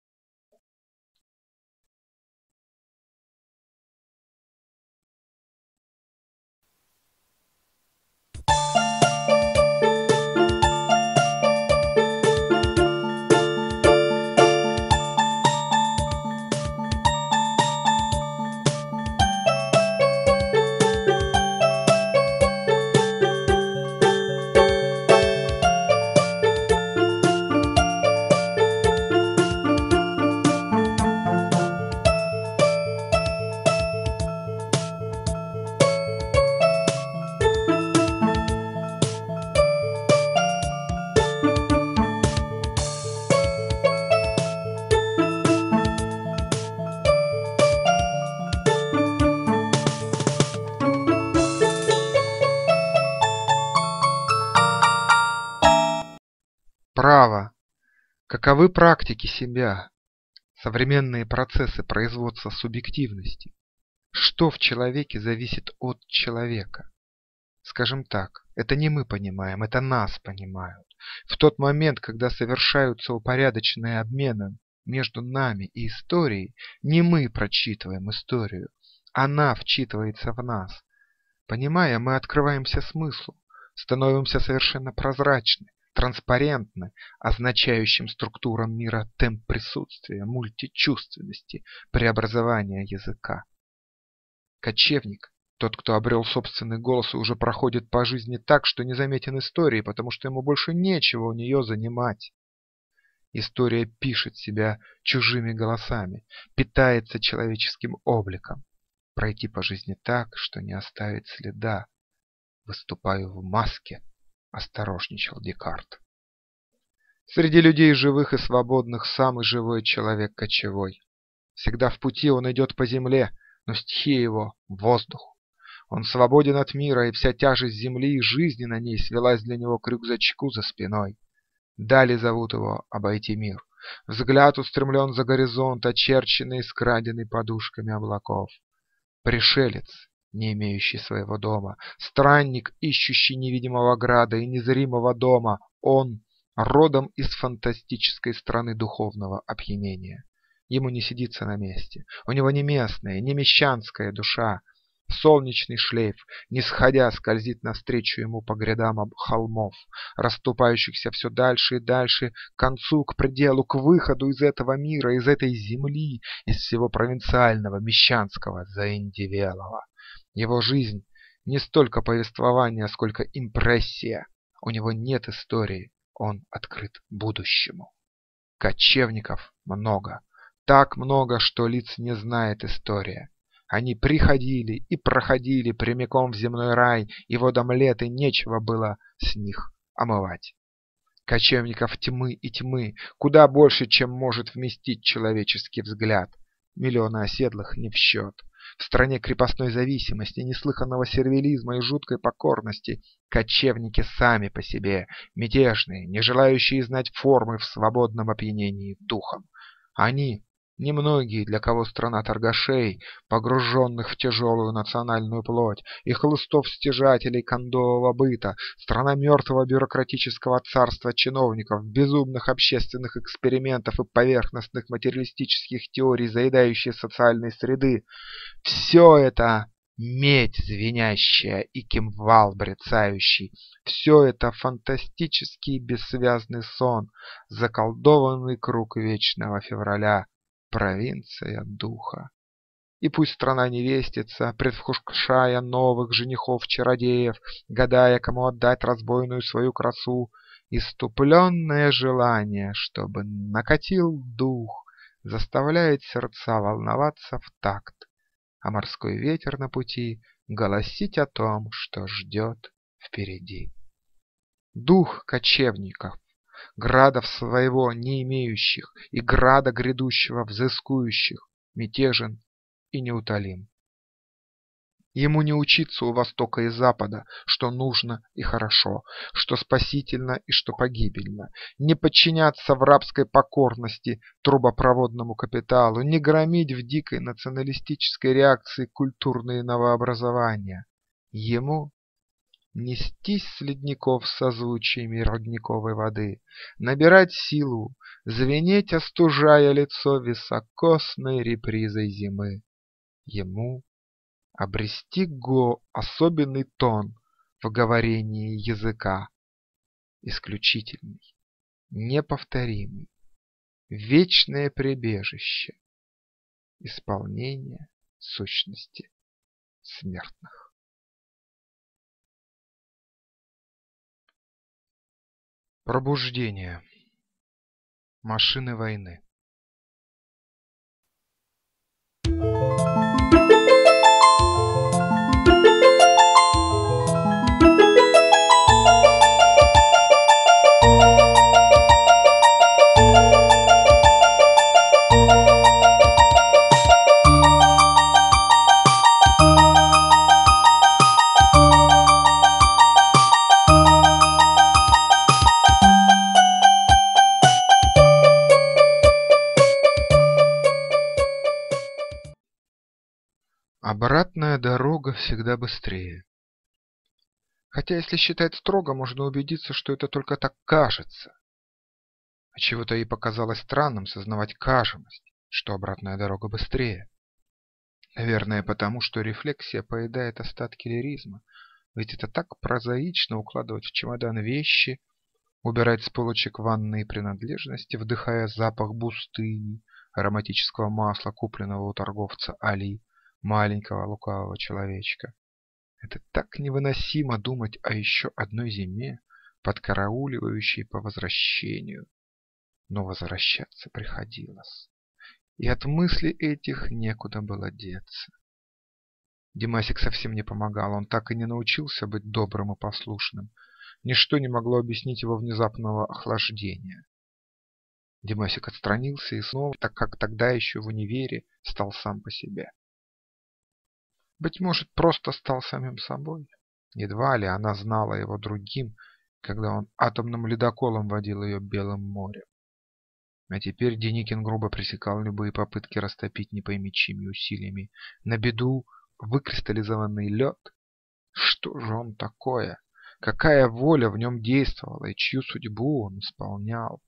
Право. Каковы практики себя? Современные процессы производства субъективности. Что в человеке зависит от человека? Скажем так, это не мы понимаем, это нас понимают. В тот момент, когда совершаются упорядоченные обмены между нами и историей, не мы прочитываем историю, она вчитывается в нас. Понимая, мы открываемся смыслу, становимся совершенно прозрачны, транспарентны, означающим структурам мира темп присутствия, мультичувственности, преобразования языка. Кочевник, тот, кто обрел собственный голос и уже проходит по жизни так, что не заметен историей, потому что ему больше нечего у нее занимать. История пишет себя чужими голосами, питается человеческим обликом. Пройти по жизни так, что не оставить следа. Выступаю в маске, осторожничал Декарт. Среди людей живых и свободных самый живой человек кочевой. Всегда в пути он идет по земле, но стихия его – воздух. Он свободен от мира, и вся тяжесть земли и жизни на ней свелась для него к рюкзачку за спиной. Дали зовут его обойти мир. Взгляд устремлен за горизонт, очерченный и скраденный подушками облаков. Пришелец, не имеющий своего дома, странник, ищущий невидимого града и незримого дома, он родом из фантастической страны духовного опьянения. Ему не сидится на месте, у него не местная, не мещанская душа. Солнечный шлейф, не сходя, скользит навстречу ему по грядам холмов, расступающихся все дальше и дальше, к концу, к пределу, к выходу из этого мира, из этой земли, из всего провинциального, мещанского, заиндевелого. Его жизнь не столько повествование, сколько импрессия. У него нет истории, он открыт будущему. Кочевников много. Так много, что лиц не знает история. Они приходили и проходили прямиком в земной рай, и водомлеты нечего было с них омывать. Кочевников тьмы и тьмы, куда больше, чем может вместить человеческий взгляд. Миллионы оседлых не в счет. В стране крепостной зависимости, неслыханного сервилизма и жуткой покорности кочевники сами по себе, мятежные, не желающие знать формы в свободном опьянении духом. Они немногие, для кого страна торгашей, погруженных в тяжелую национальную плоть, и хлыстов-стяжателей кондового быта, страна мертвого бюрократического царства чиновников, безумных общественных экспериментов и поверхностных материалистических теорий, заедающей социальной среды. Все это медь звенящая и кимвал брецающий. Все это фантастический бессвязный сон, заколдованный круг вечного февраля. Провинция духа. И пусть страна невестится, предвкушая новых женихов-чародеев, гадая, кому отдать разбойную свою красу, иступленное желание, чтобы накатил дух, заставляет сердца волноваться в такт, а морской ветер на пути голосить о том, что ждет впереди. Дух кочевников, градов своего не имеющих и града грядущего взыскующих, мятежен и неутолим. Ему не учиться у Востока и Запада, что нужно и хорошо, что спасительно и что погибельно, не подчиняться в рабской покорности трубопроводному капиталу, не громить в дикой националистической реакции культурные новообразования. Ему нестись с ледников с созвучиями родниковой воды, набирать силу, звенеть, остужая лицо високосной репризой зимы. Ему обрести го особенный тон в говорении языка, исключительный, неповторимый, вечное прибежище, исполнение сущности смертных. Пробуждение. Машины войны. Обратная дорога всегда быстрее. Хотя, если считать строго, можно убедиться, что это только так кажется. Отчего-то ей показалось странным сознавать кажемость, что обратная дорога быстрее. Наверное, потому что рефлексия поедает остатки лиризма. Ведь это так прозаично укладывать в чемодан вещи, убирать с полочек ванные принадлежности, вдыхая запах пустыни, ароматического масла, купленного у торговца Али, маленького лукавого человечка. Это так невыносимо думать о еще одной зиме, подкарауливающей по возвращению. Но возвращаться приходилось. И от мыслей этих некуда было деться. Димасик совсем не помогал, он так и не научился быть добрым и послушным. Ничто не могло объяснить его внезапного охлаждения. Димасик отстранился и снова, так как тогда еще в универе, стал сам по себе. Быть может, просто стал самим собой. Едва ли она знала его другим, когда он атомным ледоколом водил ее Белым морем. А теперь Деникин грубо пресекал любые попытки растопить не пойми чьими усилиями на беду выкристаллизованный лед. Что же он такое? Какая воля в нем действовала и чью судьбу он исполнял?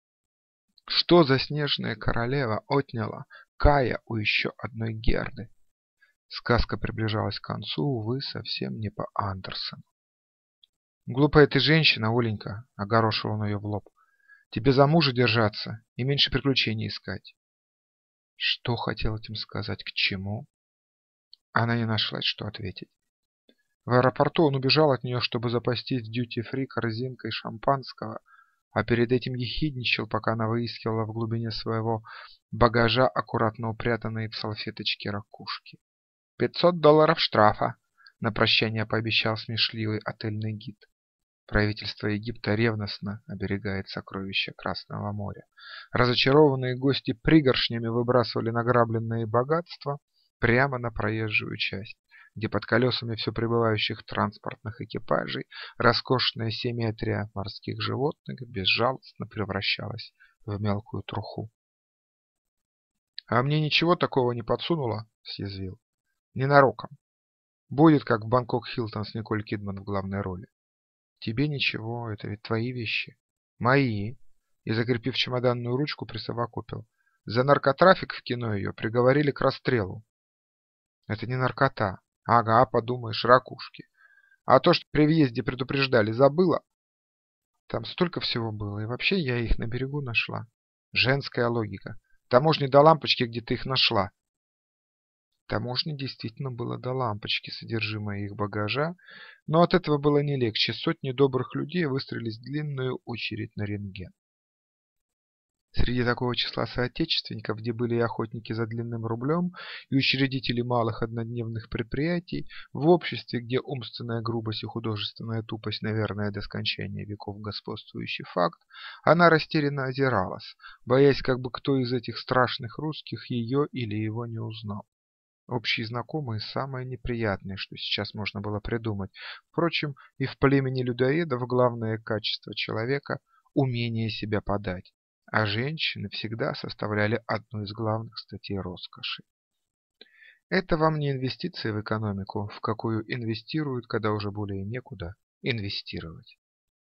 Что за снежная королева отняла Кая у еще одной Герды? Сказка приближалась к концу, увы, совсем не по Андерсену. «Глупая ты женщина, Оленька», — огорошил он ее в лоб. «Тебе за мужа держаться и меньше приключений искать». Что хотел этим сказать, к чему? Она не нашлась, что ответить. В аэропорту он убежал от нее, чтобы запастись дьюти-фри корзинкой шампанского, а перед этим ехидничал, пока она выискивала в глубине своего багажа, аккуратно упрятанные в салфеточки ракушки. «Пятьсот долларов штрафа», – на прощание пообещал смешливый отельный гид. Правительство Египта ревностно оберегает сокровища Красного моря. Разочарованные гости пригоршнями выбрасывали награбленные богатства прямо на проезжую часть, где под колесами все прибывающих транспортных экипажей роскошная симметрия морских животных безжалостно превращалась в мелкую труху. «А мне ничего такого не подсунуло?» – съязвил. «Ненароком. Будет, как в Бангкок Хилтон с Николь Кидман в главной роли. Тебе ничего, это ведь твои вещи». «Мои». И, закрепив чемоданную ручку, присовокупил. «За наркотрафик в кино ее приговорили к расстрелу». «Это не наркота». «Ага, подумаешь, ракушки. А то, что при въезде предупреждали, забыла?» «Там столько всего было, и вообще я их на берегу нашла». «Женская логика. Таможни до лампочки, где ты их нашла». Таможне действительно было до лампочки содержимое их багажа, но от этого было не легче. Сотни добрых людей выстроились в длинную очередь на рентген. Среди такого числа соотечественников, где были и охотники за длинным рублем, и учредители малых однодневных предприятий, в обществе, где умственная грубость и художественная тупость, наверное, до скончания веков господствующий факт, она растерянно озиралась, боясь, как бы кто из этих страшных русских ее или его не узнал. Общие знакомые – самое неприятное, что сейчас можно было придумать. Впрочем, и в племени людоедов главное качество человека – умение себя подать. А женщины всегда составляли одну из главных статей роскоши. Это вам не инвестиции в экономику, в какую инвестируют, когда уже более некуда инвестировать.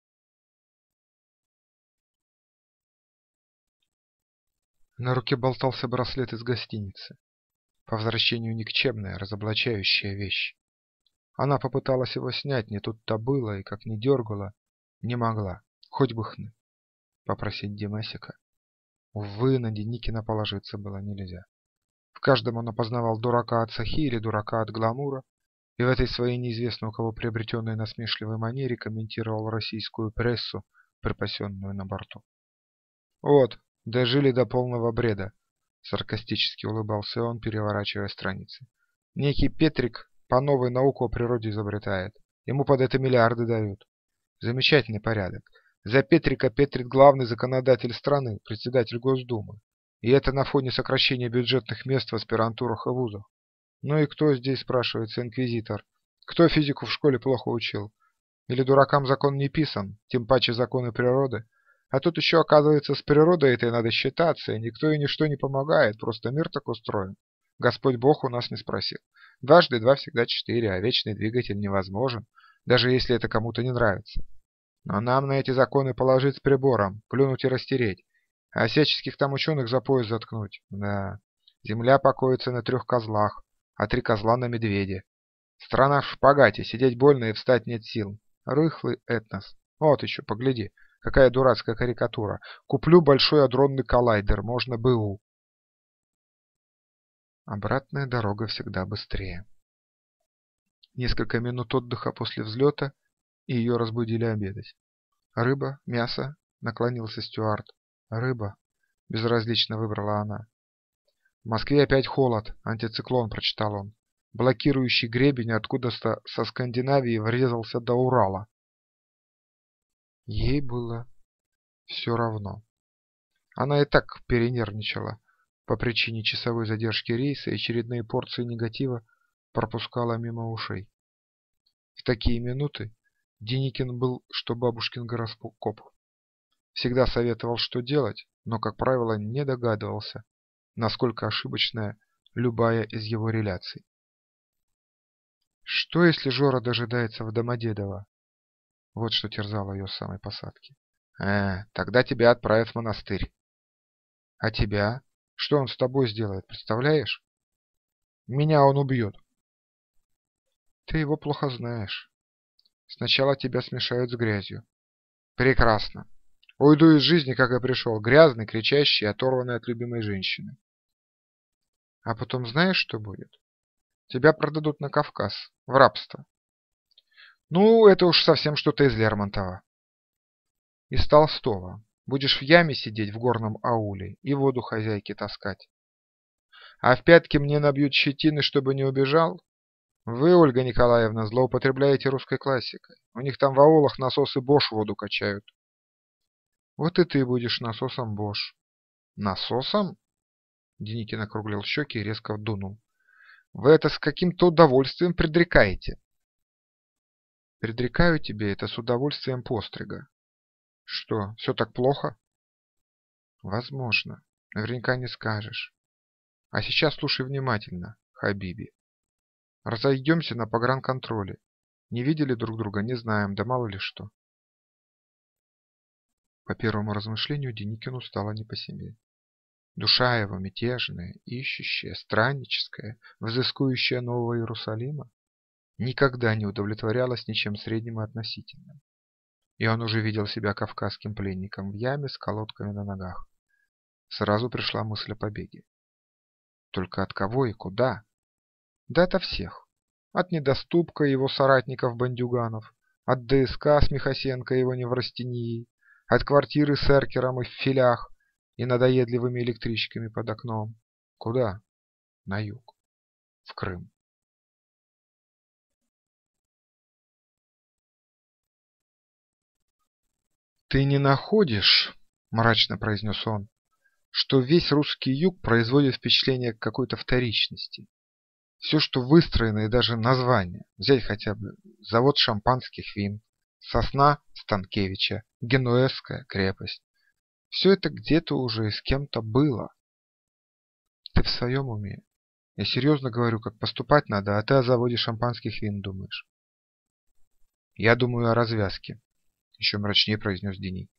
На руке болтался браслет из гостиницы. По возвращению никчемная, разоблачающая вещь. Она попыталась его снять, не тут-то было, и как ни дергала, не могла, хоть бы хны, попросить Демесика. Увы, на Деникина положиться было нельзя. В каждом он опознавал дурака от сахи или дурака от гламура, и в этой своей неизвестно у кого приобретенной насмешливой манере комментировал российскую прессу, припасенную на борту. Вот, дожили до полного бреда. Саркастически улыбался он, переворачивая страницы. Некий Петрик по новой науку о природе изобретает. Ему под это миллиарды дают. Замечательный порядок. За Петрика Петрик главный законодатель страны, председатель Госдумы. И это на фоне сокращения бюджетных мест в аспирантурах и вузах. Ну и кто здесь, спрашивается, инквизитор? Кто физику в школе плохо учил? Или дуракам закон не писан, тем паче законы природы? А тут еще, оказывается, с природой этой надо считаться, и никто и ничто не помогает, просто мир так устроен. Господь Бог у нас не спросил. Дважды два всегда четыре, а вечный двигатель невозможен, даже если это кому-то не нравится. Но нам на эти законы положить с прибором, плюнуть и растереть, а всяческих там ученых за пояс заткнуть. Да, земля покоится на трех козлах, а три козла на медведе. Страна в шпагате, сидеть больно и встать нет сил. Рыхлый этнос. Вот еще, погляди. Какая дурацкая карикатура. Куплю большой адронный коллайдер, можно БУ. Обратная дорога всегда быстрее. Несколько минут отдыха после взлета, и ее разбудили обедать. Рыба, мясо, наклонился Стюарт. Рыба, безразлично выбрала она. В Москве опять холод, антициклон, прочитал он. Блокирующий гребень откуда-то со Скандинавии врезался до Урала. Ей было все равно. Она и так перенервничала по причине часовой задержки рейса, и очередные порции негатива пропускала мимо ушей. В такие минуты Деникин был, что бабушкин гороскоп. Всегда советовал, что делать, но, как правило, не догадывался, насколько ошибочная любая из его реляций. Что, если Жора дожидается в Домодедово? Вот что терзало ее с самой посадки. Э, тогда тебя отправят в монастырь. А тебя? Что он с тобой сделает, представляешь? Меня он убьет. Ты его плохо знаешь. Сначала тебя смешают с грязью. Прекрасно. Уйду из жизни, как и пришел, грязный, кричащий, оторванный от любимой женщины. А потом знаешь, что будет? Тебя продадут на Кавказ, в рабство. Ну, это уж совсем что-то из Лермонтова. Из Толстого. Будешь в яме сидеть в горном ауле и воду хозяйке таскать. А в пятки мне набьют щетины, чтобы не убежал? Вы, Ольга Николаевна, злоупотребляете русской классикой. У них там в аулах насосы Бош воду качают. Вот и ты будешь насосом Бош. Насосом? Деникин округлил щеки и резко дунул. Вы это с каким-то удовольствием предрекаете. Предрекаю тебе это с удовольствием пострига. Что, все так плохо? Возможно. Наверняка не скажешь. А сейчас слушай внимательно, Хабиби. Разойдемся на погранконтроле. Не видели друг друга, не знаем, да мало ли что. По первому размышлению Деникину стало не по себе. Душа его мятежная, ищущая, странническая, взыскующая Нового Иерусалима, никогда не удовлетворялась ничем средним и относительным. И он уже видел себя кавказским пленником в яме с колодками на ногах. Сразу пришла мысль о побеге. Только от кого и куда? Да ото всех. От недоступка его соратников-бандюганов, от ДСК с Михасенко и его неврастенией, от квартиры с эркером и в филях и надоедливыми электричками под окном. Куда? На юг. В Крым. «Ты не находишь, — мрачно произнес он, — что весь русский юг производит впечатление какой-то вторичности? Все, что выстроено, и даже название. Взять хотя бы завод шампанских вин, сосна Станкевича, Генуэзская крепость. Все это где-то уже и с кем-то было. Ты в своем уме? Я серьезно говорю, как поступать надо, а ты о заводе шампанских вин думаешь». «Я думаю о развязке», — еще мрачнее произнес Деник.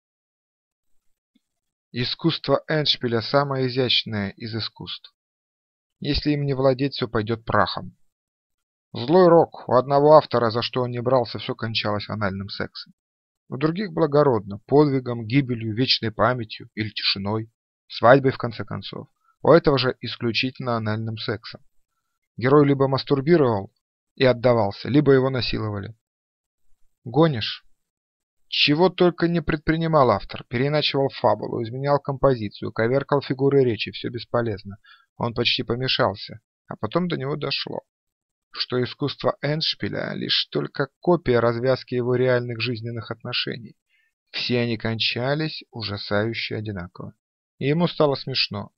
«Искусство эндшпиля самое изящное из искусств. Если им не владеть, все пойдет прахом. Злой рок. У одного автора, за что он не брался, все кончалось анальным сексом. У других благородно, подвигом, гибелью, вечной памятью или тишиной, свадьбой в конце концов. У этого же исключительно анальным сексом. Герой либо мастурбировал и отдавался, либо его насиловали. Гонишь? Чего только не предпринимал автор. Переиначивал фабулу, изменял композицию, коверкал фигуры речи, все бесполезно. Он почти помешался, а потом до него дошло, что искусство эндшпиля лишь только копия развязки его реальных жизненных отношений. Все они кончались ужасающе одинаково. И ему стало смешно.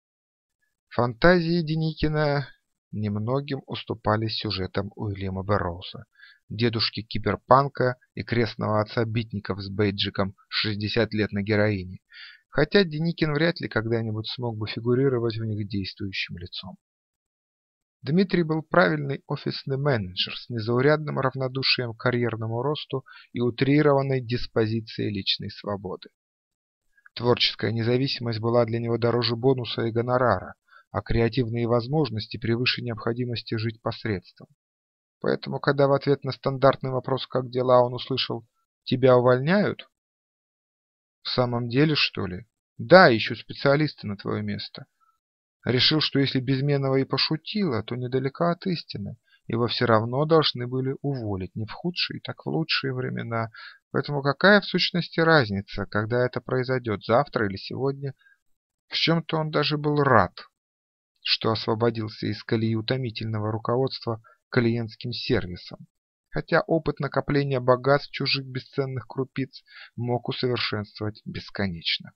Фантазии Деникина немногим уступали сюжетам Уильяма Берроуза, дедушки киберпанка и крестного отца битников с бейджиком шестьдесят лет на героине, хотя Деникин вряд ли когда-нибудь смог бы фигурировать в них действующим лицом. Дмитрий был правильный офисный менеджер с незаурядным равнодушием к карьерному росту и утрированной диспозицией личной свободы. Творческая независимость была для него дороже бонуса и гонорара, а креативные возможности превыше необходимости жить посредством. Поэтому, когда в ответ на стандартный вопрос «как дела?» он услышал «тебя увольняют?» В самом деле, что ли? Да, ищут специалисты на твое место. Решил, что если Безменова и пошутила, то недалека от истины. Его все равно должны были уволить, не в худшие, так в лучшие времена. Поэтому какая в сущности разница, когда это произойдет, завтра или сегодня? В чем-то он даже был рад, что освободился из колеи утомительного руководства клиентским сервисом, хотя опыт накопления богатств чужих бесценных крупиц мог усовершенствовать бесконечно.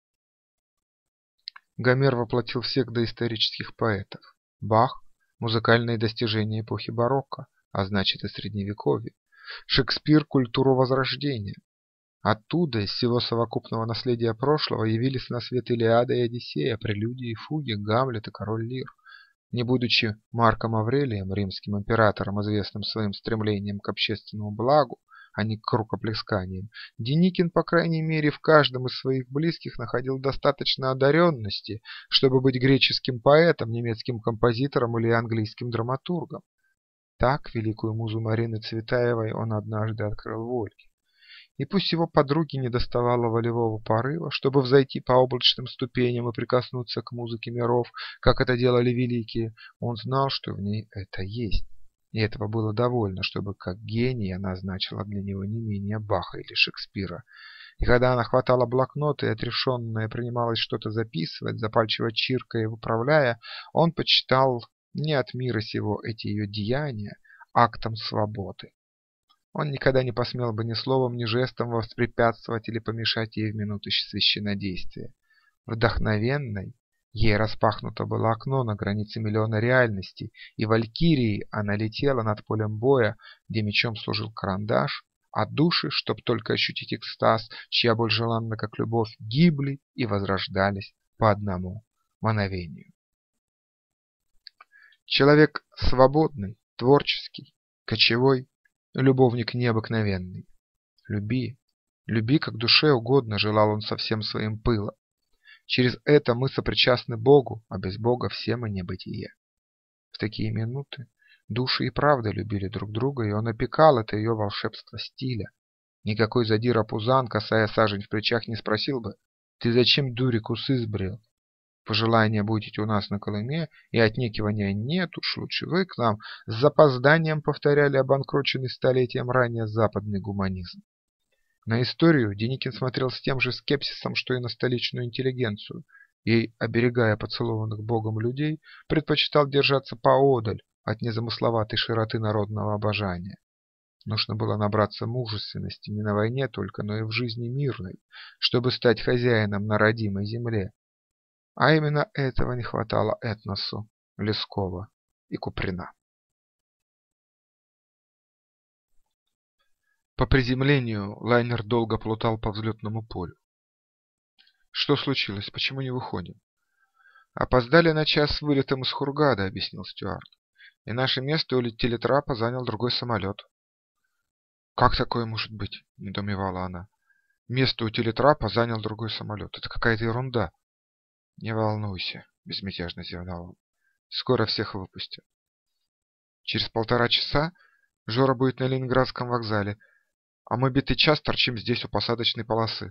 Гомер воплотил всех доисторических поэтов. Бах – музыкальные достижения эпохи барокко, а значит и средневековья. Шекспир – культуру Возрождения. Оттуда, из всего совокупного наследия прошлого, явились на свет Илиада и Одиссея, прелюдии и фуги, Гамлет и Король Лир. Не будучи Марком Аврелием, римским императором, известным своим стремлением к общественному благу, а не к рукоплесканиям, Деникин, по крайней мере, в каждом из своих близких находил достаточно одаренности, чтобы быть греческим поэтом, немецким композитором или английским драматургом. Так великую музу Марины Цветаевой он однажды открыл в Ольге. И пусть его подруге недоставало волевого порыва, чтобы взойти по облачным ступеням и прикоснуться к музыке миров, как это делали великие, он знал, что в ней это есть. И этого было довольно, чтобы как гений она значила для него не менее Баха или Шекспира. И когда она хватала блокнот и отрешенная принималась что-то записывать, запальчиво чиркая и выправляя, он почитал не от мира сего эти ее деяния актом свободы. Он никогда не посмел бы ни словом, ни жестом воспрепятствовать или помешать ей в минуты священнодействия. Вдохновенной ей распахнуто было окно на границе миллиона реальностей, и валькирией она летела над полем боя, где мечом служил карандаш, а души, чтоб только ощутить экстаз, чья боль желанна, как любовь, гибли и возрождались по одному мановению. Человек свободный, творческий, кочевой, любовник необыкновенный. Люби, люби, как душе угодно, желал он со всем своим пылом. Через это мы сопричастны Богу, а без Бога все мы небытие. В такие минуты души и правда любили друг друга, и он опекал это ее волшебство стиля. Никакой задира Пузан, касая сажень в плечах, не спросил бы: «Ты зачем, дурик, усы сбрил? Пожелания будете у нас на Колыме, и отнекивания нет, уж лучше вы к нам», с запозданием повторяли обанкроченный столетием ранее западный гуманизм. На историю Деникин смотрел с тем же скепсисом, что и на столичную интеллигенцию, и, оберегая поцелованных Богом людей, предпочитал держаться поодаль от незамысловатой широты народного обожания. Нужно было набраться мужественности не на войне только, но и в жизни мирной, чтобы стать хозяином на родимой земле. А именно этого не хватало этносу Лескова и Куприна. По приземлению лайнер долго плутал по взлетному полю. «Что случилось? Почему не выходим?» «Опоздали на час с вылетом из Хургада», — объяснил стюард. «И наше место у телетрапа занял другой самолет». «Как такое может быть?» — недоумевала она. «Место у телетрапа занял другой самолет. Это какая-то ерунда». «Не волнуйся», — безмятежно зевнул он. «Скоро всех выпустят». Через полтора часа Жора будет на Ленинградском вокзале, а мы битый час торчим здесь у посадочной полосы.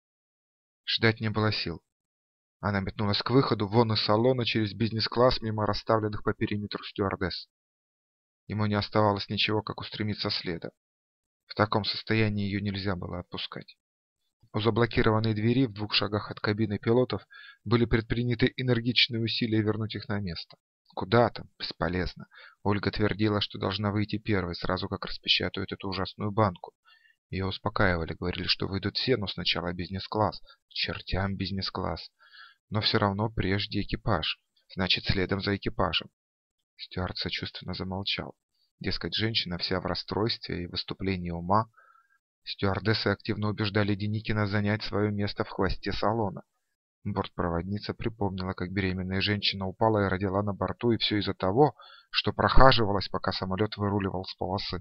Ждать не было сил. Она метнулась к выходу, вон из салона, через бизнес-класс, мимо расставленных по периметру стюардесс. Ему не оставалось ничего, как устремиться следом. В таком состоянии ее нельзя было отпускать. У заблокированной двери в двух шагах от кабины пилотов были предприняты энергичные усилия вернуть их на место. Куда там? Бесполезно. Ольга твердила, что должна выйти первой, сразу как распечатают эту ужасную банку. Ее успокаивали, говорили, что выйдут все, но сначала бизнес-класс. Чертям бизнес-класс. Но все равно прежде экипаж. Значит, следом за экипажем. Стюард сочувственно замолчал. Дескать, женщина вся в расстройстве и выступлении ума. Стюардессы активно убеждали Деникина занять свое место в хвосте салона. Бортпроводница припомнила, как беременная женщина упала и родила на борту, и все из-за того, что прохаживалась, пока самолет выруливал с полосы.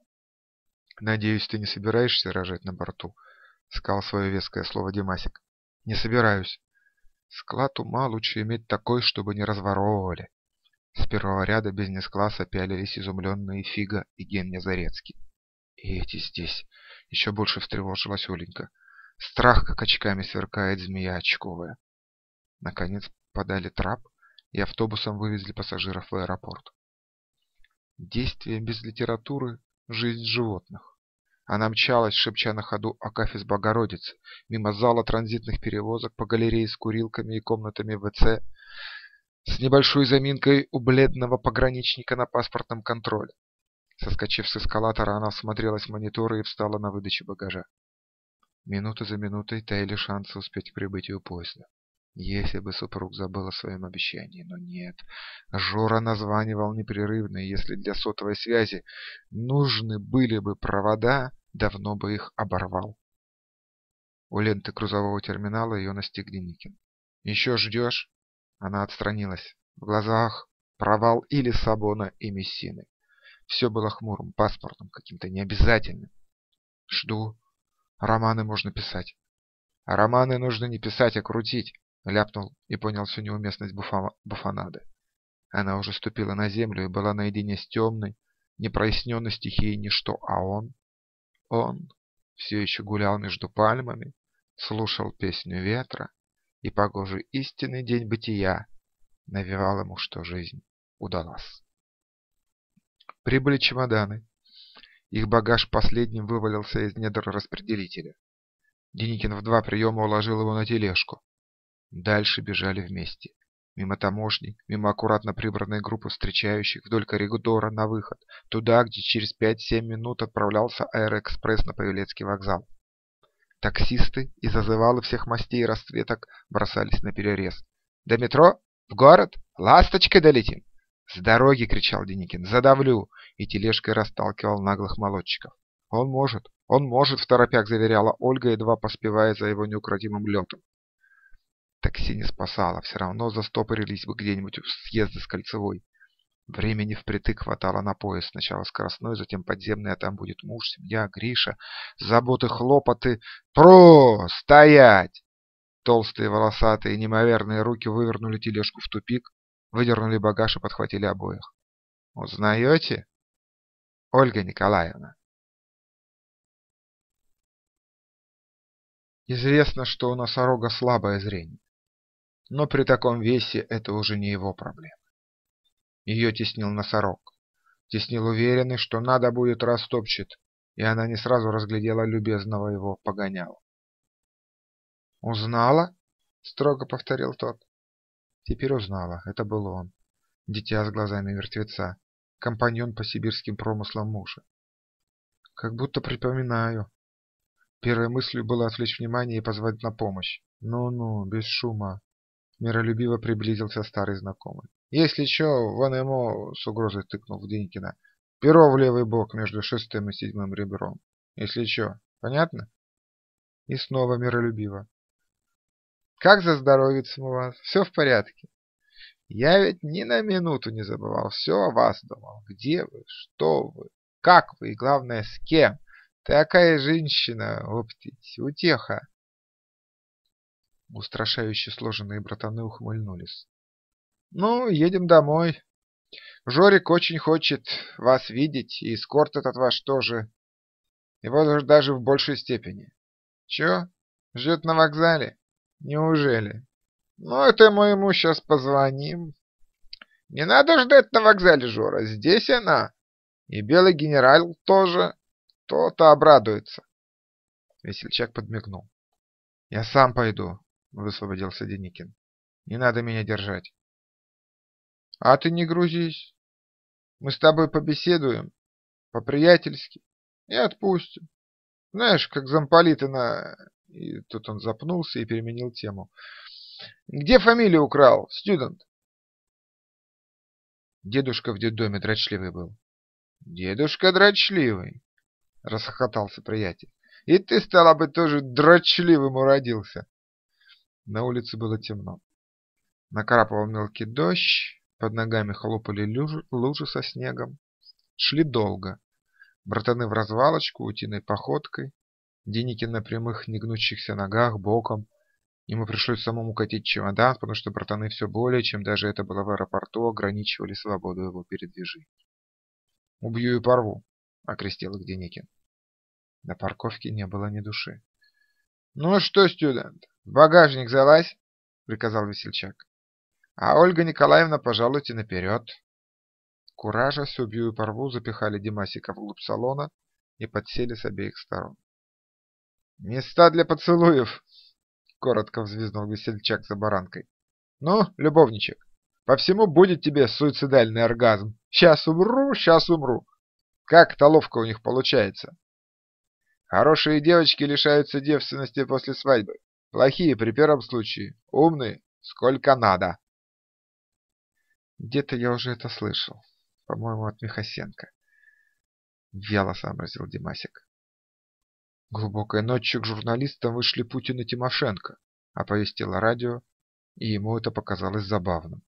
«Надеюсь, ты не собираешься рожать на борту?» — сказал свое веское слово Димасик. «Не собираюсь. Склад ума лучше иметь такой, чтобы не разворовывали». С первого ряда бизнес-класса пялились изумленные Фига и Геня Зарецкий. «И эти здесь!» — еще больше встревожилась Оленька. «Страх, как очками сверкает змея очковая». Наконец подали трап, и автобусом вывезли пассажиров в аэропорт. Действие без литературы — жизнь животных. Она мчалась, шепча на ходу Акафист Богородицы, мимо зала транзитных перевозок, по галерее с курилками и комнатами ВЦ, с небольшой заминкой у бледного пограничника на паспортном контроле. Соскочив с эскалатора, она всмотрелась в мониторы и встала на выдаче багажа. Минута за минутой таяли шансы успеть к прибытию поезда. Если бы супруг забыл о своем обещании, но нет. Жора названивал непрерывно, и если для сотовой связи нужны были бы провода, давно бы их оборвал. У ленты грузового терминала ее настиг Деникин. «Еще ждешь?» Она отстранилась. В глазах провал и Лиссабона, и Мессины. Все было хмурым, паспортным, каким-то необязательным. «Жду. Романы можно писать». «А романы нужно не писать, а крутить», — ляпнул и понял всю неуместность буфа... буфонады. Она уже ступила на землю и была наедине с темной, непроясненной стихией ничто, а он... Он все еще гулял между пальмами, слушал песню ветра, и погожий истинный день бытия навевал ему, что жизнь удалась. Прибыли чемоданы. Их багаж последним вывалился из недр распределителя. Деникин в два приема уложил его на тележку. Дальше бежали вместе. Мимо таможни, мимо аккуратно прибранной группы встречающих вдоль коридора на выход, туда, где через пять-семь минут отправлялся аэроэкспресс на Павелецкий вокзал. Таксисты и зазывалы всех мастей и расцветок бросались на перерез. «До метро? В город? Ласточкой долетим?» «С дороги!» — кричал Деникин. «Задавлю!» И тележкой расталкивал наглых молодчиков. «Он может! Он может!» — второпях заверяла Ольга, едва поспевая за его неукротимым летом. Такси не спасало, все равно застопорились бы где-нибудь у съезда с Кольцевой. Времени впритык хватало на поезд. Сначала скоростной, затем подземный, а там будет муж, семья, Гриша, заботы, хлопоты. «Про! Стоять!» Толстые, волосатые, неимоверные руки вывернули тележку в тупик, выдернули багаж и подхватили обоих. «Узнаете, Ольга Николаевна?» Известно, что у носорога слабое зрение. Но при таком весе это уже не его проблема. Ее теснил носорог. Теснил уверенный, что надо будет растопчет, и она не сразу разглядела любезного его погоняла. «Узнала?» — строго повторил тот. Теперь узнала. Это был он. Дитя с глазами мертвеца. Компаньон по сибирским промыслам мужа. Как будто припоминаю. Первой мыслью было отвлечь внимание и позвать на помощь. «Ну-ну, без шума». Миролюбиво приблизился старый знакомый. «Если чё, вон ему, — с угрозой тыкнул в Деникина, — перо в левый бок между шестым и седьмым ребром. Если чё, понятно?» И снова миролюбиво. «Как за здоровьицем у вас? Все в порядке? Я ведь ни на минуту не забывал, все о вас думал. Где вы, что вы, как вы и, главное, с кем? Такая женщина, оптить, утеха!» Устрашающе сложенные братаны ухмыльнулись. «Ну, едем домой. Жорик очень хочет вас видеть, и эскорт этот ваш тоже. Его даже в большей степени. Чё, ждет на вокзале? Неужели? Ну, это мы ему сейчас позвоним. Не надо ждать на вокзале, Жора, здесь она. И белый генерал тоже. То-то обрадуется». Весельчак подмигнул. «Я сам пойду», — высвободился Деникин. «Не надо меня держать». «А ты не грузись. Мы с тобой побеседуем, по-приятельски, и отпустим. Знаешь, как замполиты на...» И тут он запнулся и переменил тему. «Где фамилию украл, студент?» Дедушка в детдоме дрочливый был. «Дедушка дрочливый», — расхохотался приятель. «И ты, стало быть, тоже дрочливым уродился». На улице было темно. Накрапывал мелкий дождь, под ногами хлопали лужи, лужи со снегом. Шли долго. Братаны в развалочку, утиной походкой. Деникин на прямых негнущихся ногах, боком. Ему пришлось самому катить чемодан, потому что братаны все более, чем даже это было в аэропорту, ограничивали свободу его передвижений. «Убью и порву», — окрестил их Деникин. На парковке не было ни души. «Ну что, студент, в багажник залазь», — приказал весельчак. «А Ольга Николаевна, пожалуйте наперед». Куражась, убью и порву, запихали Димасика вглубь салона и подсели с обеих сторон. «Места для поцелуев!» — коротко взвизгнул весельчак за баранкой. «Ну, любовничек, по всему будет тебе суицидальный оргазм. Сейчас умру, сейчас умру. Как-то ловко у них получается. Хорошие девочки лишаются девственности после свадьбы. Плохие при первом случае. Умные сколько надо». Где-то я уже это слышал. По-моему, от Михасенко. Вяло сообразил Димасик. Глубокой ночью к журналистам вышли Путин и Тимошенко, оповестило радио, и ему это показалось забавным.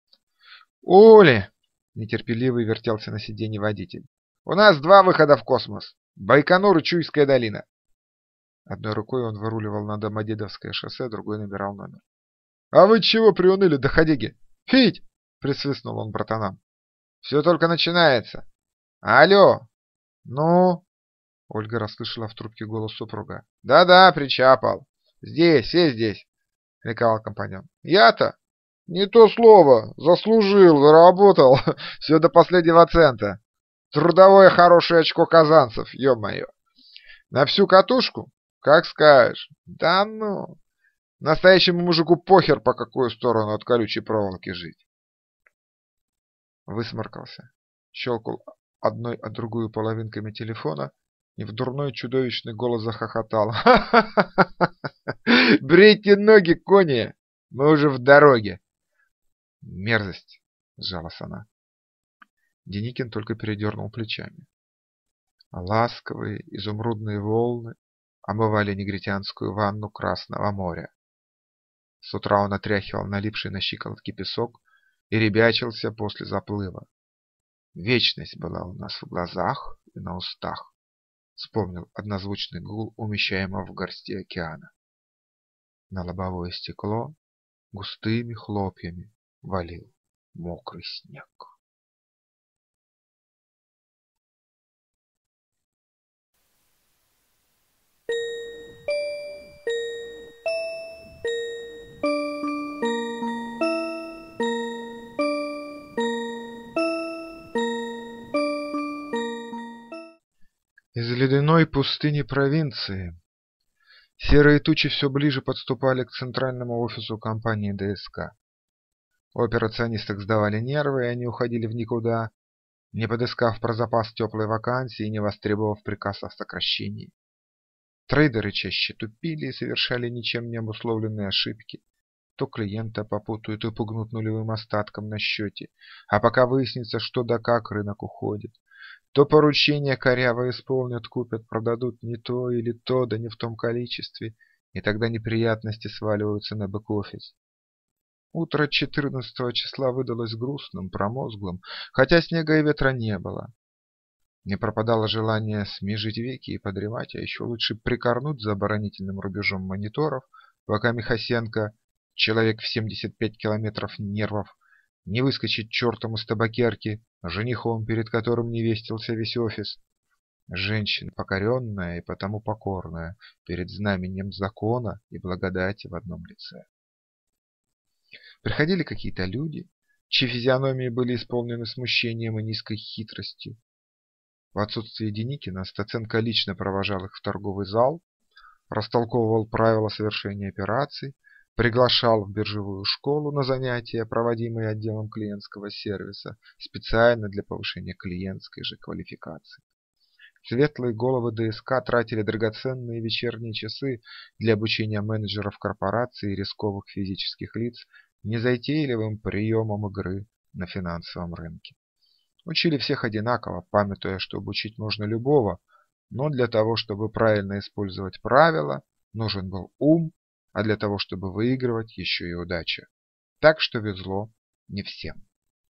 «Оля!» — нетерпеливый вертелся на сиденье водитель. «У нас два выхода в космос. Байконур и Чуйская долина». Одной рукой он выруливал на Домодедовское шоссе, другой набирал номер. «А вы чего приуныли, доходяги? Фить!» — присвистнул он братанам. «Все только начинается. Алло! Ну?» Ольга расслышала в трубке голос супруга. «Да-да, причапал. Здесь, все здесь», — ликовал компаньон. «Я-то? Не то слово. Заслужил, заработал. Все до последнего цента. Трудовое хорошее очко казанцев, ё-моё. На всю катушку? Как скажешь. Да ну. Настоящему мужику похер, по какую сторону от колючей проволоки жить. Высморкался, щелкал одной от другую половинками телефона и в дурной чудовищный голос захохотал. Ха-ха-ха! Брейте ноги, кони! Мы уже в дороге. Мерзость, сжалась она. Деникин только передернул плечами. Ласковые изумрудные волны омывали негритянскую ванну Красного моря. С утра он отряхивал налипший на щиколотки песок и ребячился после заплыва. Вечность была у нас в глазах и на устах, вспомнил однозвучный гул, умещаемого в горсти океана. На лобовое стекло густыми хлопьями валил мокрый снег. Из ледяной пустыни провинции серые тучи все ближе подступали к центральному офису компании ДСК. У операционисток сдавали нервы, и они уходили в никуда, не подыскав про запас теплой вакансии и не востребовав приказ о сокращении. Трейдеры чаще тупили и совершали ничем не обусловленные ошибки. То клиента попутают и пугнут нулевым остатком на счете, а пока выяснится, что да как, рынок уходит. То поручения коряво исполнят, купят, продадут не то или то, да не в том количестве, и тогда неприятности сваливаются на бэк-офис. Утро четырнадцатого числа выдалось грустным, промозглым, хотя снега и ветра не было. Не пропадало желание смежить веки и подремать, а еще лучше прикорнуть за оборонительным рубежом мониторов, пока Михасенко, человек в семьдесят пять километров нервов, не выскочит чертом из табакерки, женихом, перед которым невестился весь офис. Женщина покоренная и потому покорная перед знаменем закона и благодати в одном лице. Приходили какие-то люди, чьи физиономии были исполнены смущением и низкой хитростью. В отсутствие Деникина Стаценко лично провожал их в торговый зал, растолковывал правила совершения операций, приглашал в биржевую школу на занятия, проводимые отделом клиентского сервиса, специально для повышения клиентской же квалификации. Светлые головы ДСК тратили драгоценные вечерние часы для обучения менеджеров корпораций и рисковых физических лиц незатейливым приемам игры на финансовом рынке. Учили всех одинаково, памятуя, что обучить можно любого, но для того, чтобы правильно использовать правила, нужен был ум, а для того, чтобы выигрывать, еще и удача. Так что везло не всем.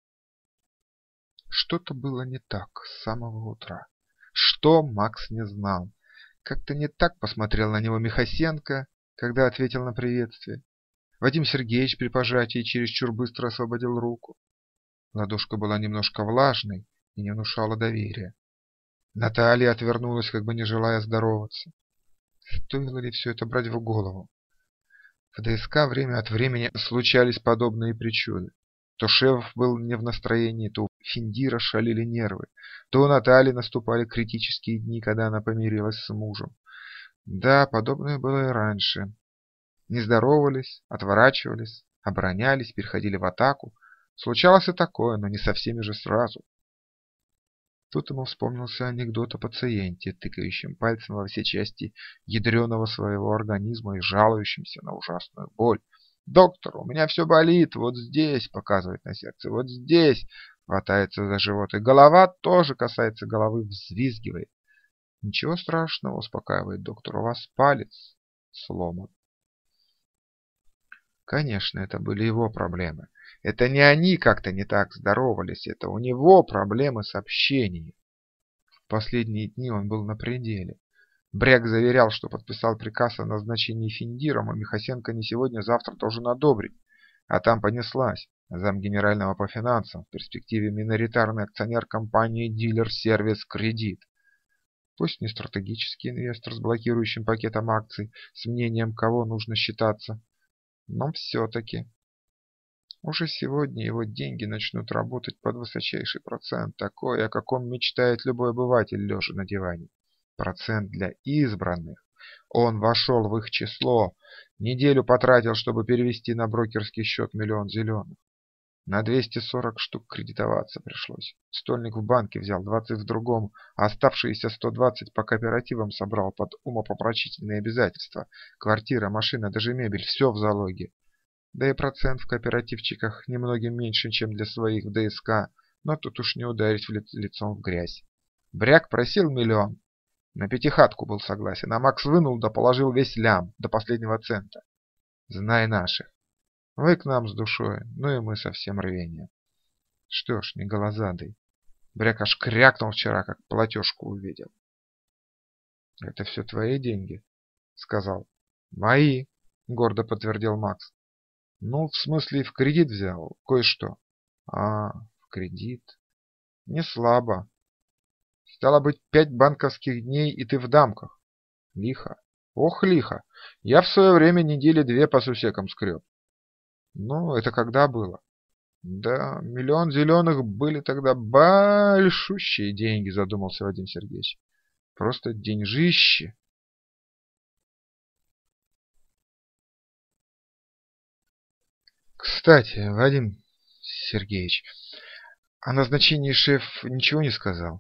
Что-то было не так с самого утра. Что, Макс не знал. Как-то не так посмотрел на него Михасенко, когда ответил на приветствие. Вадим Сергеевич при пожатии чересчур быстро освободил руку. Ладошка была немножко влажной и не внушала доверия. Наталья отвернулась, как бы не желая здороваться. Стоило ли все это брать в голову? В ДСК время от времени случались подобные причуды. То шеф был не в настроении, то у Финдира шалили нервы, то у Натальи наступали критические дни, когда она помирилась с мужем. Да, подобное было и раньше. Не здоровались, отворачивались, оборонялись, переходили в атаку. Случалось и такое, но не со всеми же сразу. Тут ему вспомнился анекдот о пациенте, тыкающем пальцем во все части ядреного своего организма и жалующимся на ужасную боль. «Доктор, у меня все болит, вот здесь», — показывает на сердце, «вот здесь», — хватается за живот, и голова тоже касается головы, взвизгивает. «Ничего страшного», — успокаивает доктор, — «у вас палец сломан». Конечно, это были его проблемы. Это не они как-то не так здоровались, это у него проблемы с общением. В последние дни он был на пределе. Бряк заверял, что подписал приказ о назначении Финдиром, и Михасенко не сегодня-завтра должен одобрить. А там понеслась. Замгенерального по финансам, в перспективе миноритарный акционер компании «Дилер Сервис Кредит». Пусть не стратегический инвестор с блокирующим пакетом акций, с мнением кого нужно считаться, но все-таки. Уже сегодня его деньги начнут работать под высочайший процент, такой, о каком мечтает любой обыватель, лежа на диване. Процент для избранных. Он вошел в их число, неделю потратил, чтобы перевести на брокерский счет миллион зеленых. На двести сорок штук кредитоваться пришлось. Стольник в банке взял, двадцать в другом, а оставшиеся сто двадцать по кооперативам собрал под умопомрачительные обязательства. Квартира, машина, даже мебель – все в залоге. Да и процент в кооперативчиках немногим меньше, чем для своих в ДСК, но тут уж не ударить в ли лицом в грязь. Бряк просил миллион. На пятихатку был согласен, а Макс вынул да положил весь лям, до последнего цента. Знай наших. Вы к нам с душой, ну и мы со всем рвением. Что ж, не голозадый. Бряк аж крякнул вчера, как платежку увидел. — Это все твои деньги? — сказал. — Мои, — гордо подтвердил Макс. — Ну, в смысле, в кредит взял, кое-что. — А, в кредит. Не слабо. Стало быть, пять банковских дней, и ты в дамках. Лихо. Ох, лихо. Я в свое время недели две по сусекам скреб. Ну, это когда было? Да, миллион зеленых были тогда большущие деньги, задумался Вадим Сергеевич. Просто деньжище. Кстати, Вадим Сергеевич, о назначении шеф ничего не сказал?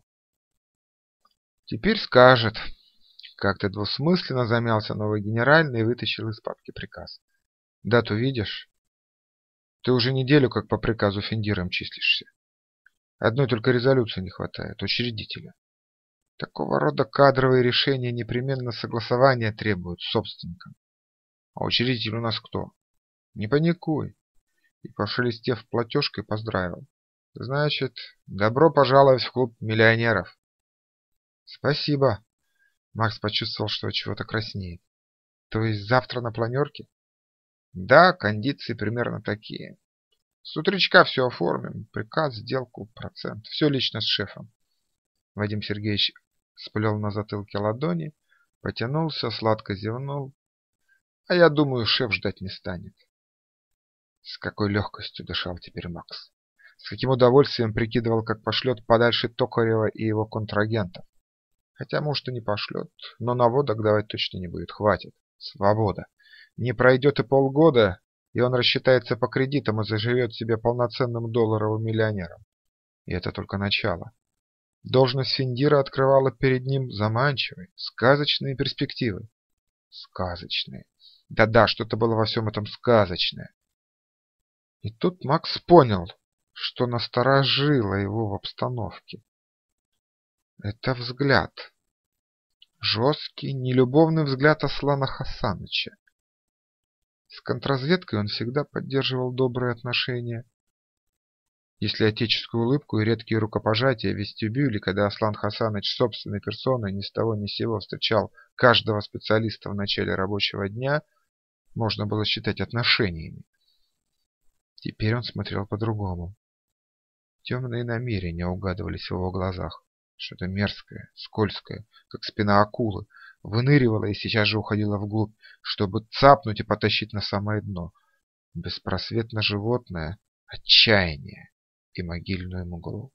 Теперь скажет. Как-то двусмысленно замялся новый генеральный и вытащил из папки приказ. Дату видишь? Ты уже неделю как по приказу финдиром числишься. Одной только резолюции не хватает, учредителя. Такого рода кадровые решения непременно согласования требуют с собственником. А учредитель у нас кто? Не паникуй. И, пошелестев платежкой, поздравил. Значит, добро пожаловать в клуб миллионеров. Спасибо. Макс почувствовал, что от чего-то краснеет. То есть завтра на планерке? Да, кондиции примерно такие. С утречка все оформим. Приказ, сделку, процент. Все лично с шефом. Вадим Сергеевич сплел на затылке ладони, потянулся, сладко зевнул. А я думаю, шеф ждать не станет. С какой легкостью дышал теперь Макс. С каким удовольствием прикидывал, как пошлет подальше Токарева и его контрагентов. Хотя, может, и не пошлет, но наводок давать точно не будет. Хватит. Свобода. Не пройдет и полгода, и он рассчитается по кредитам и заживет себе полноценным долларовым миллионером. И это только начало. Должность финдира открывала перед ним заманчивые, сказочные перспективы. Сказочные. Да-да, что-то было во всем этом сказочное. И тут Макс понял, что насторожило его в обстановке. Это взгляд. Жесткий, нелюбовный взгляд Аслана Хасаныча. С контрразведкой он всегда поддерживал добрые отношения. Если отеческую улыбку и редкие рукопожатия в вестибюле, когда Аслан Хасаныч собственной персоной ни с того ни с сего встречал каждого специалиста в начале рабочего дня, можно было считать отношениями. Теперь он смотрел по-другому. Темные намерения угадывались в его глазах. Что-то мерзкое, скользкое, как спина акулы, выныривало и сейчас же уходило вглубь, чтобы цапнуть и потащить на самое дно. Беспросветно животное отчаяние и могильную мглу.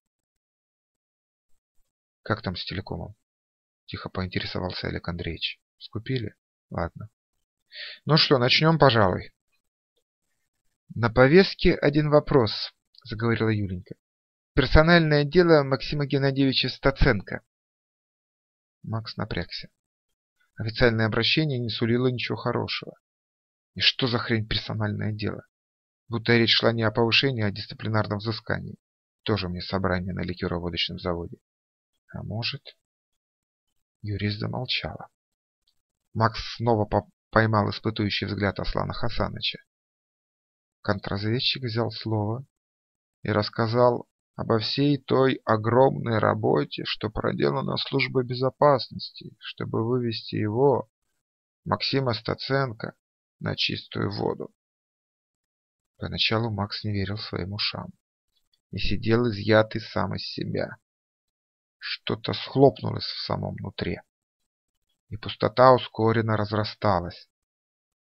«Как там с телекомом?» – тихо поинтересовался Олег Андреевич. «Скупили? Ладно. Ну что, начнем, пожалуй». «На повестке один вопрос», – заговорила Юленька. «Персональное дело Максима Геннадьевича Стаценко». Макс напрягся. Официальное обращение не сулило ничего хорошего. И что за хрень персональное дело? Будто речь шла не о повышении, а о дисциплинарном взыскании. Тоже мне собрание на ликероводочном заводе. А может... Юрист замолчала. Макс снова поймал испытующий взгляд Аслана Хасаныча. Контрразведчик взял слово и рассказал обо всей той огромной работе, что проделана службой безопасности, чтобы вывести его, Максима Стаценко, на чистую воду. Поначалу Макс не верил своим ушам и сидел изъятый сам из себя. Что-то схлопнулось в самом нутре, и пустота ускоренно разрасталась.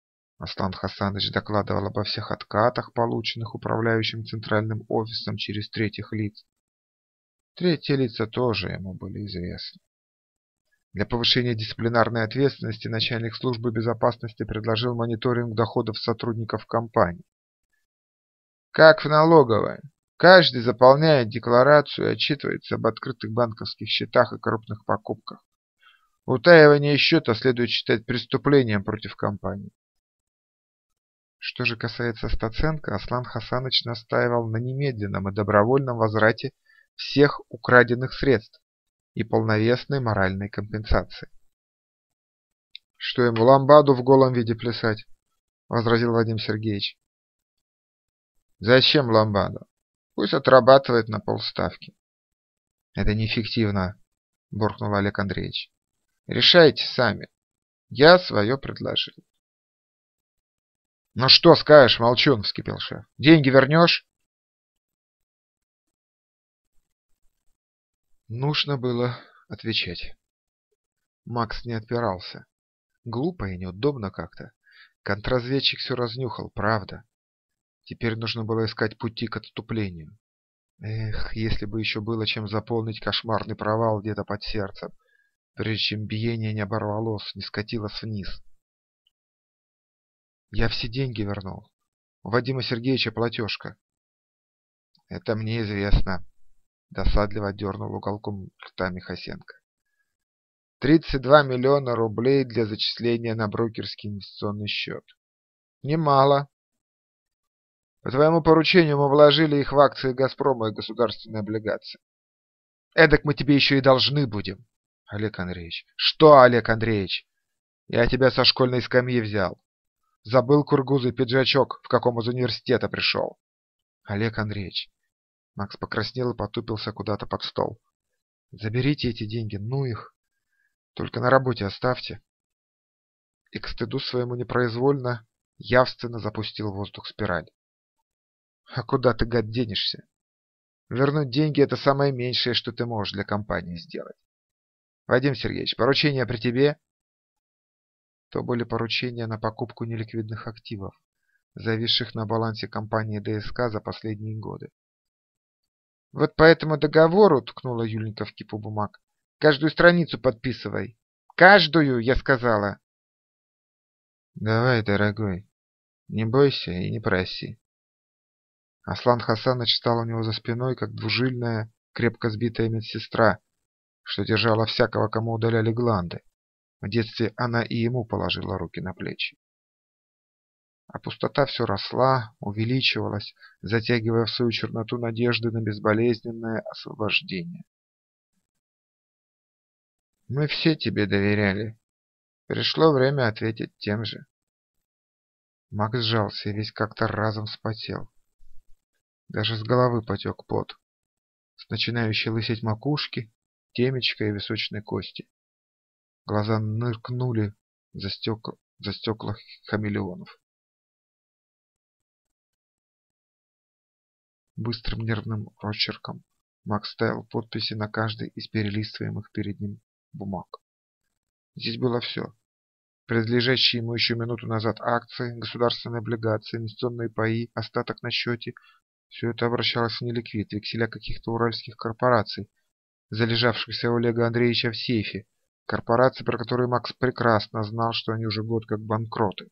Аслан Хасаныч докладывал обо всех откатах, полученных управляющим центральным офисом через третьих лиц. Третьи лица тоже ему были известны. Для повышения дисциплинарной ответственности начальник службы безопасности предложил мониторинг доходов сотрудников компании. Как в налоговой. Каждый заполняет декларацию и отчитывается об открытых банковских счетах и крупных покупках. Утаивание счета следует считать преступлением против компании. Что же касается Стаценко, Аслан Хасаныч настаивал на немедленном и добровольном возврате всех украденных средств и полновесной моральной компенсации. «Что ему, ламбаду в голом виде плясать?» – возразил Вадим Сергеевич. «Зачем ламбаду? Пусть отрабатывает на полставки». «Это неэффективно», – буркнул Олег Андреевич. «Решайте сами. Я свое предложил». «Ну что скажешь, молчун?» – вскипел шеф. «Деньги вернешь?» Нужно было отвечать. Макс не отпирался. Глупо и неудобно как-то. Контрразведчик все разнюхал, правда. Теперь нужно было искать пути к отступлению. Эх, если бы еще было чем заполнить кошмарный провал где-то под сердцем, прежде чем биение не оборвалось, не скатилось вниз. Я все деньги вернул. У Вадима Сергеевича платежка. Это мне известно. Досадливо дернул уголком рта Михасенко. тридцать два миллиона рублей для зачисления на брокерский инвестиционный счет. Немало. По твоему поручению мы вложили их в акции «Газпрома» и государственные облигации. Эдак мы тебе еще и должны будем. Олег Андреевич. Что, Олег Андреевич? Я тебя со школьной скамьи взял. Забыл кургузый пиджачок, в каком из университета пришел. Олег Андреевич. Макс покраснел и потупился куда-то под стол. Заберите эти деньги, ну их. Только на работе оставьте. И к стыду своему непроизвольно, явственно запустил в воздух спираль. А куда ты, гад, денешься? Вернуть деньги – это самое меньшее, что ты можешь для компании сделать. Вадим Сергеевич, поручения при тебе? То были поручения на покупку неликвидных активов, зависших на балансе компании ДСК за последние годы. Вот по этому договору, ткнула Юленька в кипу бумаг, каждую страницу подписывай. Каждую, я сказала. Давай, дорогой, не бойся и не проси. Аслан Хасаныч стал у него за спиной, как двужильная, крепко сбитая медсестра, что держала всякого, кому удаляли гланды. В детстве она и ему положила руки на плечи. А пустота все росла, увеличивалась, затягивая в свою черноту надежды на безболезненное освобождение. Мы все тебе доверяли. Пришло время ответить тем же. Макс сжался и весь как-то разом вспотел. Даже с головы потек пот, с начинающей лысеть макушки, темечка и височной кости. Глаза ныркнули за стекла, за стекла хамелеонов. Быстрым нервным росчерком Макс ставил подписи на каждой из перелистываемых перед ним бумаг. Здесь было все. Принадлежащие ему еще минуту назад акции, государственные облигации, инвестиционные паи, остаток на счете. Все это обращалось в неликвид, векселя каких-то уральских корпораций, залежавшихся у Олега Андреевича в сейфе. Корпорации, про которые Макс прекрасно знал, что они уже год как банкроты.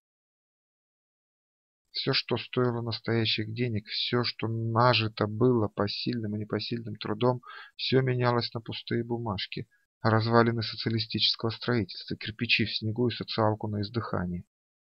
Все, что стоило настоящих денег, все, что нажито было посильным и непосильным трудом, все менялось на пустые бумажки, развалины социалистического строительства, кирпичи в снегу и социалку на издыхании.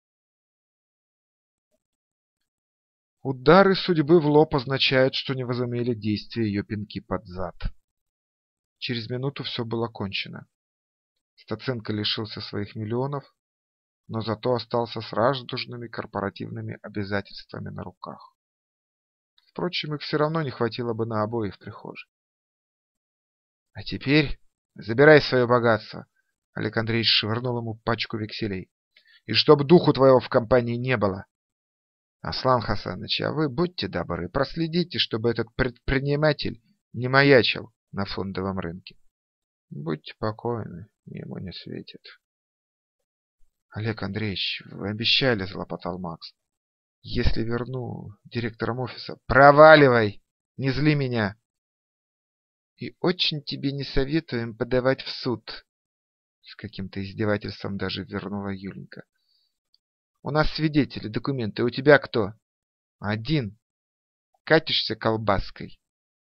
Удары судьбы в лоб означают, что не возымели действия ее пинки под зад. Через минуту все было кончено. Стаценко лишился своих миллионов, но зато остался с радужными корпоративными обязательствами на руках. Впрочем, их все равно не хватило бы на обои в прихожей. А теперь забирай свое богатство. Олег Андреевич швырнул ему пачку векселей. И чтоб духу твоего в компании не было. Аслан Хасаныч, а вы будьте добры, проследите, чтобы этот предприниматель не маячил на фондовом рынке. Будьте покойны, ему не светит. Олег Андреевич, вы обещали, залопотал Макс. Если верну директором офиса... Проваливай! Не зли меня! И очень тебе не советуем подавать в суд. С каким-то издевательством даже вернула Юленька. У нас свидетели, документы. У тебя кто? Один. Катишься колбаской.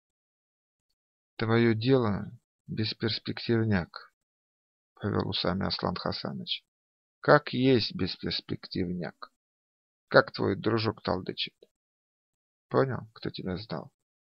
Твое дело бесперспективняк, повел усами Аслан Хасаныч. Как есть бесперспективняк. Как твой дружок толдычит. Понял, кто тебя сдал?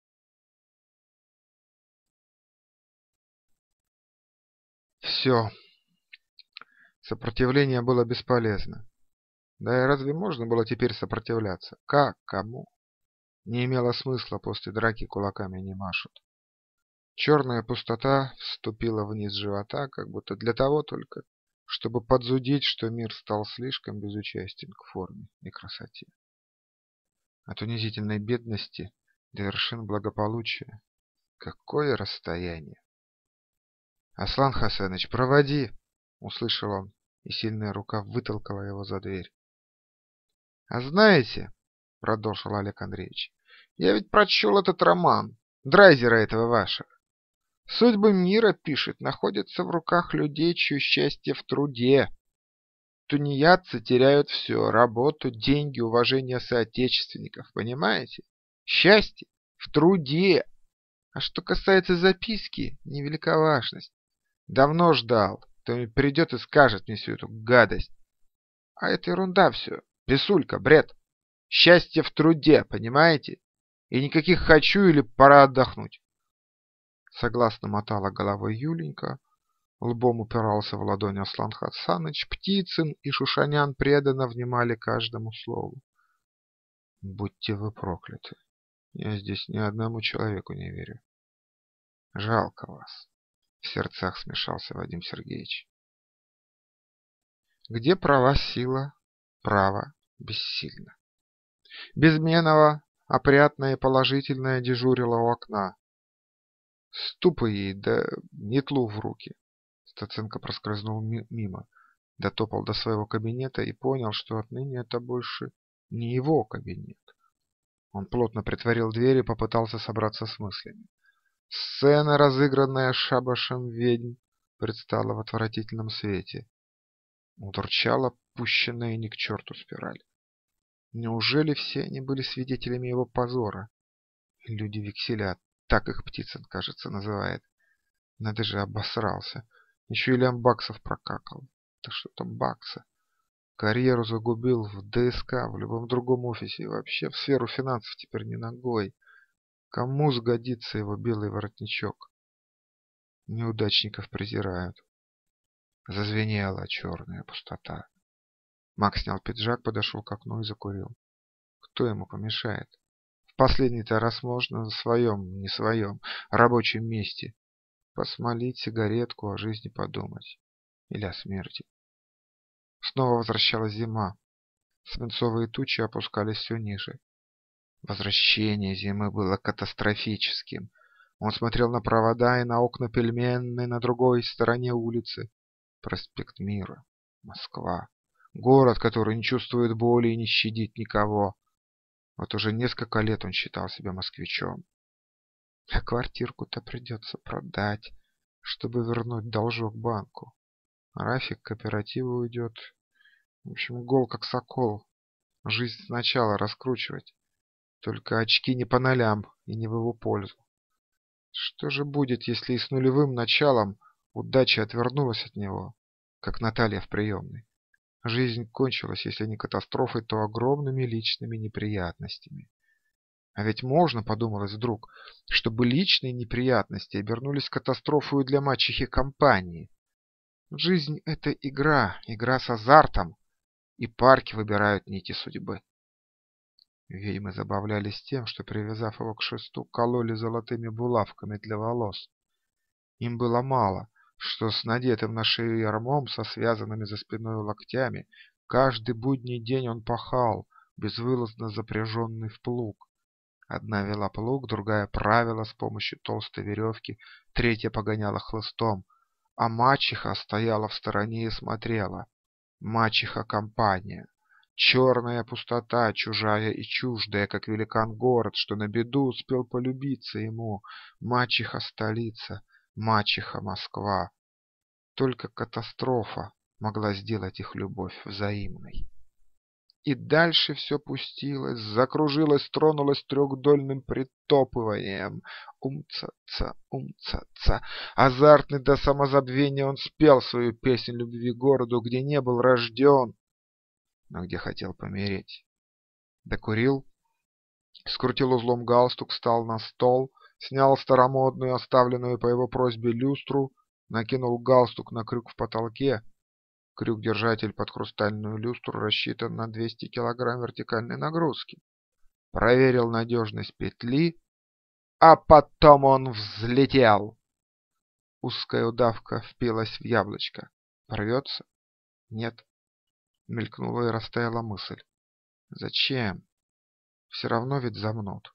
Все. Сопротивление было бесполезно. Да и разве можно было теперь сопротивляться? Как? Кому? Не имело смысла, после драки кулаками не машут. Черная пустота вступила вниз живота, как будто для того только, чтобы подзудить, что мир стал слишком безучастен к форме и красоте. От унизительной бедности до вершин благополучия какое расстояние! Аслан Хасаныч, проводи! Услышал он, и сильная рука вытолкала его за дверь. А знаете, продолжил Олег Андреевич, я ведь прочел этот роман, Драйзера этого вашего. Судьбы мира, пишет, находятся в руках людей, чье счастье в труде. Тунеядцы теряют все: работу, деньги, уважение соотечественников, понимаете? Счастье в труде. А что касается записки, невелика важность. Давно ждал, кто придет и скажет мне всю эту гадость. А это ерунда все, писулька, бред. Счастье в труде, понимаете? И никаких хочу или пора отдохнуть. Согласно мотала головой Юленька, лбом упирался в ладонь Аслан Хасаныч, Птицын и Шушанян преданно внимали каждому слову. Будьте вы прокляты. Я здесь ни одному человеку не верю. Жалко вас. В сердцах смешался Вадим Сергеевич. Где права сила, право бессильно. Безменова, опрятная и положительная, дежурила у окна. Ступай ей, да метлу в руки. Стаценко проскользнул мимо, дотопал до своего кабинета и понял, что отныне это больше не его кабинет. Он плотно притворил дверь и попытался собраться с мыслями. Сцена, разыгранная шабашем ведьм, предстала в отвратительном свете. Уторчала пущенная ни к черту спираль. Неужели все они были свидетелями его позора? Люди векселя, так их Птицын, кажется, называет. Надо же, обосрался. Еще и лямбаксов прокакал. Да что там бакса? Карьеру загубил в ДСК, в любом другом офисе и вообще в сферу финансов теперь не ногой. Кому сгодится его белый воротничок? Неудачников презирают. Зазвенела черная пустота. Макс снял пиджак, подошел к окну и закурил. Кто ему помешает? В последний-то раз можно на своем, не своем, рабочем месте посмолить сигаретку, о жизни подумать. Или о смерти. Снова возвращалась зима. Свинцовые тучи опускались все ниже. Возвращение зимы было катастрофическим. Он смотрел на провода и на окна пельменной на другой стороне улицы. Проспект Мира. Москва. Город, который не чувствует боли и не щадит никого. Вот уже несколько лет он считал себя москвичом. А квартирку-то придется продать, чтобы вернуть должок банку. Рафик к кооперативу уйдет. В общем, гол как сокол. Жизнь сначала раскручивать. Только очки не по нолям и не в его пользу. Что же будет, если и с нулевым началом удача отвернулась от него, как Наталья в приемной? Жизнь кончилась, если не катастрофой, то огромными личными неприятностями. А ведь можно, подумалось вдруг, чтобы личные неприятности обернулись катастрофой для мачехи компании. Жизнь – это игра, игра с азартом, и парки выбирают нити судьбы. Ведьмы забавлялись тем, что, привязав его к шесту, кололи золотыми булавками для волос. Им было мало, что с надетым на шею ярмом, со связанными за спиной локтями, каждый будний день он пахал, безвылазно запряженный в плуг. Одна вела плуг, другая правила с помощью толстой веревки, третья погоняла хлыстом, а мачеха стояла в стороне и смотрела. Мачеха-компания. Черная пустота, чужая и чуждая, как великан город, что на беду успел полюбиться ему. Мачеха-столица, мачеха-Москва. Только катастрофа могла сделать их любовь взаимной. И дальше все пустилось, закружилось, тронулось трехдольным притопыванием. Умца-ца, умца-ца. Азартный до самозабвения он спел свою песнь любви городу, где не был рожден, но где хотел помереть. Докурил, скрутил узлом галстук, встал на стол, снял старомодную, оставленную по его просьбе люстру, накинул галстук на крюк в потолке. Крюк-держатель под хрустальную люстру рассчитан на двести килограмм вертикальной нагрузки. Проверил надежность петли, а потом он взлетел. Узкая удавка впилась в яблочко. Порвется? Нет. Мелькнула и растаяла мысль. Зачем? Все равно ведь замнут.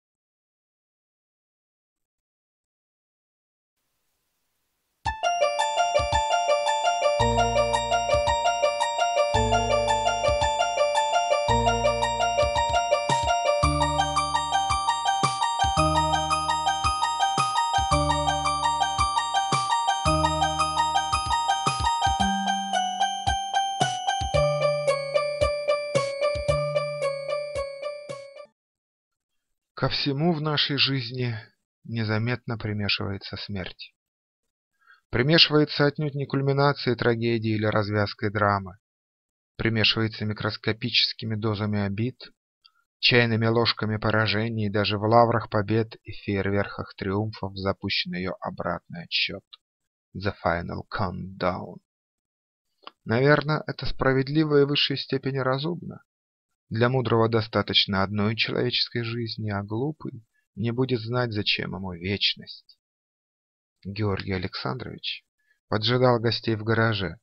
Ко всему в нашей жизни незаметно примешивается смерть. Примешивается отнюдь не кульминацией трагедии или развязкой драмы. Примешивается микроскопическими дозами обид, чайными ложками поражений, и даже в лаврах побед и фейерверках триумфов запущен ее обратный отсчет. The final countdown. Наверное, это справедливо и в высшей степени разумно. Для мудрого достаточно одной человеческой жизни, а глупый не будет знать, зачем ему вечность. Георгий Александрович поджидал гостей в гараже.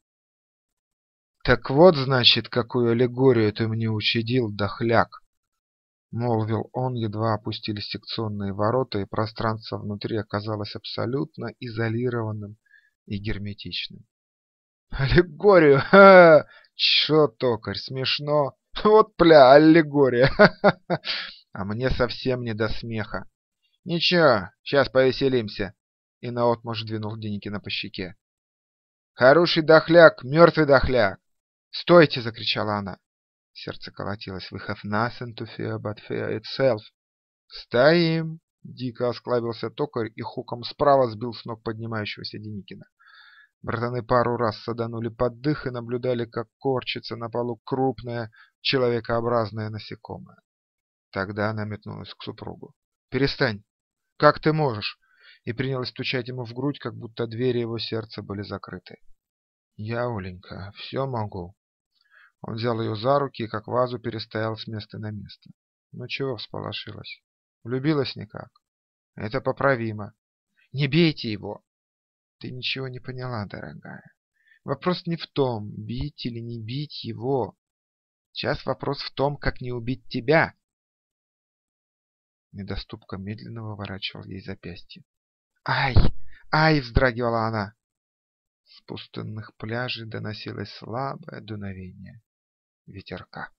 «Так вот, значит, какую аллегорию ты мне учудил, дохляк!» — молвил он, едва опустились секционные ворота, и пространство внутри оказалось абсолютно изолированным и герметичным. «Аллегорию? Ха! Чё, токарь, смешно? Вот пля, аллегория! Ха-ха-ха! А мне совсем не до смеха. Ничего, сейчас повеселимся!» И наотмашь двинул Деникина по щеке. «Хороший дохляк, мертвый дохляк!» «Стойте!» — закричала она. Сердце колотилось. «We have nothing to fear but fear itself». «Стоим!» — дико осклабился токарь и хуком справа сбил с ног поднимающегося Деникина. Братаны пару раз саданули под дых и наблюдали, как корчится на полу крупное человекообразное насекомое. Тогда она метнулась к супругу. «Перестань! Как ты можешь?» И принялась стучать ему в грудь, как будто двери его сердца были закрыты. «Я, Оленька, все могу». Он взял ее за руки и как вазу перестоял с места на место. «Ну чего всполошилась? Влюбилась никак? Это поправимо. Не бейте его!» «Ты ничего не поняла, дорогая. Вопрос не в том, бить или не бить его. Сейчас вопрос в том, как не убить тебя». Недоступка медленно выворачивал ей запястье. «Ай! Ай!» — вздрагивала она. С пустынных пляжей доносилось слабое дуновение ветерка.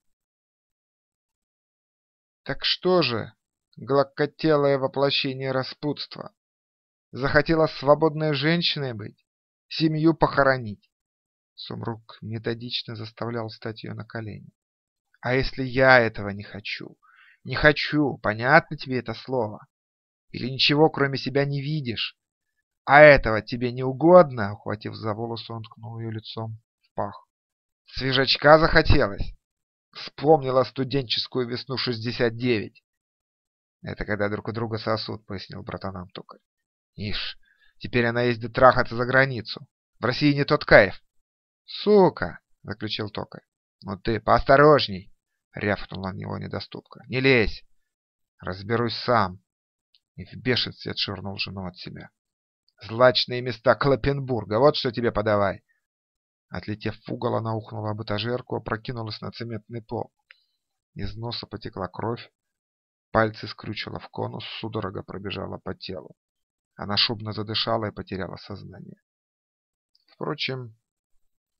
«Так что же, гладкотелое воплощение распутства? Захотела свободной женщиной быть? Семью похоронить?» Сумрук методично заставлял встать ее на колени. «А если я этого не хочу? Не хочу, понятно тебе это слово? Или ничего кроме себя не видишь? А этого тебе не угодно?» Ухватив за волосы, он ткнул ее лицом в пах. «Свежачка захотелось? Вспомнила студенческую весну шестьдесят девять. Это когда друг у друга сосут», — пояснил братанам токарь. «Ишь, теперь она ездит трахаться за границу. В России не тот кайф». «Сука!» — заключил токарь. «Ну ты поосторожней!» — рявкнула на него недоступка. «Не лезь! Разберусь сам!» И в бешенстве отшвырнул жену от себя. «Злачные места Клопенбурга, вот что тебе подавай!» Отлетев в угол, она ухнула об этажерку, опрокинулась на цементный пол. Из носа потекла кровь, пальцы скрючила в конус, судорога пробежала по телу. Она шумно задышала и потеряла сознание. Впрочем,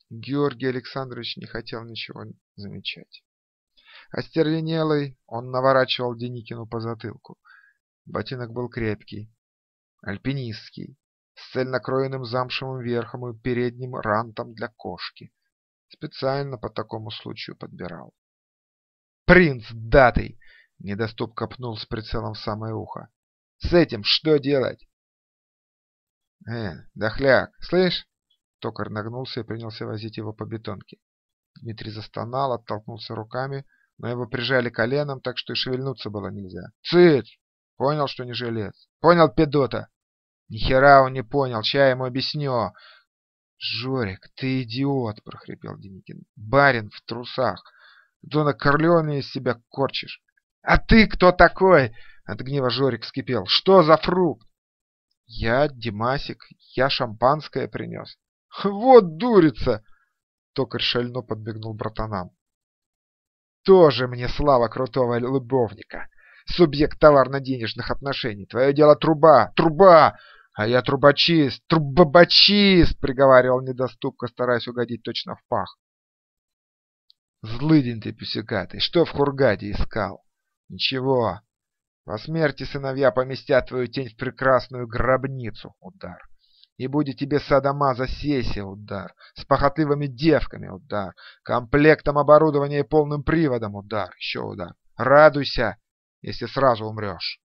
Георгий Александрович не хотел ничего замечать. Остервенелый, он наворачивал Деникину по затылку. Ботинок был крепкий, альпинистский, с цельнокроенным замшевым верхом и передним рантом для кошки. Специально по такому случаю подбирал. «Принц датый!» — недоступ копнул с прицелом в самое ухо. «С этим что делать?» «Э, дохляк, слышь?» Токарь нагнулся и принялся возить его по бетонке. Дмитрий застонал, оттолкнулся руками, но его прижали коленом, так что и шевельнуться было нельзя. «Цыц! Понял, что не жилец? Понял, педота?» «Нихера он не понял, ща ему объясню!» «Жорик, ты идиот!» — прохрипел Деникин. «Барин в трусах! Ты на Корлеоне из себя корчишь!» «А ты кто такой?» — от гнева Жорик вскипел. «Что за фрукт?» «Я Димасик, я шампанское принес». «Вот дурица!» — токарь шально подбегнул братанам. «Тоже мне слава крутого любовника! Субъект товарно-денежных отношений! Твое дело труба! Труба! А я трубочист! Трубобочист!» — приговаривал недоступка, стараясь угодить точно в пах. «Злыдень ты, писюкатый! Что в Хургаде искал?» «Ничего. По смерти сыновья поместят твою тень в прекрасную гробницу. Удар. И будет тебе садомаза сессия. Удар. С похотливыми девками. Удар. Комплектом оборудования и полным приводом. Удар. Еще удар. Радуйся, если сразу умрешь».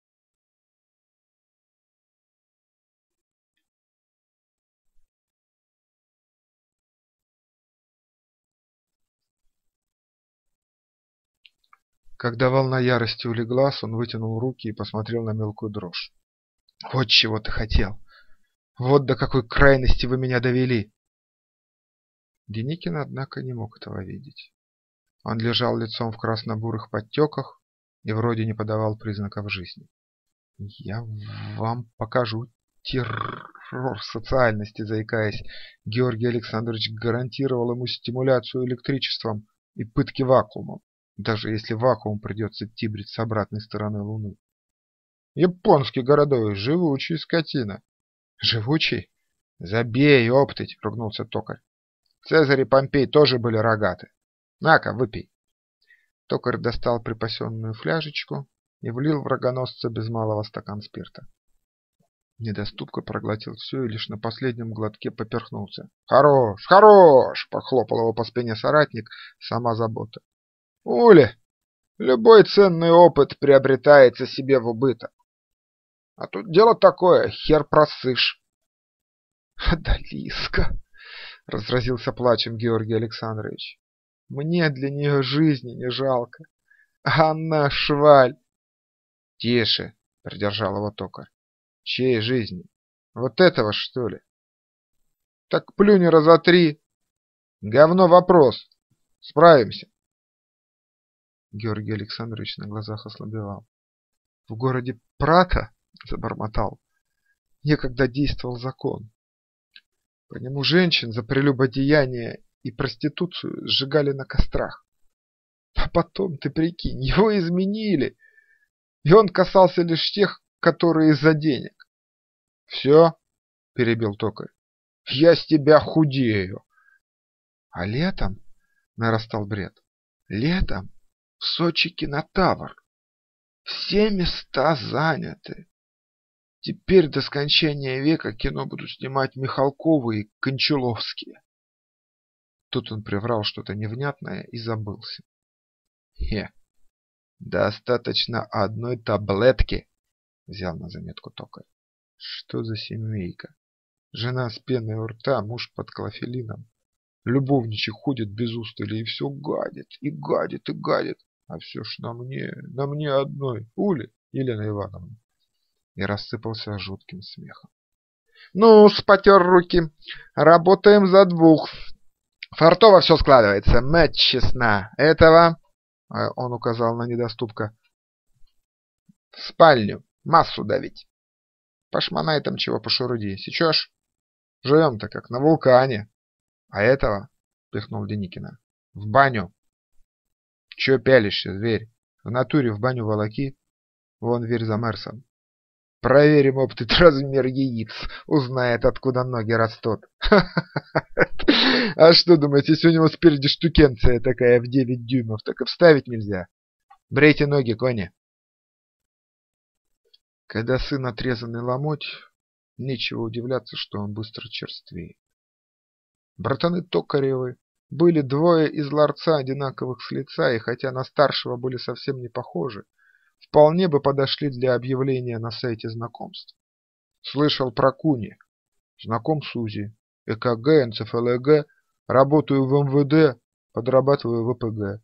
Когда волна ярости улеглась, он вытянул руки и посмотрел на мелкую дрожь. «Вот чего ты хотел! Вот до какой крайности вы меня довели!» Деникин, однако, не мог этого видеть. Он лежал лицом в красно-бурых подтеках и вроде не подавал признаков жизни. «Я вам покажу террор социальности», заикаясь, Георгий Александрович гарантировал ему стимуляцию электричеством и пытки вакуумом, даже если вакуум придется тибрить с обратной стороны Луны. «Японский городовой, живучий скотина». «Живучий? Забей, оптыть!» — ругнулся токарь. «Цезарь и Помпей тоже были рогаты. На-ка, выпей». Токарь достал припасенную фляжечку и влил в рогоносца без малого стакан спирта. Недоступка проглотил все и лишь на последнем глотке поперхнулся. «Хорош, хорош!» — похлопал его по спине соратник, сама забота. «Уля, любой ценный опыт приобретается себе в убыток. А тут дело такое, хер просышь». «Одалиска!» — разразился плачем Георгий Александрович. «Мне для нее жизни не жалко. А она шваль!» «Тише!» — придержал его токарь. «Чьей жизни? Вот этого, что ли?» «Так плюнь раза три. Говно вопрос. Справимся». Георгий Александрович на глазах ослабевал. «В городе Прата, — забормотал, — некогда действовал закон. По нему женщин за прелюбодеяние и проституцию сжигали на кострах. А потом, ты прикинь, его изменили, и он касался лишь тех, которые из-за денег». «Все?» — перебил токарь. «Я с тебя худею». «А летом, — нарастал бред, — летом в Сочи кинотавр. Все места заняты. Теперь до скончания века кино будут снимать Михалковы и Кончаловские». Тут он приврал что-то невнятное и забылся. «Хе, достаточно одной таблетки», — взял на заметку токарь. «Что за семейка? Жена с пеной у рта, муж под клофелином. Любовничек ходит без устали и все гадит, и гадит, и гадит. А все ж на мне, на мне одной, Ули, Елена Ивановна». И рассыпался жутким смехом. «Ну, спотер руки. Работаем за двух. Фартово все складывается, мать честна. Этого, — он указал на недоступка, — в спальню, массу давить. Пошмонай там чего пошуруди. Сечешь? Живем-то как на вулкане. А этого, — пихнул Деникина, — в баню». «Че пялишься, зверь? В натуре в баню волоки. Вон дверь за Мерсом». Проверим опыт размер яиц. Узнает, откуда ноги растут. А что думаете, если у него спереди штукенция такая в девять дюймов, так и вставить нельзя? Брейте ноги, кони. Когда сын отрезанный ломоть, нечего удивляться, что он быстро черствеет. Братаны Токаревы были двое из ларца одинаковых с лица, и хотя на старшего были совсем не похожи, вполне бы подошли для объявления на сайте знакомств. Слышал про Куни. Знаком с УЗИ, ЭКГ, НЦФЛГ, работаю в МВД, подрабатываю в ВПГ.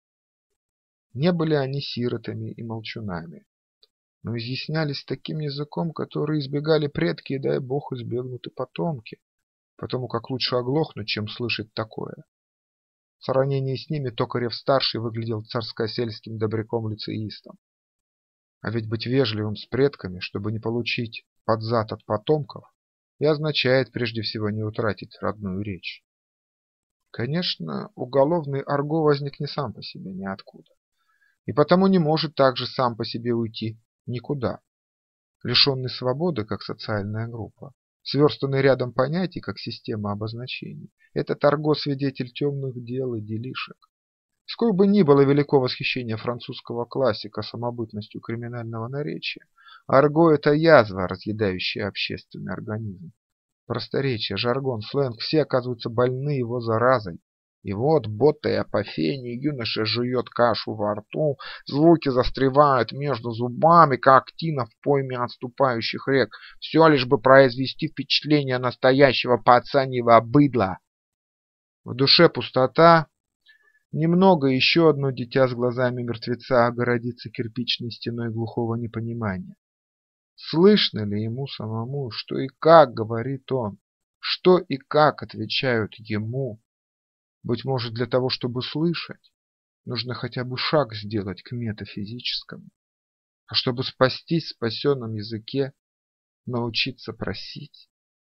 Не были они сиротами и молчунами, но изъяснялись таким языком, который избегали предки, и дай бог избегнут и потомки, потому как лучше оглохнуть, чем слышать такое. В сравнении с ними Токарев-старший выглядел царско-сельским добряком-лицеистом. А ведь быть вежливым с предками, чтобы не получить под зад от потомков, и означает прежде всего не утратить родную речь. Конечно, уголовный арго возник не сам по себе ниоткуда, и потому не может также сам по себе уйти никуда. Лишенный свободы, как социальная группа, сверстанный рядом понятий, как система обозначений, этот арго свидетель темных дел и делишек. Сколь бы ни было велико восхищение французского классика самобытностью криминального наречия, арго – это язва, разъедающая общественный организм. Просторечие, жаргон, сленг – все оказываются больны его заразой. И вот, ботая по фене, юноша жует кашу во рту, звуки застревают между зубами, как тина в пойме отступающих рек. Все лишь бы произвести впечатление настоящего пацаньего быдла. В душе пустота. Немного еще одно дитя с глазами мертвеца огородится кирпичной стеной глухого непонимания. Слышно ли ему самому, что и как говорит он, что и как отвечают ему? Быть может, для того, чтобы слышать, нужно хотя бы шаг сделать к метафизическому. А чтобы спастись в спасенном языке, научиться просить.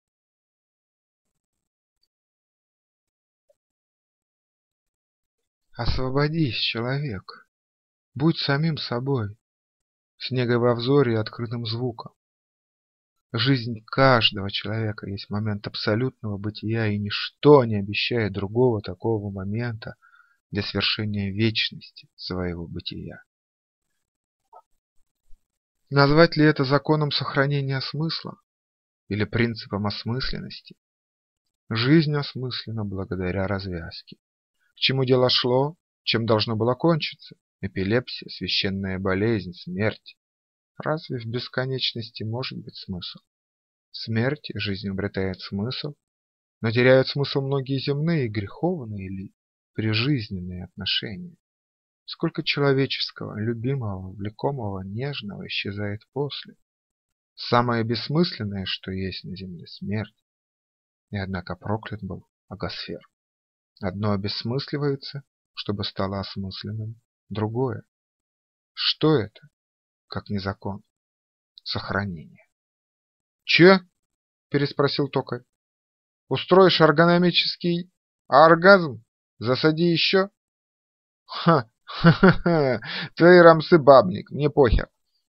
Освободись, человек, будь самим собой, с негой во взоре и открытым звуком. Жизнь каждого человека есть момент абсолютного бытия, и ничто не обещает другого такого момента для свершения вечности своего бытия. Назвать ли это законом сохранения смысла или принципом осмысленности? Жизнь осмыслена благодаря развязке. К чему дело шло, чем должно было кончиться? Эпилепсия, священная болезнь, смерть. Разве в бесконечности может быть смысл? В смерти жизнь обретает смысл, но теряют смысл многие земные, греховные или прижизненные отношения. Сколько человеческого, любимого, влекомого, нежного исчезает после. Самое бессмысленное, что есть на земле, смерть. И однако проклят был Агасфер. Одно обессмысливается, чтобы стало осмысленным другое. Что это, как не закон? Сохранение. Че? Переспросил токарь. Устроишь эргономический оргазм? Засади еще? Ха, ха-ха-ха, твои рамсы бабник, мне похер.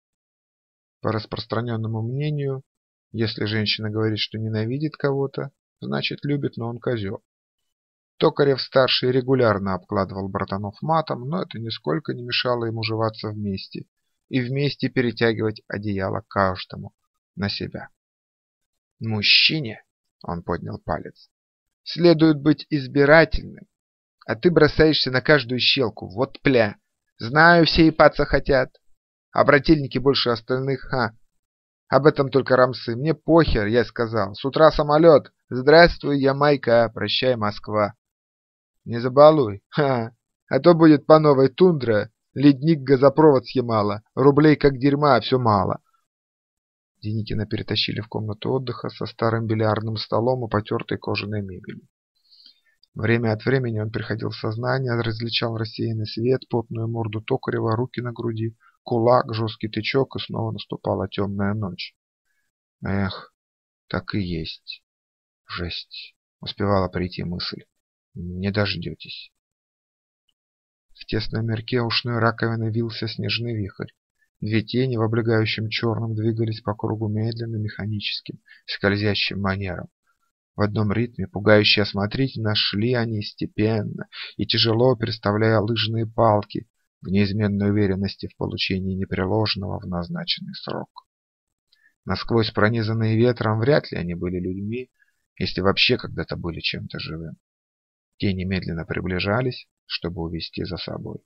По распространенному мнению, если женщина говорит, что ненавидит кого-то, значит любит, но он козел. Токарев-старший регулярно обкладывал братанов матом, но это нисколько не мешало им уживаться вместе и вместе перетягивать одеяло каждому на себя. Мужчине, он поднял палец, следует быть избирательным, а ты бросаешься на каждую щелку, вот пля. Знаю, все ипаться хотят, а брательники больше остальных, ха. Об этом только рамсы, мне похер, я сказал, с утра самолет, здравствуй, Ямайка, прощай, Москва. Не забалуй, ха, а то будет по новой тундра, ледник газопровод съемала, рублей как дерьма, а все мало. Деникина перетащили в комнату отдыха со старым бильярдным столом и потертой кожаной мебелью. Время от времени он приходил в сознание, различал рассеянный свет, потную морду Токарева, руки на груди, кулак, жесткий тычок, и снова наступала темная ночь. Эх, так и есть. Жесть. Успевала прийти мысль. Не дождетесь. В тесном мирке ушной раковины вился снежный вихрь. Две тени в облегающем черном двигались по кругу медленно, механическим, скользящим манером. В одном ритме, пугающе осмотрительно, шли они степенно и тяжело, переставляя лыжные палки, в неизменной уверенности в получении непреложного в назначенный срок. Насквозь пронизанные ветром, вряд ли они были людьми, если вообще когда-то были чем-то живым. Тени медленно приближались, чтобы увести за собой.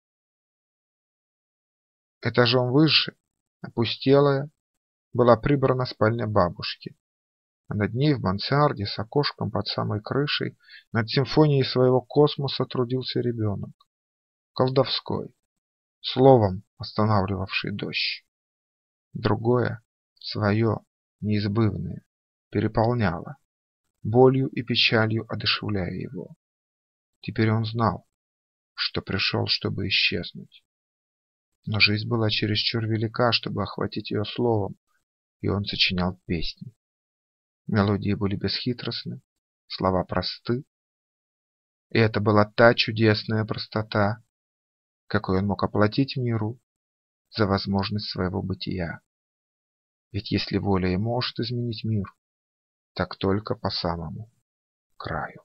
Этажом выше, опустелая, была прибрана спальня бабушки, а над ней в мансарде с окошком под самой крышей над симфонией своего космоса трудился ребенок, колдовской, словом останавливавший дождь. Другое, свое, неизбывное, переполняло, болью и печалью одушевляя его. Теперь он знал, что пришел, чтобы исчезнуть. Но жизнь была чересчур велика, чтобы охватить ее словом, и он сочинял песни. Мелодии были бесхитростны, слова просты, и это была та чудесная простота, какой он мог оплатить миру за возможность своего бытия. Ведь если воля и может изменить мир, так только по самому краю.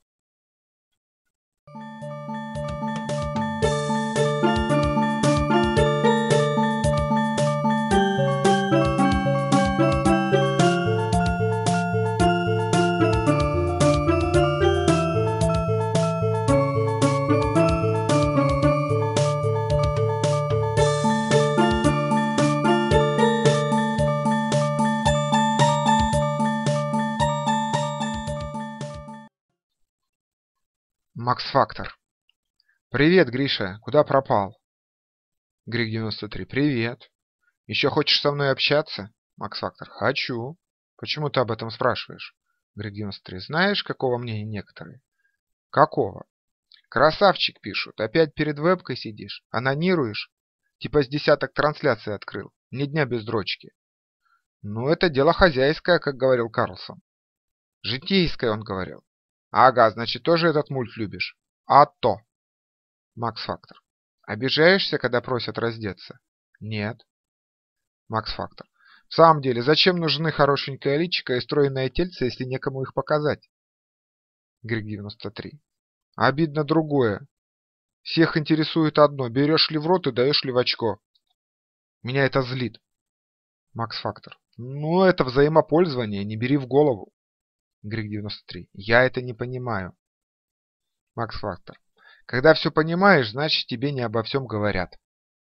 Макс Фактор. Привет, Гриша. Куда пропал? Григ девяносто три. Привет. Еще хочешь со мной общаться? Макс Фактор. Хочу. Почему ты об этом спрашиваешь? Григ девяносто три. Знаешь, какого мнения некоторые? Какого? Красавчик, пишут. Опять перед вебкой сидишь? Анонируешь? Типа с десяток трансляций открыл. Ни дня без дрочки. Ну, это дело хозяйское, как говорил Карлсон. Житейское, он говорил. Ага, значит, тоже этот мульт любишь? А то. Макс Фактор. Обижаешься, когда просят раздеться? Нет. Макс Фактор. В самом деле, зачем нужны хорошенькая личико и стройное тельце, если некому их показать? Григ девяносто три. Обидно другое. Всех интересует одно, берешь ли в рот и даешь ли в очко. Меня это злит. Макс Фактор. Ну, это взаимопользование, не бери в голову. Григ девяносто три. Я это не понимаю. Макс Фактор. Когда все понимаешь, значит тебе не обо всем говорят.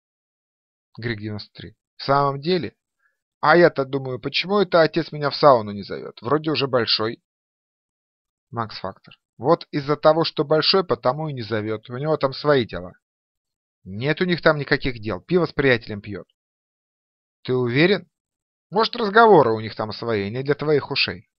Григ девяносто три. В самом деле? А я-то думаю, почему это отец меня в сауну не зовет? Вроде уже большой. Макс Фактор. Вот из-за того, что большой, потому и не зовет. У него там свои дела. Нет у них там никаких дел. Пиво с приятелем пьет. Ты уверен? Может, разговоры у них там свои, не для твоих ушей.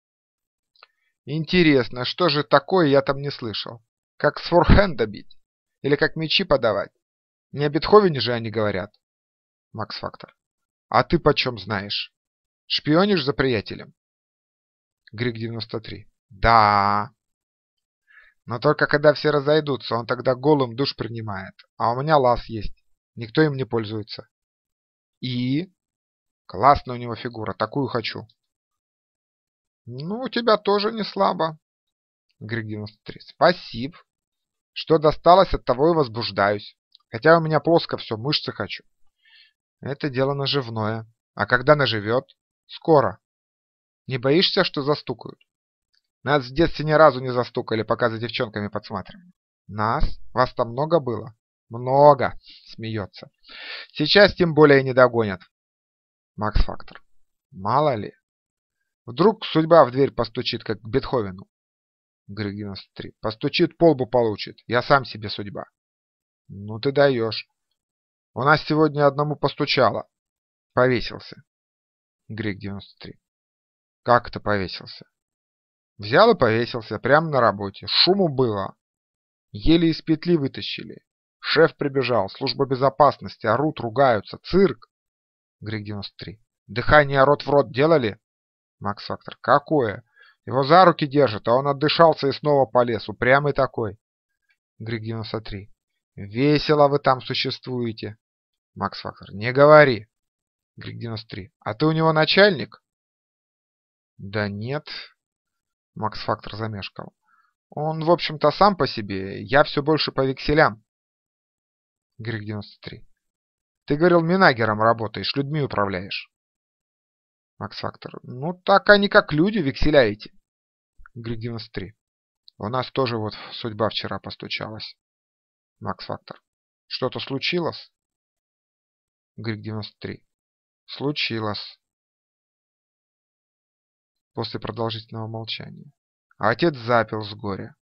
Интересно, что же такое я там не слышал? Как с форхенда бить? Или как мячи подавать? Не о Бетховене же они говорят. Макс Фактор. А ты почем знаешь? Шпионишь за приятелем? Григ девяносто три. Да. Но только когда все разойдутся, он тогда голым душ принимает. А у меня лаз есть. Никто им не пользуется. И? Классная у него фигура, такую хочу. Ну, у тебя тоже не слабо. Григ девяносто три. Спасибо. Что досталось, от того и возбуждаюсь. Хотя у меня плоско все, мышцы хочу. Это дело наживное. А когда наживет? Скоро. Не боишься, что застукают? Нас в детстве ни разу не застукали, пока за девчонками подсматривали. Нас? Вас там много было? Много, смеется. Сейчас тем более не догонят. Макс Фактор. Мало ли. Вдруг судьба в дверь постучит, как к Бетховену. Григ девяносто три. Постучит, полбу получит. Я сам себе судьба. Ну ты даешь. У нас сегодня одному постучало. Повесился. Григ девяносто три. Как это повесился? Взял и повесился, прямо на работе. Шуму было. Еле из петли вытащили. Шеф прибежал, служба безопасности, орут, ругаются. Цирк. Григ девяносто три. Дыхание рот в рот делали? Макс Фактор. Какое? Его за руки держат, а он отдышался и снова полез. Упрямый такой. Григ девяносто три. Весело вы там существуете. Макс Фактор. Не говори. Грик девяносто три. А ты у него начальник? Да нет. Макс Фактор замешкал. Он, в общем-то, сам по себе. Я все больше по векселям. Грик девяносто три. Ты говорил, минагером работаешь, людьми управляешь. Макс Фактор. Ну, так они как люди, векселяете. Грик девяносто три. У нас тоже вот судьба вчера постучалась. Макс Фактор. Что-то случилось? Грик девяносто три. Случилось. После продолжительного молчания. А отец запил с горя.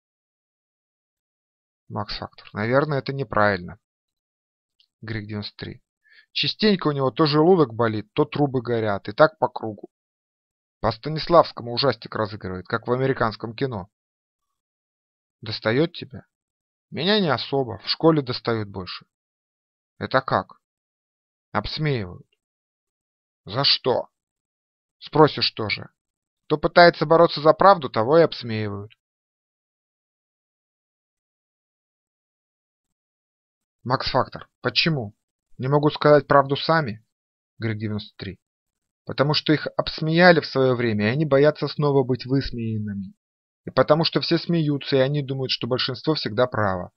Макс Фактор. Наверное, это неправильно. Грик девяносто три. Частенько у него то желудок болит, то трубы горят. И так по кругу. По Станиславскому ужастик разыгрывает, как в американском кино. Достает тебя? Меня не особо. В школе достают больше. Это как? Обсмеивают. За что? Спросишь тоже. Кто пытается бороться за правду, того и обсмеивают. Макс Фактор. Почему? Не могут сказать правду сами? Грик девяносто три. Потому что их обсмеяли в свое время, и они боятся снова быть высмеянными. И потому что все смеются, и они думают, что большинство всегда право.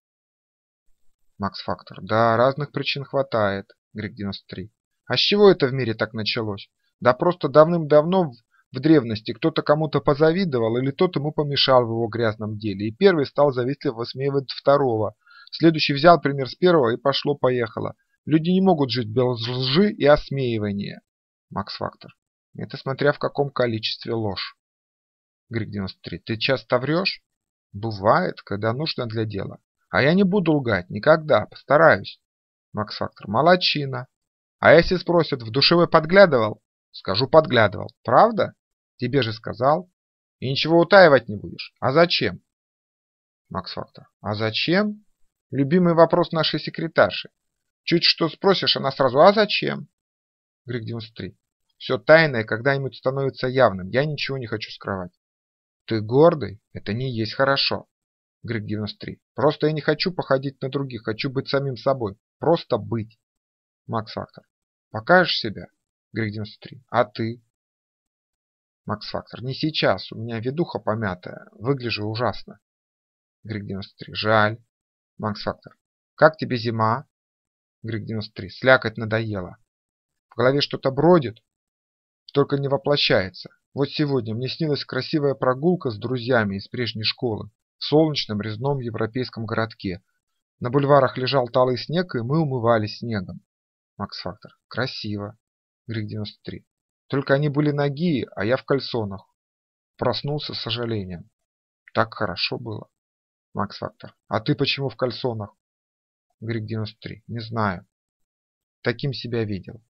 Макс Фактор. Да, разных причин хватает. Грик девяносто три. А с чего это в мире так началось? Да просто давным-давно в древности кто-то кому-то позавидовал, или тот ему помешал в его грязном деле, и первый стал завистливо высмеивать второго. Следующий взял пример с первого, и пошло-поехало. Люди не могут жить без лжи и осмеивания. Макс Фактор. Это смотря в каком количестве ложь. Грик девяносто три. Ты часто врешь? Бывает, когда нужно для дела. А я не буду лгать, никогда, постараюсь. Макс Фактор. Молодчина. А если спросят, в душевой подглядывал? Скажу, подглядывал. Правда? Тебе же сказал. И ничего утаивать не будешь. А зачем? Макс Фактор. А зачем? Любимый вопрос нашей секретарши. Чуть что спросишь, она сразу, а зачем? Грик девяносто три. Все тайное когда-нибудь становится явным. Я ничего не хочу скрывать. Ты гордый? Это не есть хорошо. Грик девяносто три. Просто я не хочу походить на других. Хочу быть самим собой. Просто быть. Макс Фактор. Покажешь себя? Грик девяносто три. А ты? Макс Фактор. Не сейчас. У меня ведуха помятая. Выгляжу ужасно. Грик девяносто три. Жаль. Макс Фактор. Как тебе зима? Грик девяносто три. Слякоть надоело. В голове что-то бродит, только не воплощается. Вот сегодня мне снилась красивая прогулка с друзьями из прежней школы в солнечном резном европейском городке. На бульварах лежал талый снег, и мы умывались снегом. Макс Фактор. Красиво. Грик девяносто три. Только они были ноги, а я в кальсонах. Проснулся с сожалением. Так хорошо было. Макс Фактор. А ты почему в кальсонах? Грик девяносто три. Не знаю. Таким себя видел.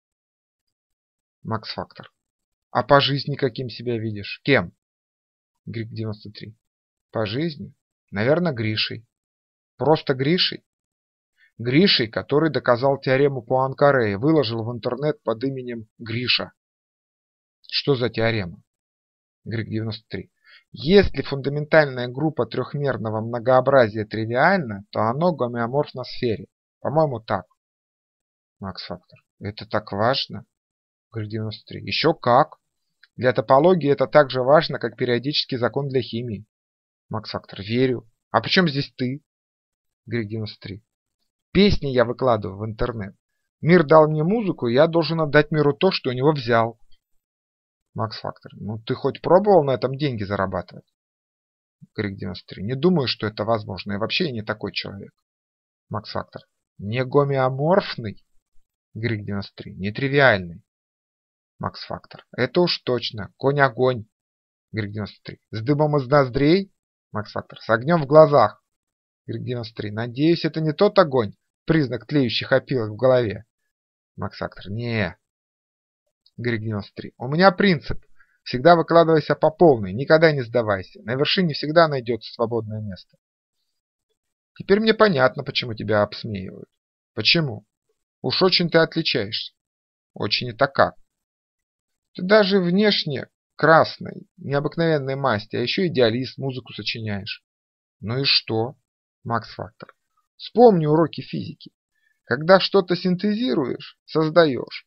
Макс Фактор. А по жизни каким себя видишь? Кем? Грик девяносто три. По жизни? Наверное, Гришей. Просто Гришей? Гришей, который доказал теорему Пуанкаре и выложил в интернет под именем Гриша. Что за теорема? Грик девяносто три. Если фундаментальная группа трехмерного многообразия тривиальна, то оно гомеоморфно сфере. По-моему, так. Макс Фактор. Это так важно? Грик девяносто три. Еще как. Для топологии это так же важно, как периодический закон для химии. Макс Фактор. Верю. А при чем здесь ты? Грик девяносто три. Песни я выкладываю в интернет. Мир дал мне музыку, и я должен отдать миру то, что у него взял. Макс Фактор. Ну ты хоть пробовал на этом деньги зарабатывать? Грик девяносто три. Не думаю, что это возможно. И вообще я не такой человек. Макс Фактор. Не гомеоморфный? Грик девяносто три. Нетривиальный. Макс Фактор. Это уж точно. Конь-огонь. Грик девяносто три. С дымом из ноздрей? Макс Фактор. С огнем в глазах. Грик девяносто три. Надеюсь, это не тот огонь, признак тлеющих опилок в голове. Макс Фактор. Не. Грик девяносто три. У меня принцип. Всегда выкладывайся по полной, никогда не сдавайся. На вершине всегда найдется свободное место. Теперь мне понятно, почему тебя обсмеивают. Почему? Уж очень ты отличаешься. Очень это как. Ты даже внешне красной, необыкновенной масти, а еще идеалист, музыку сочиняешь. Ну и что? Макс Фактор. Вспомни уроки физики. Когда что-то синтезируешь, создаешь.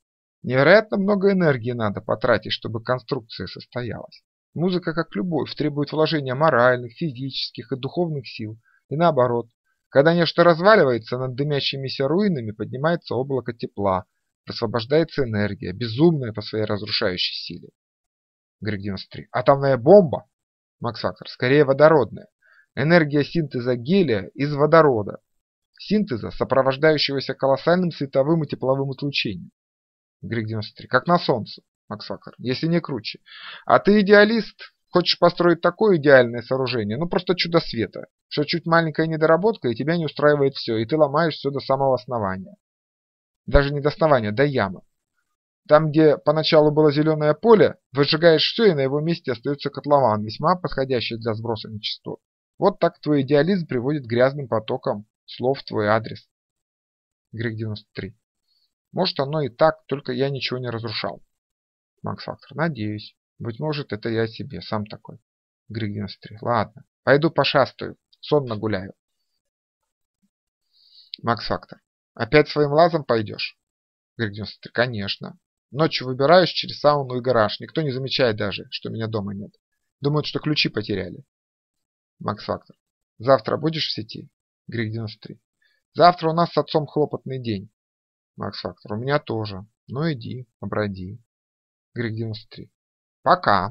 Невероятно много энергии надо потратить, чтобы конструкция состоялась. Музыка, как любовь, требует вложения моральных, физических и духовных сил. И наоборот, когда нечто разваливается, над дымящимися руинами поднимается облако тепла, высвобождается энергия, безумная по своей разрушающей силе. Грег девяносто три. Атомная бомба? Макс Фактор. Скорее водородная. Энергия синтеза гелия из водорода. Синтеза, сопровождающегося колоссальным световым и тепловым излучением. Грег девяносто три. Как на Солнце, Макс Фактор, если не круче. А ты идеалист, хочешь построить такое идеальное сооружение, ну просто чудо света, что чуть маленькая недоработка, и тебя не устраивает все, и ты ломаешь все до самого основания. Даже не до основания, до ямы. Там, где поначалу было зеленое поле, выжигаешь все, и на его месте остается котлован, весьма подходящий для сброса нечистот. Вот так твой идеализм приводит к грязным потокам слов в твой адрес. Грег девяносто три. Может, оно и так, только я ничего не разрушал. Макс Фактор. Надеюсь. Быть может, это я себе, сам такой. Грег девяносто три. Ладно, пойду пошастаю, сонно гуляю. Макс Фактор. Опять своим лазом пойдешь? Грег девяносто три. Конечно. Ночью выбираюсь через сауну и гараж. Никто не замечает даже, что меня дома нет. Думают, что ключи потеряли. Макс Фактор. Завтра будешь в сети? Грег девяносто три. Завтра у нас с отцом хлопотный день. Макс Фактор. У меня тоже. Ну иди, оброди. Грег девяносто три. Пока.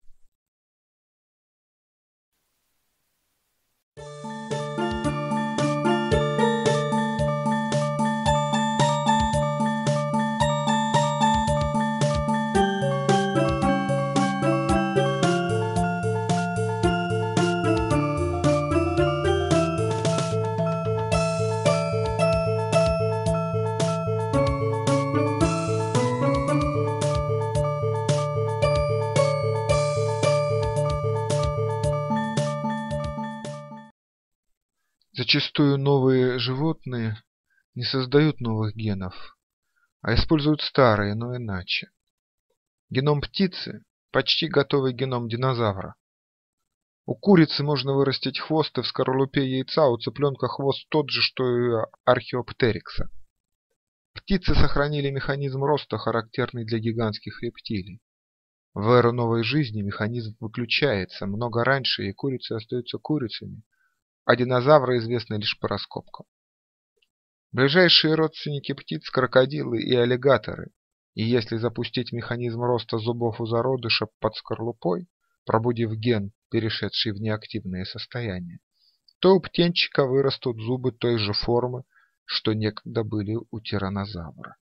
Зачастую новые животные не создают новых генов, а используют старые, но иначе. Геном птицы – почти готовый геном динозавра. У курицы можно вырастить хвост, и в скорлупе яйца у цыпленка хвост тот же, что и у археоптерикса. Птицы сохранили механизм роста, характерный для гигантских рептилий. В эру новой жизни механизм выключается много раньше, и курицы остаются курицами, а динозавры известны лишь по раскопкам. Ближайшие родственники птиц – крокодилы и аллигаторы, и если запустить механизм роста зубов у зародыша под скорлупой, пробудив ген, перешедший в неактивное состояние, то у птенчика вырастут зубы той же формы, что некогда были у тираннозавра.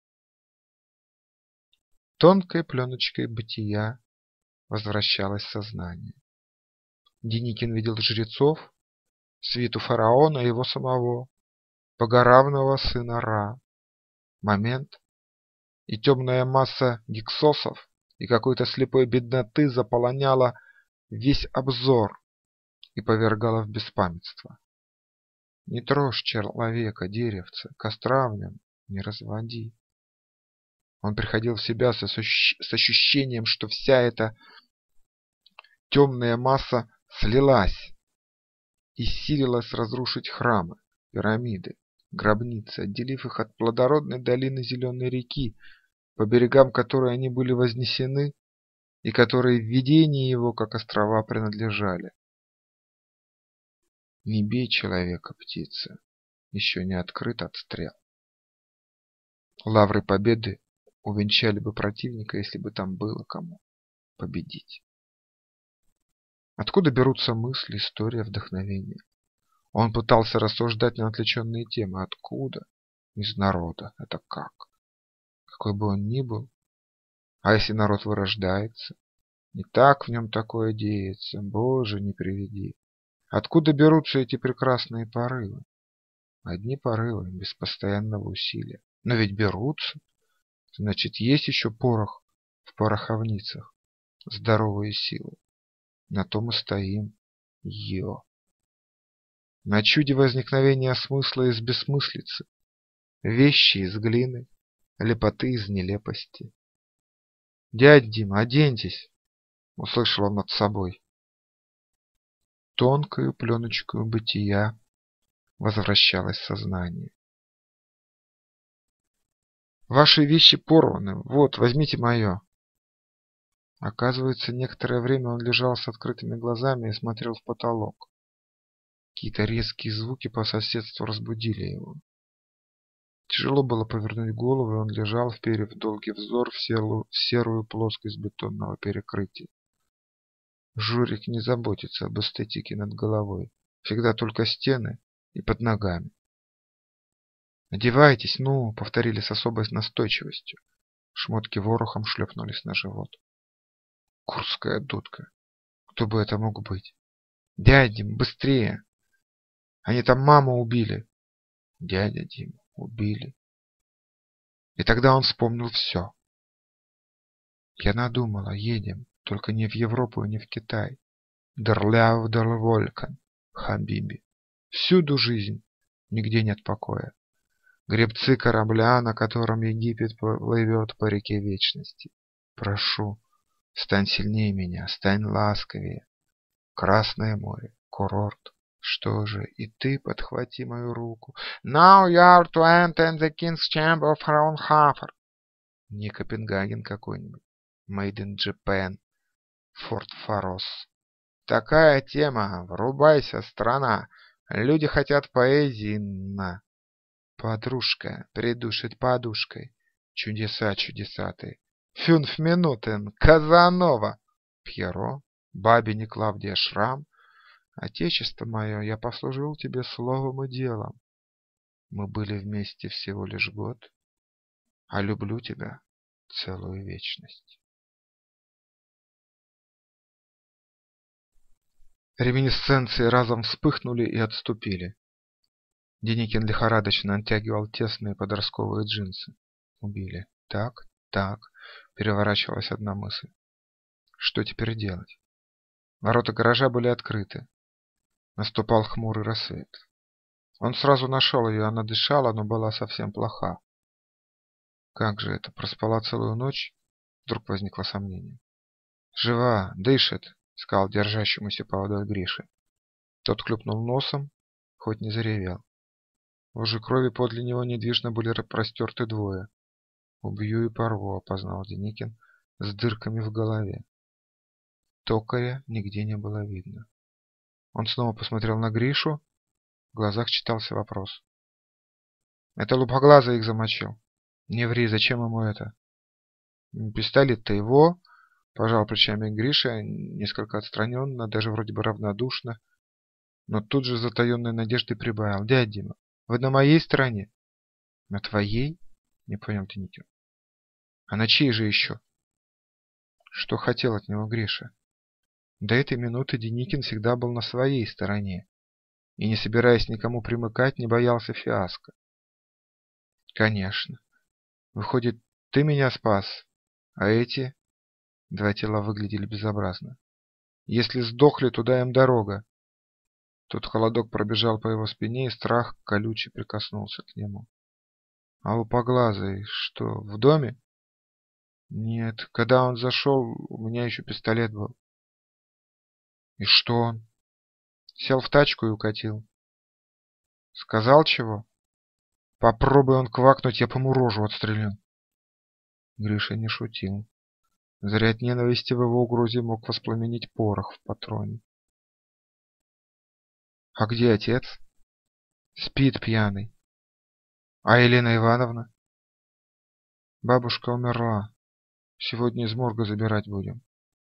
Тонкой пленочкой бытия возвращалось сознание. Деникин видел жрецов, свиту фараона и его самого, богоравного сына Ра. Момент, и темная масса гиксосов и какой-то слепой бедноты заполоняла весь обзор и повергала в беспамятство. Не трожь человека, деревца, костра в нем не разводи. Он приходил в себя с ощущением, что вся эта темная масса слилась и силилась разрушить храмы, пирамиды, гробницы, отделив их от плодородной долины зеленой реки, по берегам которой они были вознесены и которые в видении его, как острова, принадлежали. Не бей человека, птица, еще не открыт отстрел. Лавры победы увенчали бы противника, если бы там было кому победить. Откуда берутся мысли, история, вдохновение? Он пытался рассуждать на отвлеченные темы. Откуда? Из народа. Это как? Какой бы он ни был. А если народ вырождается? Не так в нем такое деется. Боже, не приведи. Откуда берутся эти прекрасные порывы? Одни порывы, без постоянного усилия. Но ведь берутся. Значит, есть еще порох в пороховницах. Здоровые силы. На том и стоим. Йо. На чуде возникновения смысла из бессмыслицы. Вещи из глины, лепоты из нелепости. «Дядь Дима, оденьтесь!» — услышал он над собой. Тонкою пленочкою бытия возвращалось сознание. Ваши вещи порваны. Вот, возьмите мое. Оказывается, некоторое время он лежал с открытыми глазами и смотрел в потолок. Какие-то резкие звуки по соседству разбудили его. Тяжело было повернуть голову, и он лежал, вперев долгий взор в серую, в серую плоскость бетонного перекрытия. Жорик не заботится об эстетике над головой. Всегда только стены и под ногами. «Одевайтесь, ну!» — повторили с особой настойчивостью. Шмотки ворохом шлепнулись на живот. Курская дудка. Кто бы это мог быть? Дядя Дим, быстрее! Они там маму убили. Дядя Дим, убили. И тогда он вспомнил все. Я надумала, едем, только не в Европу и не в Китай. Дерляв дерволькан, Хабиби. Всюду жизнь, нигде нет покоя. Гребцы корабля, на котором Египет плывет по реке вечности. Прошу, стань сильнее меня, стань ласковее. Красное море, курорт. Что же, и ты подхвати мою руку. Now you are to enter in the King's Chamber of Fraunhofer. Не Копенгаген какой-нибудь. Made in Japan. Форт Фарос. Такая тема. Врубайся, страна. Люди хотят поэзии на... Подружка придушит подушкой. Чудеса чудесатые. Фюнф минутен. Казанова. Пьеро. Бабине Клавдия Шрам. Отечество мое, я послужил тебе словом и делом. Мы были вместе всего лишь год, а люблю тебя целую вечность. Реминисценции разом вспыхнули и отступили. Деникин лихорадочно оттягивал тесные подростковые джинсы. Убили. Так, так, переворачивалась одна мысль. Что теперь делать? Ворота гаража были открыты. Наступал хмурый рассвет. Он сразу нашел ее, она дышала, но была совсем плоха. Как же это, проспала целую ночь? Вдруг возникло сомнение. Жива, дышит, сказал держащемуся поводой Грише. Тот хлюпнул носом, хоть не заревел. В луже крови подле него недвижно были простерты двое. Убью и порву, опознал Деникин, с дырками в голове. Токаря нигде не было видно. Он снова посмотрел на Гришу. В глазах читался вопрос. Это лупоглазый их замочил. Не ври, зачем ему это? Пистолет-то его, пожал плечами Гриша, несколько отстраненно, даже вроде бы равнодушно, но тут же затаенной надеждой прибавил. Дядя Дима, вы на моей стороне? На твоей? Не понял Деникин. А на чьей же еще? Что хотел от него Гриша? До этой минуты Деникин всегда был на своей стороне и, не собираясь никому примыкать, не боялся фиаско. Конечно. Выходит, ты меня спас, а эти... Два тела выглядели безобразно. Если сдохли, туда им дорога. Тут холодок пробежал по его спине, и страх колючий прикоснулся к нему. А лупоглазый что, в доме? Нет, когда он зашел, у меня еще пистолет был. И что он? Сел в тачку и укатил. Сказал чего? Попробуй он квакнуть, я по ему рожу отстрелю. Гриша не шутил. Заряд ненависти в его угрозе мог воспламенить порох в патроне. А где отец? Спит пьяный. А Елена Ивановна? Бабушка умерла. Сегодня из морга забирать будем.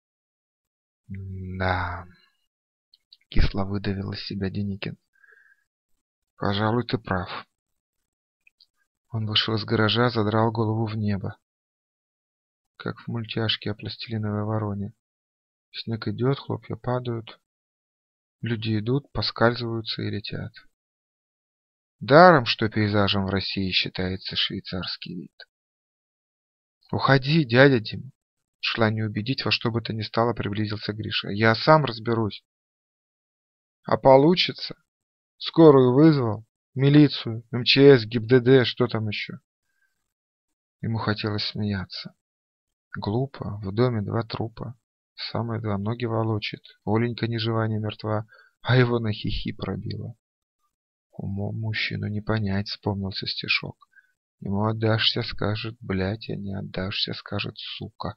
Да... Кисло выдавил из себя Деникин. Пожалуй, ты прав. Он вышел из гаража, задрал голову в небо. Как в мультяшке о пластилиновой вороне. Снег идет, хлопья падают. Люди идут, поскальзываются и летят. Даром, что пейзажем в России считается швейцарский вид. Уходи, дядя Дима. Шла не убедить, во что бы то ни стало, приблизился Гриша. Я сам разберусь. А получится? Скорую вызвал, милицию, эм че эс, ГИБДД, что там еще? Ему хотелось смеяться. Глупо, в доме два трупа. Самые два ноги волочит. Оленька ни жива, ни мертва, а его на хихи пробило. Умом мужчину не понять, вспомнился стишок. Ему отдашься, скажет, блядь, а не отдашься, скажет, сука.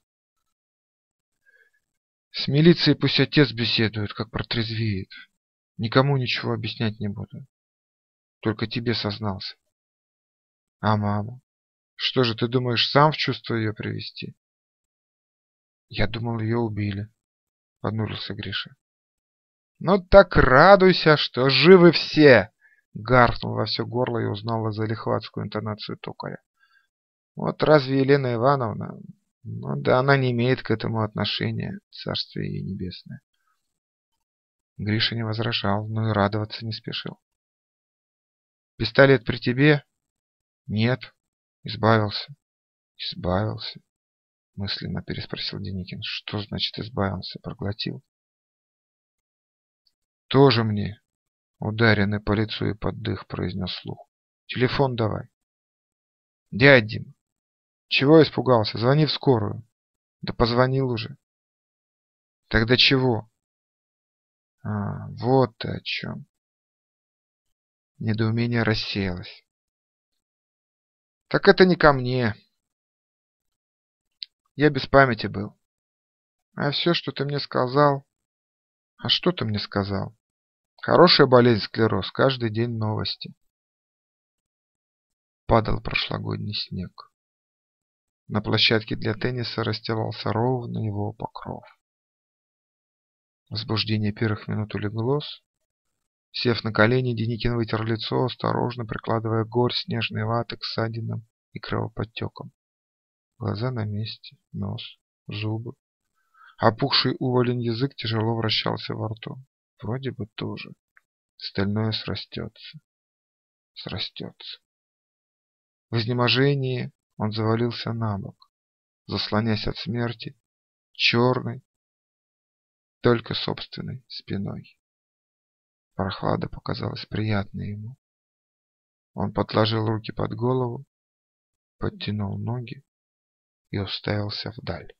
С милицией пусть отец беседует, как протрезвеет. Никому ничего объяснять не буду. Только тебе сознался. А мама? Что же, ты думаешь, сам в чувство ее привести? Я думал, ее убили, понурился Гриша. Ну так радуйся, что живы все! Гаркнул во все горло и узнал залихватскую интонацию токаря. Вот разве Елена Ивановна... Ну да, она не имеет к этому отношения, царствие ей небесное. Гриша не возражал, но и радоваться не спешил. Пистолет при тебе? Нет. Избавился. Избавился. Мысленно переспросил Деникин. Что значит избавился? Проглотил? Тоже мне, ударенный по лицу и под дых, произнес слух. Телефон давай. Дядь Дима, чего испугался? Звони в скорую. Да позвонил уже. Тогда чего? А, вот ты о чем. Недоумение рассеялось. Так это не ко мне. Я без памяти был. А все, что ты мне сказал... А что ты мне сказал? Хорошая болезнь склероз, каждый день новости. Падал прошлогодний снег. На площадке для тенниса расстилался ровно его покров. Возбуждение первых минут улеглось. Сев на колени, Деникин вытер лицо, осторожно прикладывая горсть снежной ваты к ссадинам и кровоподтекам. Глаза на месте, нос, зубы. Опухший уволень язык тяжело вращался во рту. Вроде бы тоже. Остальное срастется. Срастется. В изнеможении он завалился на бок, заслонясь от смерти черной, только собственной спиной. Прохлада показалась приятной ему. Он подложил руки под голову, подтянул ноги и уставился вдаль.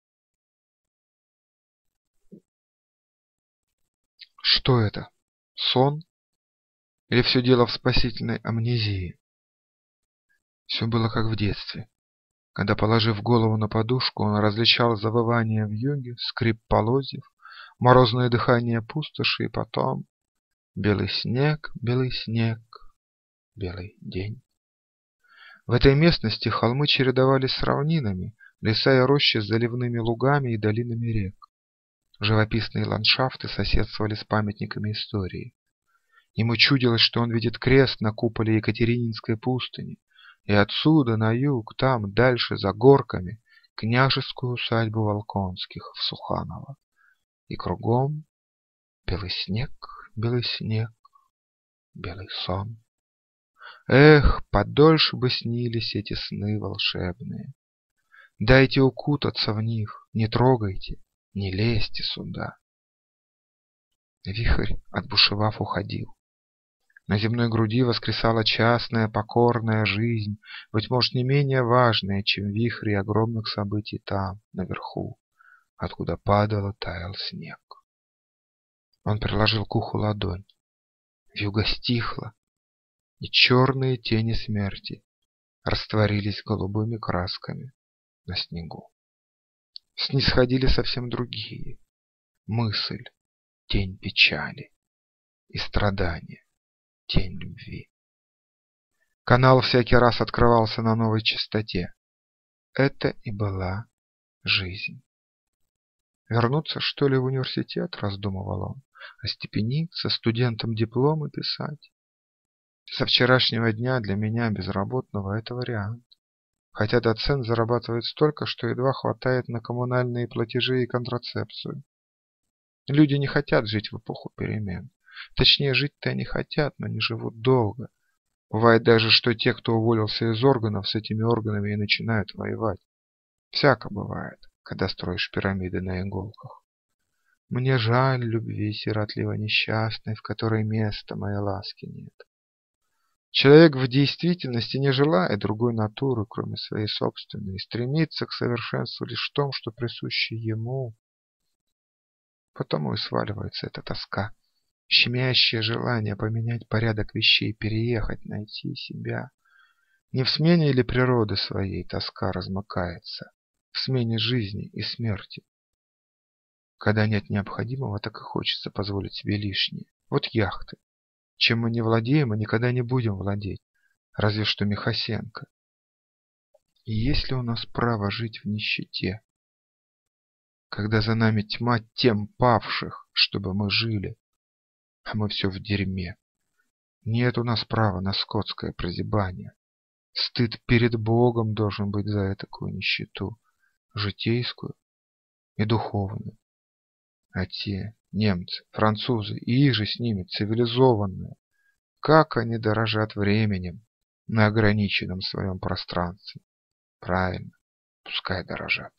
Что это? Сон? Или все дело в спасительной амнезии? Все было как в детстве, когда, положив голову на подушку, он различал завывание вьюги, скрип полозьев, морозное дыхание пустоши и потом белый снег, белый снег, белый день. В этой местности холмы чередовались с равнинами, леса и рощи с заливными лугами и долинами рек. Живописные ландшафты соседствовали с памятниками истории. Ему чудилось, что он видит крест на куполе Екатерининской пустыни, и отсюда на юг, там, дальше, за горками, княжескую усадьбу Волконских в Суханово. И кругом белый снег, белый снег, белый сон. Эх, подольше бы снились эти сны волшебные. Дайте укутаться в них, не трогайте, не лезьте сюда. Вихрь, отбушевав, уходил. На земной груди воскресала частная покорная жизнь, быть может, не менее важная, чем вихри огромных событий там, наверху, откуда падал и таял снег. Он приложил к уху ладонь. Вьюга стихла, и черные тени смерти растворились голубыми красками на снегу. Снисходили совсем другие. Мысль, тень печали, и страдания, тень любви. Канал всякий раз открывался на новой частоте. Это и была жизнь. Вернуться, что ли, в университет, раздумывал он, остепениться, студентам дипломы писать. Со вчерашнего дня для меня, безработного, это вариант. Хотя доцент зарабатывает столько, что едва хватает на коммунальные платежи и контрацепцию. Люди не хотят жить в эпоху перемен. Точнее, жить-то они хотят, но не живут долго. Бывает даже, что те, кто уволился из органов, с этими органами и начинают воевать. Всяко бывает, когда строишь пирамиды на иголках. Мне жаль любви сиротливо несчастной, в которой места моей ласки нет. Человек в действительности не желает другой натуры, кроме своей собственной, и стремится к совершенству лишь в том, что присуще ему. Потому и сваливается эта тоска, щемящее желание поменять порядок вещей, переехать, найти себя. Не в смене ли природы своей тоска размыкается, в смене жизни и смерти? Когда нет необходимого, так и хочется позволить себе лишнее. Вот яхты. Чем мы не владеем и никогда не будем владеть, разве что Михасенко. И есть ли у нас право жить в нищете, когда за нами тьма тем павших, чтобы мы жили, а мы все в дерьме? Нет у нас права на скотское прозябание. Стыд перед Богом должен быть за такую нищету, житейскую и духовную. А те, немцы, французы и их же с ними цивилизованные, как они дорожат временем на ограниченном своем пространстве. Правильно, пускай дорожат.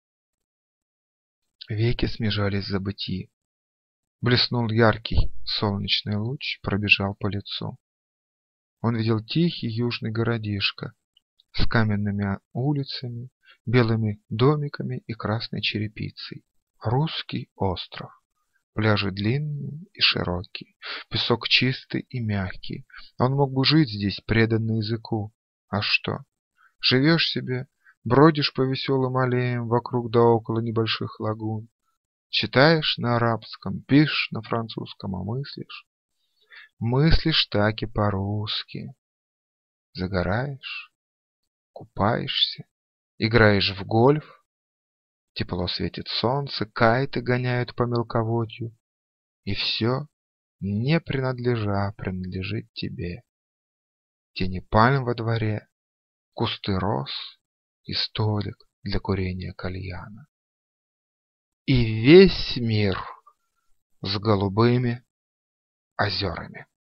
Веки смежались в забытии. Блеснул яркий солнечный луч, пробежал по лицу. Он видел тихий южный городишко с каменными улицами, белыми домиками и красной черепицей. Русский остров. Пляжи длинные и широкие, песок чистый и мягкий. Он мог бы жить здесь, преданный языку. А что? Живешь себе, бродишь по веселым аллеям вокруг да около небольших лагун. Читаешь на арабском, пишешь на французском, а мыслишь? Мыслишь так и по-русски. Загораешь, купаешься, играешь в гольф. Тепло светит солнце, кайты гоняют по мелководью. И все, не принадлежа, принадлежит тебе. Тени пальм во дворе, кусты роз и столик для курения кальяна. И весь мир с голубыми озерами.